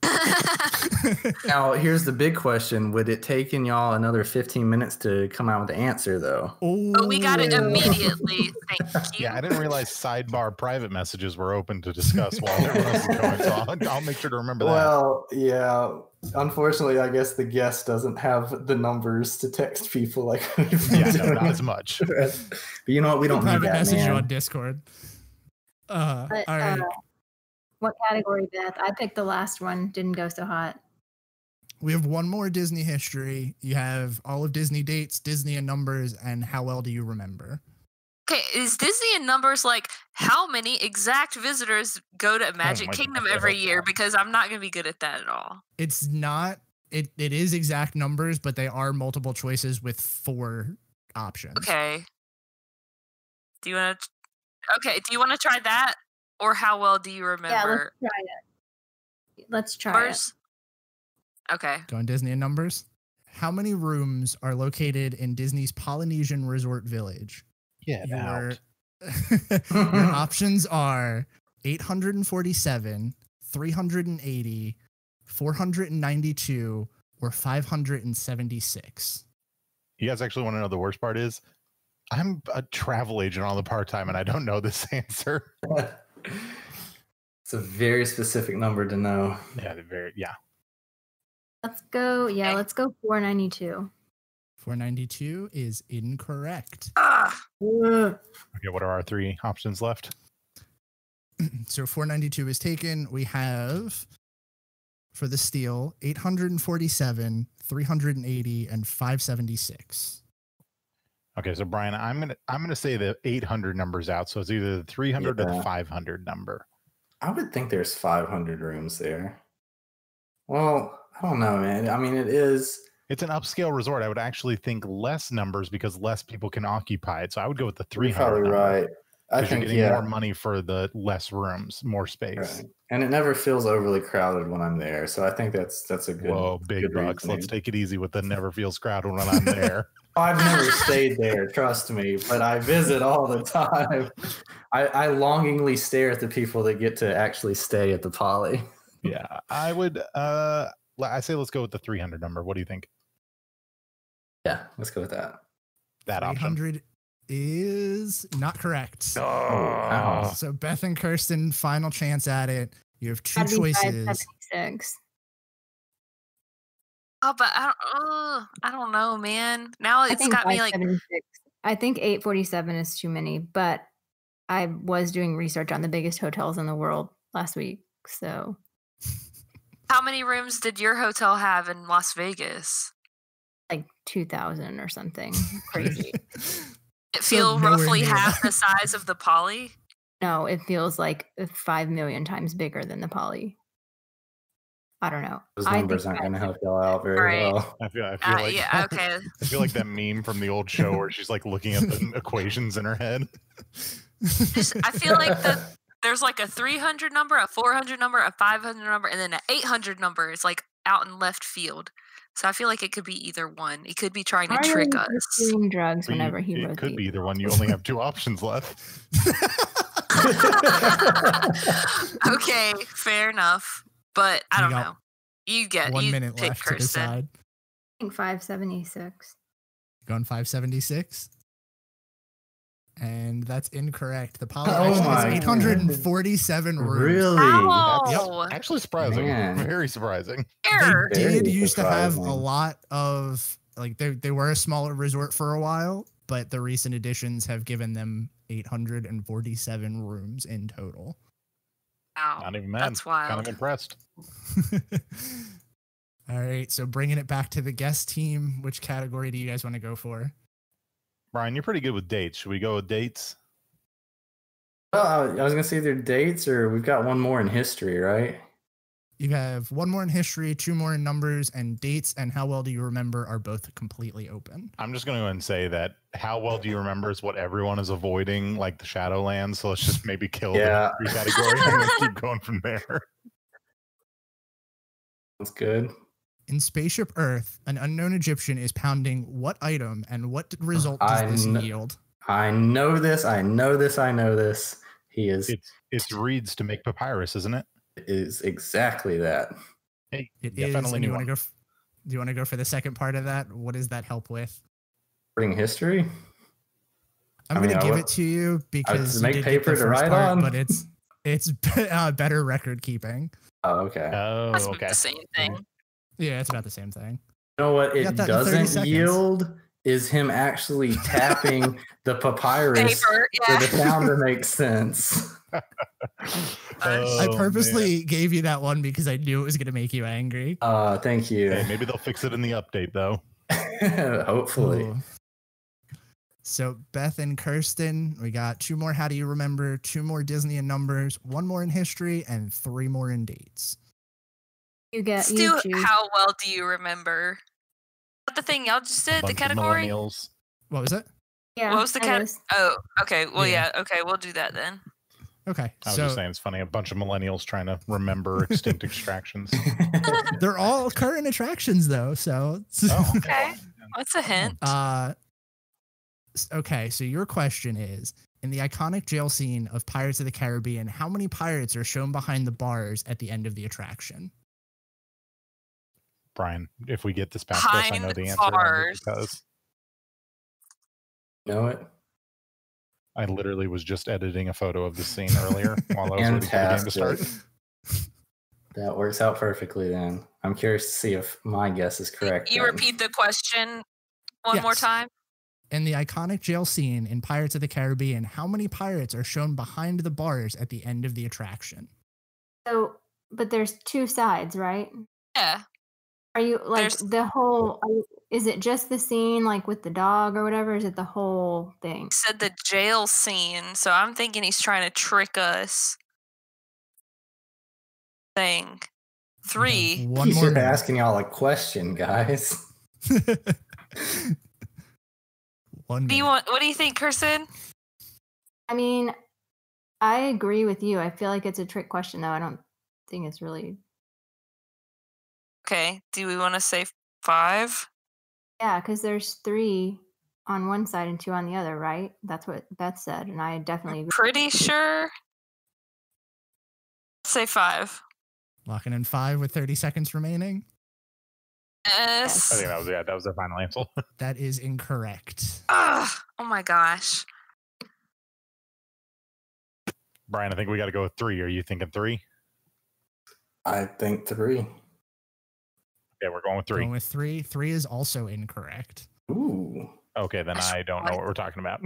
Now, here's the big question: would it taken y'all another fifteen minutes to come out with the answer, though? But we got it immediately. Thank you. Yeah, I didn't realize sidebar private messages were open to discuss while everyone else is going. So I'll, I'll make sure to remember that. Well, yeah. Unfortunately, I guess the guest doesn't have the numbers to text people like we've been Yeah, no, doing. not as much. But you know what? We don't need private that, message you man. on Discord. Uh, But, all right. uh, what category, Beth? I picked the last one. Didn't go so hot. We have one more Disney history. You have all of Disney dates, Disney and numbers, and how well do you remember? Okay, is Disney in numbers like how many exact visitors go to Magic my Kingdom God. every year? Because I'm not going to be good at that at all. It's not. It it is exact numbers, but they are multiple choices with four options. Okay. Do you want to? Okay. Do you want to try that, or how well do you Yeah, let's remember try it. Let's try numbers? Okay. Going Disney and numbers. How many rooms are located in Disney's Polynesian Resort Village? Get Your, out. your options are eight hundred forty-seven, three hundred eighty, four hundred ninety-two, or five hundred seventy-six. You guys actually want to know the worst part is? I'm a travel agent on the part time, and I don't know this answer. It's a very specific number to know. Yeah, they're very yeah. Let's go. Yeah, Okay. let's go four ninety-two. four ninety-two is incorrect. Ah, Okay, what are our three options left? So four ninety-two is taken. We have for the steal eight hundred forty-seven, three hundred eighty, and five seventy-six. Okay, so Brian, I'm gonna I'm gonna say the eight hundred numbers out. So it's either the three hundred or Yeah. the five hundred number. I would think there's five hundred rooms there. Well, I don't know, man. I mean, it is. It's an upscale resort. I would actually think less numbers because less people can occupy it. So I would go with the three You're hundred. probably number. right. I Because you're think getting yeah. more money for the less rooms, more space. Right. And it never feels overly crowded when I'm there. So I think that's that's a good Whoa, big good bucks. reasoning. Let's take it easy with the never feels crowded when I'm there. I've never stayed there, trust me, but I visit all the time. I, I longingly stare at the people that get to actually stay at the Poly. Yeah, I would. Uh, I say let's go with the three hundred number. What do you think? Yeah, let's go with that. That three hundred option is not correct. Oh, wow. So Beth and Kirsten, final chance at it. You have two Gotta be choices. five seventy-six. Oh, but I don't. Uh, I don't know, man. Now I it's think got me like. five seventy-six. I think eight forty-seven is too many, but I was doing research on the biggest hotels in the world last week. So, How many rooms did your hotel have in Las Vegas? like two thousand or something crazy. It feel nowhere roughly near half that. the size of the Poly. No, it feels like five million times bigger than the Poly. I don't know. Those I numbers think aren't going to five- help y'all out very Right. well. I feel, I feel Uh, like yeah, okay. I feel like that meme from the old show where she's like looking at the equations in her head. Just, I feel like the there's like a three hundred number, a four hundred number, a five hundred number, and then an eight hundred number. It's like out in left field. So I feel like it could be either one. It could be trying to Mario trick was us. doing drugs Well, you- whenever he it wrote could these. be either one. You only have two options left. Okay, fair enough. But I You don't got know. You get One you minute pick left to Kirsten. decide. I think five seventy-six. Going five seventy-six. And that's incorrect. The Poly Oh actually has my eight hundred forty-seven rooms. Really? Ow! That's actually surprising. Man. Very surprising. Error. They Very did used to have a surprising. lot of, like, they, they were a smaller resort for a while, but the recent additions have given them eight hundred forty-seven rooms in total. Wow. Not even mad. That's wild. Kind of impressed. All right, so bringing it back to the guest team, which category do you guys want to go for? Brian, you're pretty good with dates. Should we go with dates? Well, I was going to say either dates or we've got one more in history, right? You have one more in history, two more in numbers, and dates and how well do you remember are both completely open. I'm just going to go ahead and say that how well do you remember is what everyone is avoiding, like the Shadowlands. So let's just maybe kill Yeah. the history category and then keep going from there. That's good. In Spaceship Earth, an unknown Egyptian is pounding what item and what result does I this kn- yield? I know this. I know this. I know this. He is It's it's reeds to make papyrus, isn't it? is exactly that. Hey, It you is. definitely And you knew want to one. go? F- do you want to go for the second part of that? What does that help with? Bring history. I'm I mean, going to I give would- it to you because you make did get paper the to first write part, on. but it's it's uh, better record keeping. Oh, okay. Oh, That's okay. the same thing. Yeah, it's about the same thing. You know what You it got that in thirty doesn't seconds. yield is him actually tapping the papyrus Paper, for yeah. the sound to make sense. I Oh, purposely gave you that one because I knew it was going to make you angry. Uh, thank you. man. Hey, maybe they'll fix it in the update, though. Hopefully. Ooh. So Beth and Kirsten, we got two more. How do you remember? Two more Disney in numbers, one more in history, and three more in dates. You get Stu, you choose. how well do you remember? What the thing y'all just did? The Bunch of category? millennials. What was it? Yeah, What was the I cat? was. Oh, okay. Well, Yeah. yeah. Okay, we'll do that then. Okay, I was so just saying it's funny. A bunch of millennials trying to remember extinct extractions. they're all current attractions though. So Oh, Okay. What's a hint? uh, s- okay. So your question is: in the iconic jail scene of Pirates of the Caribbean, how many pirates are shown behind the bars at the end of the attraction? Brian, if we get this past this, I know Behind the answer. only bars. Because know it? I literally was just editing a photo of the scene earlier while I was waiting for the game to start. Fantastic. That works out perfectly then. I'm curious to see if my guess is correct. You then. repeat the question one more Yes. time. In the iconic jail scene in Pirates of the Caribbean, how many pirates are shown behind the bars at the end of the attraction? So, but there's two sides, right? Yeah. Are you like There's- the whole? Are you, is it just the scene, like with the dog or whatever? Is it the whole thing? He said the jail scene, so I'm thinking he's trying to trick us. Thing. Three. One He's more just minute. asking y'all a question, guys. One Do you minute. want? What do you think, Kirsten? I mean, I agree with you. I feel like it's a trick question, though. I don't think it's really. Okay. Do we want to say five? Yeah, because there's three on one side and two on the other, right? That's what Beth said, and I definitely agree. Pretty sure. Say five. Locking in five with thirty seconds remaining. Yes. I think that was yeah, that was our final answer. That is incorrect. Ugh, oh my gosh. Brian, I think we got to go with three. Are you thinking three? I think three. Yeah, we're going with three. Going with three. Three is also incorrect. Ooh. Okay, then I don't know what we're talking about.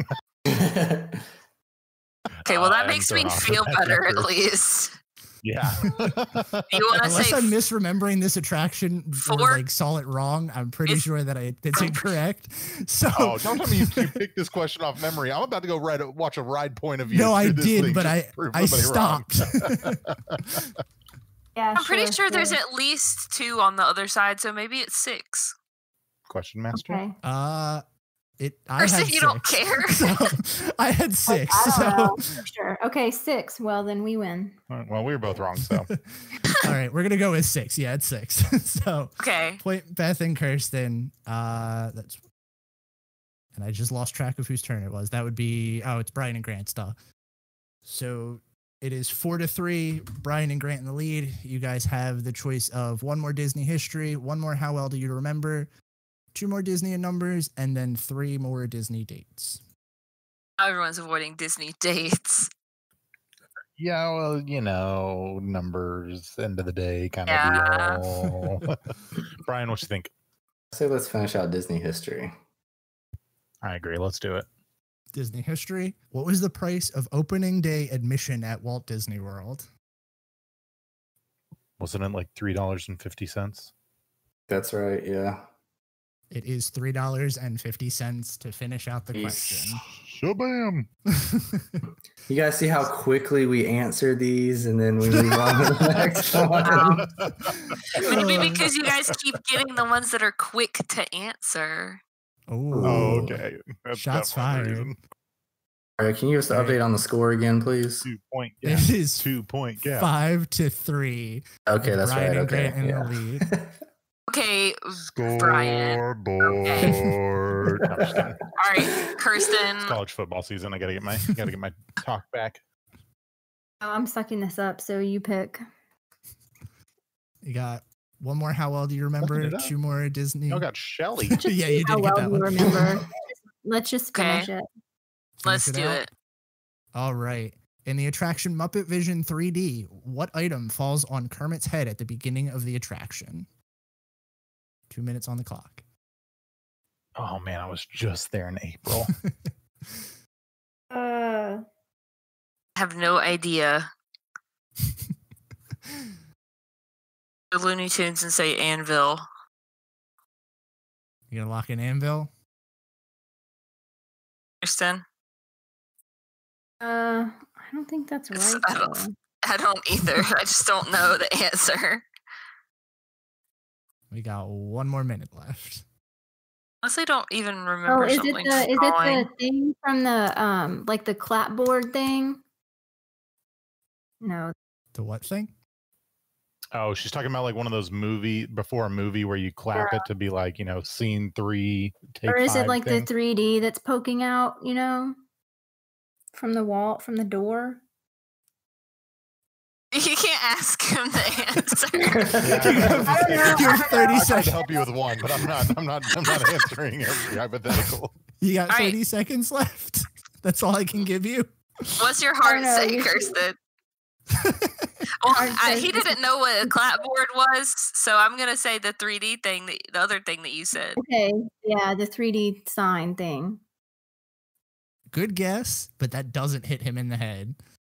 Okay, well that I'm makes me thrown off feel with that better at answer. least. Yeah. You want to Unless say I'm misremembering this attraction or four? like saw it wrong, I'm pretty sure that I it's incorrect. So Oh, don't tell me you, you picked this question off memory. I'm about to go ride, watch a ride point of view. no, I through this did, thing but just I to prove I somebody wrong. stopped. Yeah, I'm pretty sure, sure there's sure. at least two on the other side, so maybe it's six. Question master. Okay. uh, it. I First, had if you six. don't care. So, I had six. I So don't know for sure. Okay, six. Well, then we win. All right, well, we were both wrong, so all right, we're gonna go with six. Yeah, it's six. So Okay. point Beth and Kirsten. Uh, that's. And I just lost track of whose turn it was. That would be oh, it's Brian and Grant's stuff. So it is four to three. Brian and Grant in the lead. You guys have the choice of one more Disney history, one more how well do you remember, two more Disney and numbers, and then three more Disney dates. Everyone's avoiding Disney dates. yeah, well, you know, numbers, end of the day kind of Yeah. deal. Brian, what you think? Say let's finish out Disney history. I agree. Let's do it. Disney history. What was the price of opening day admission at Walt Disney World? Wasn't it like three dollars and fifty cents? That's right. Yeah. It is three dollars and fifty cents to finish out the Yeesh. question. Shabam. You guys see how quickly we answer these, and then we move on to the next one. Maybe because you guys keep getting the ones that are quick to answer. Oh, Oh, okay. That's Shots definitely the fired. reason. All right, can you give us the update on the score again, please? Two point gap. It is Two point gap. five to three. Okay, with that's Brian right. and Okay, Grant in yeah. the lead. Okay, Brian. Scoreboard. No, I'm just kidding. All right, Kirsten. It's college football season. I gotta get my gotta get my talk back. Oh, I'm sucking this up, so you pick. You got one more. How well do you remember? Sucking it up. Two more Disney. Y'all got Shelly. yeah, you How did well get that do you one. remember? Let's just finish Okay. it. Let's Finish do out? it. All right. In the attraction Muppet Vision three D, what item falls on Kermit's head at the beginning of the attraction? Two minutes on the clock. Oh man, I was just there in April. Uh, I have no idea. The Looney Tunes and say Anvil. You gonna lock in Anvil? Kirsten? uh, I don't think that's It's- right. I don't- though. I don't either. I just don't know the answer. We got one more minute left. Honestly, don't even Oh, remember is it something the is drawing. it the thing from the um like the clapboard thing? No. The what thing? Oh, she's talking about like one of those movie before a movie where you clap Yeah. it to be like, you know, scene three, take Or is it five like thing. the three D that's poking out, you know, from the wall, from the door? You can't ask him the answer. Yeah, You have- I don't know. you have I don't thirty I tried to seconds. help you with one, but I'm not. I'm not. I'm not answering every hypothetical. You got All right. thirty seconds left. That's all I can give you. What's your I heart don't know, say, you should- Kirsten? Well, Heart I, says he this- didn't know what a clapboard was, so I'm gonna say the three D thing, that, the other thing that you said. Okay, yeah, the three D sign thing. Good guess, but that doesn't hit him in the head.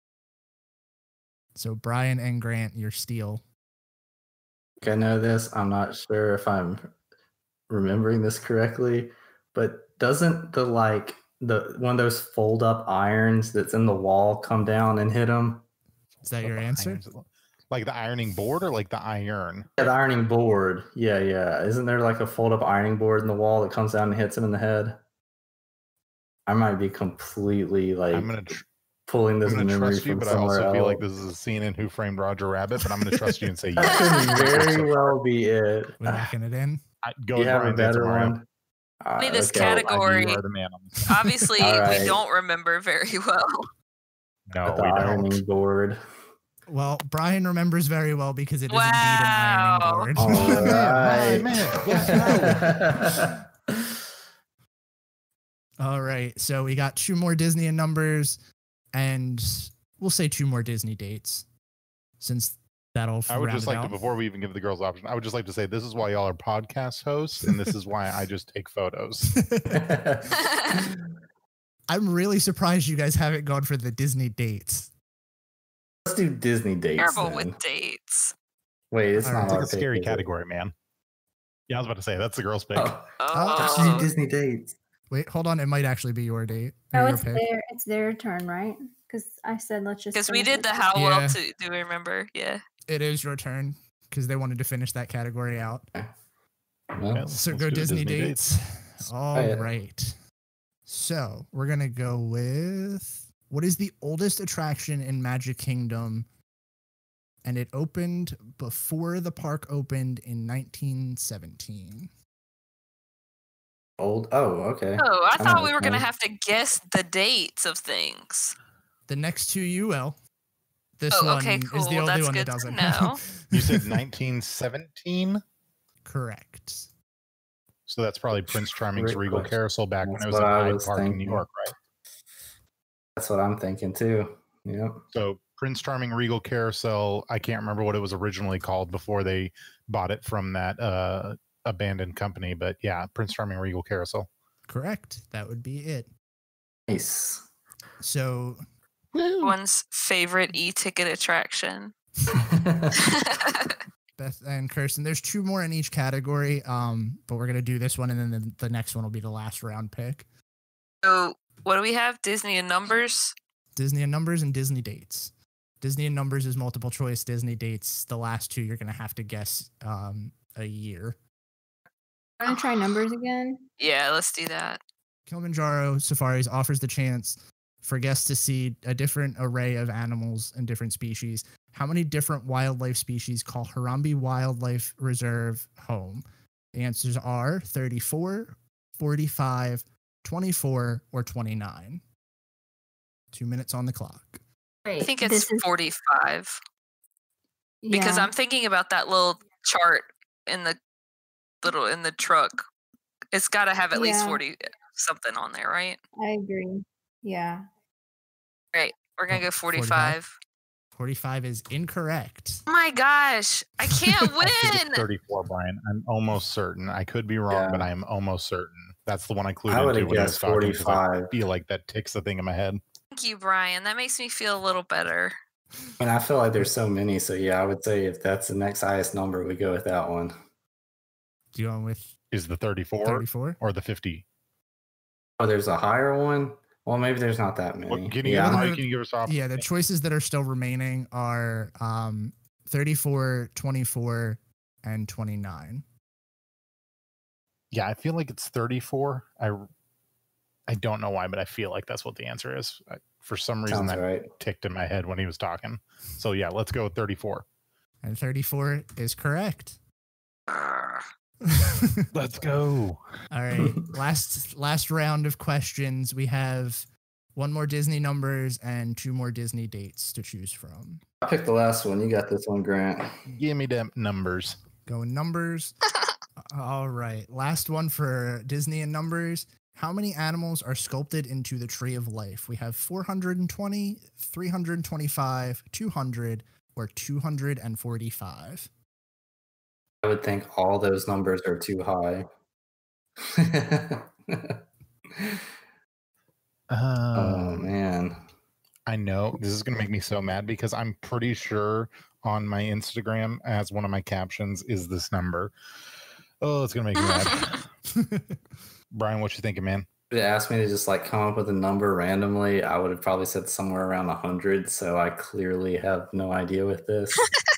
So Brian and Grant, your steal. I know this. I'm not sure if I'm remembering this correctly, but doesn't the like the one of those fold up irons that's in the wall come down and hit him? Is that your What answer? irons- Like the ironing board or like the iron? Yeah, the ironing board. Yeah, yeah. Isn't there like a fold up ironing board in the wall that comes down and hits him in the head? I might be completely like I'm gonna. Tr- pulling this I'm going to memory trust you, from but I somewhere also feel like else. this is a scene in Who Framed Roger Rabbit, but I'm going to trust you and say That yes. could very well be it. We're locking it in. I, go You with have a Brian's answer, better Mario. one? I mean, Uh, this okay. category, You are the man on this. obviously, All we right. don't remember very well. No, the we ironing don't. board. Well, Brian remembers very well because it is Wow. indeed an ironing All board. right. man. All right. So we got two more Disney and numbers, and we'll say two more Disney dates, since that'll. I would round just it like out. to, before we even give the girls option, I would just like to say this is why y'all are podcast hosts, and this is why I just take photos. I'm really surprised you guys haven't gone for the Disney dates. Let's do Disney dates. Terrible then. with dates. Wait, it's All not right. It's like our a scary pick, is it? category, man. Yeah, I was about to say that's the girls' pick. Oh, Oh. let's do Disney dates. Wait, hold on. It might actually be your date. or Oh, your it's pick. their it's their turn, right? Because I said let's just. Because we finish did the it. how Yeah. well to do we remember? Yeah. It is your turn because they wanted to finish that category out. Well, Yeah, So let's go do Disney, Disney dates. All yeah. right. So we're gonna go with what is the oldest attraction in Magic Kingdom, and it opened before the park opened in nineteen seventeen. Old. Oh, okay. Oh, I I thought know we this were going to one. have to guess the dates of things. The next two you will. This Oh, one okay, is the cool. only That's one that good to doesn't. know. You said nineteen seventeen, Correct. so that's probably Prince Charming's Great Regal question. Carousel back when That's it was what in I Hyde was Park in New thinking. York, right? That's what I'm thinking too. Yep. So Prince Charming Regal Carousel, I can't remember what it was originally called before they bought it from that uh, abandoned company, but yeah, Prince Charming Regal Carousel. Correct. That would be it. Nice. So One's favorite e-ticket attraction. Beth and Kirsten, there's two more in each category, um, but we're gonna do this one, and then the, the next one will be the last round pick. So what do we have? Disney and numbers? Disney and numbers and Disney dates. Disney and numbers is multiple choice. Disney dates, the last two, you're gonna have to guess um, a year. I'm gonna try numbers again. Yeah, let's do that. Kilimanjaro Safaris offers the chance for guests to see a different array of animals and different species. How many different wildlife species call Harambe Wildlife Reserve home? The answers are thirty-four, forty-five, twenty-four, or twenty-nine. Two minutes on the clock. I think Wait, it's this is- forty-five. Because Yeah. I'm thinking about that little chart in the little in the truck. It's got to have at least Yeah. forty something on there, right? I agree. Yeah. Right. We're going to go forty-five. forty-five is incorrect. Oh my gosh. I can't I think it's win. thirty-four, Brian. I'm almost certain. I could be wrong, Yeah. but I am almost certain. That's the one I clued I would into have when I was guessed talking, 'cause I forty-five. feel like that ticks the thing in my head. Thank you, Brian. That makes me feel a little better. I mean, I feel like there's so many. So yeah, I would say if that's the next highest number, we go with that one. Do you go with Is the thirty-four, thirty-four or the fifty? Oh, there's a higher one. Well, maybe there's not that many. What, can you yeah, give us, I'm- can you give us options? Yeah, the choices that are still remaining are um, thirty-four, twenty-four, and twenty-nine. Yeah, I feel like it's thirty-four. I I don't know why, but I feel like that's what the answer is. I, for some reason, Sounds that right. ticked in my head when he was talking. So yeah, let's go with thirty-four. And thirty-four is correct. Let's go. All right. last last round of questions. We have one more Disney numbers and two more Disney dates to choose from. I picked the last one. You got this one, Grant. Give me them numbers. Going numbers. All right. Last one for Disney and numbers. How many animals are sculpted into the Tree of Life? We have four hundred twenty, three hundred twenty-five, two hundred, or two hundred forty-five. I would think all those numbers are too high. oh man. I know this is going to make me so mad because I'm pretty sure on my Instagram as one of my captions is this number. Oh, it's going to make me mad. Brian, what you thinking, man? If you asked me to just like come up with a number randomly, I would have probably said somewhere around one hundred. So I clearly have no idea with this.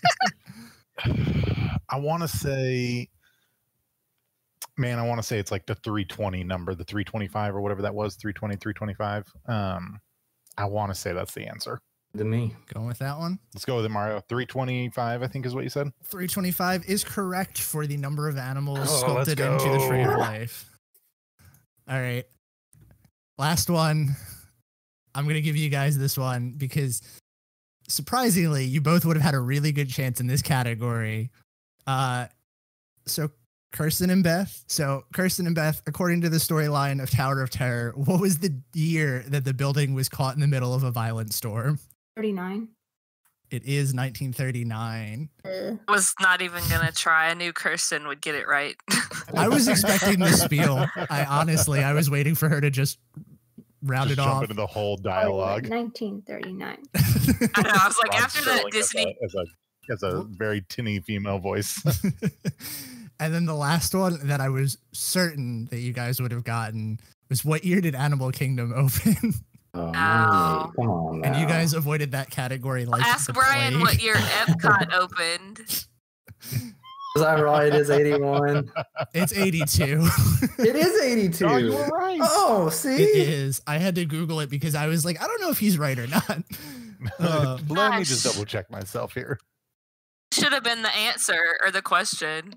I want to say, man, I want to say it's like the three twenty number, the three twenty-five or whatever that was, three twenty, three twenty-five. Um, I want to say that's the answer. To me. Going with that one? Let's go with it, Mario. three twenty-five, I think is what you said. three twenty-five is correct for the number of animals Oh, let's sculpted into the Tree of go. Life. All right. Last one. I'm going to give you guys this one because surprisingly, you both would have had a really good chance in this category. Uh, so Kirsten and Beth. So Kirsten and Beth, according to the storyline of Tower of Terror, what was the year that the building was caught in the middle of a violent storm? thirty-nine. It is nineteen thirty-nine. I was not even going to try. I knew Kirsten would get it right. I was expecting the spiel. I honestly, I was waiting for her to just round Just it jump off. into the whole dialogue. nineteen thirty-nine. I know. I was like, Rod after Sterling that Disney. As a, as a, as a very tinny female voice. And then the last one that I was certain that you guys would have gotten was what year did Animal Kingdom open? Oh, Ow. come on. And you now. guys avoided that category like Ask the Brian plague. what year Epcot opened. Was I right? It is eighty-one. It's eighty-two. It is eighty-two. Oh, you were right. Oh, see? It is. I had to Google it because I was like, I don't know if he's right or not. Uh, Let me Gosh. just double check myself here. Should have been the answer or the question.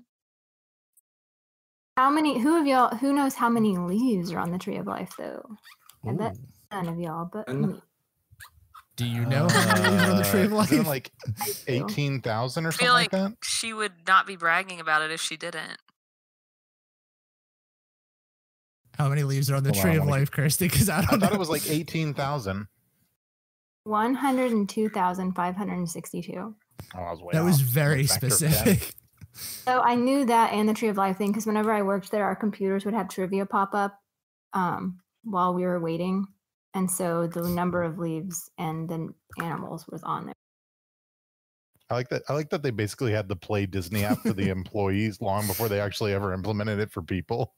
How many? Who of y'all? Who knows how many leaves are on the Tree of Life, though? I bet Ooh. none of y'all. But And- me. Do you know how many leaves are on the Tree of Uh, Life? isn't it like I do. eighteen thousand or I something feel like like that? she would not be bragging about it if she didn't. How many leaves are on the Hold on, Tree I of wanna Life, Kirsty? Because I I don't thought know. it was like eighteen thousand. one hundred and two thousand five hundred and sixty-two. Oh, I was way That was off. very Factor of ten. specific. So I knew that and the Tree of Life thing because whenever I worked there, our computers would have trivia pop up um, while we were waiting, and so the number of leaves and the animals was on there. I like that. I like that they basically had the Play Disney app for the employees long before they actually ever implemented it for people.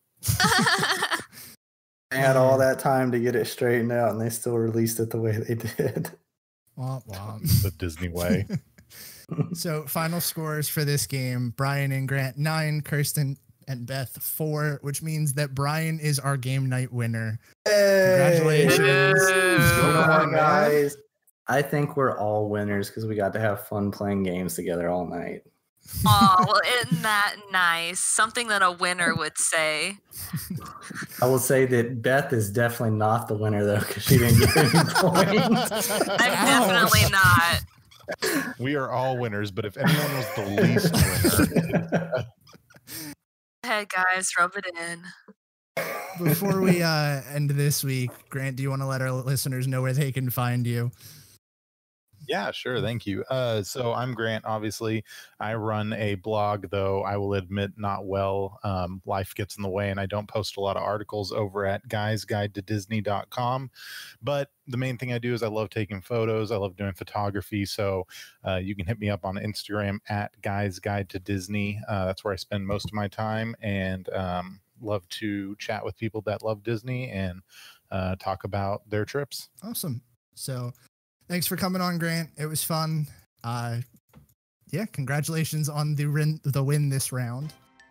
They had all that time to get it straightened out, and they still released it the way they did. Womp womp. The Disney way. So final scores for this game: Brian and Grant nine, Kirsten and Beth four, which means that Brian is our game night winner. Congratulations. You know what, man. guys? I think we're all winners because we got to have fun playing games together all night. Oh, well, isn't that nice? Something that a winner would say. I will say that Beth is definitely not the winner though because she didn't get any points. I'm definitely not. We are all winners, but if anyone was the least winner, Hey guys, rub it in. Before we uh, end this week, Grant, do you want to let our listeners know where they can find you? yeah, sure. Thank you. Uh, so I'm Grant. Obviously, I run a blog, though I will admit not well. Um, life gets in the way, and I don't post a lot of articles over at guys guide to disney dot com. But the main thing I do is I love taking photos. I love doing photography. So uh, you can hit me up on Instagram at guys guide to disney. Uh, that's where I spend most of my time, and um, love to chat with people that love Disney and uh, talk about their trips. Awesome. So thanks for coming on, Grant. It was fun. Uh, yeah, congratulations on the win, the win this round.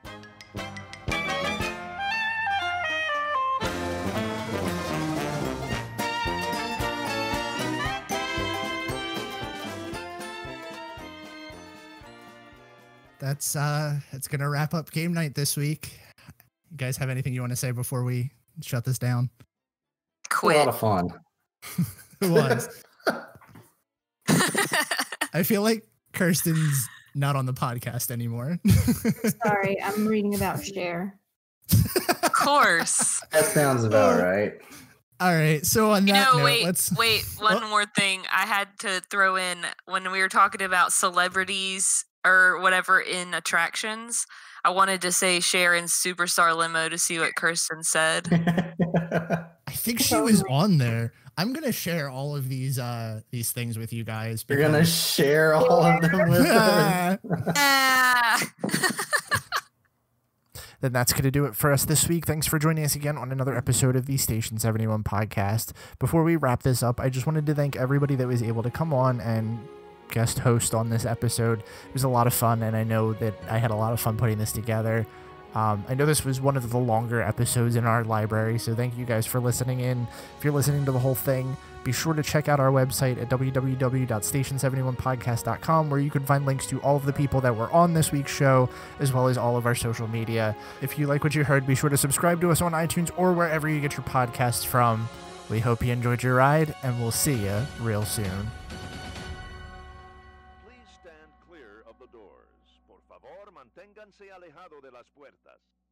That's uh, that's gonna wrap up game night this week. You guys have anything you want to say before we shut this down? A lot of fun. It was. I feel like Kirsten's not on the podcast anymore. Sorry, I'm reading about Cher. Of course. That sounds about right. All right. So on You that know, note, wait, let's. wait. One more thing I had to throw in when we were talking about celebrities or whatever in attractions. I wanted to say Sharon's Superstar Limo to see what Kirsten said. I think she was on there. I'm gonna share all of these uh these things with you guys. You're gonna because- share all of them with us. Ah. Then that's going to do it for us this week. Thanks for joining us again on another episode of the Station seventy-one podcast. Before we wrap this up, I just wanted to thank everybody that was able to come on and guest host on this episode. It was a lot of fun, and I know that I had a lot of fun putting this together. Um, I know this was one of the longer episodes in our library, so thank you guys for listening in. If you're listening to the whole thing, be sure to check out our website at w w w dot station seventy one podcast dot com, where you can find links to all of the people that were on this week's show, as well as all of our social media. If you like what you heard, be sure to subscribe to us on iTunes or wherever you get your podcasts from. We hope you enjoyed your ride, and we'll see you real soon. Please stand clear of the doors. Por favor, manténganse alejado de las puertas.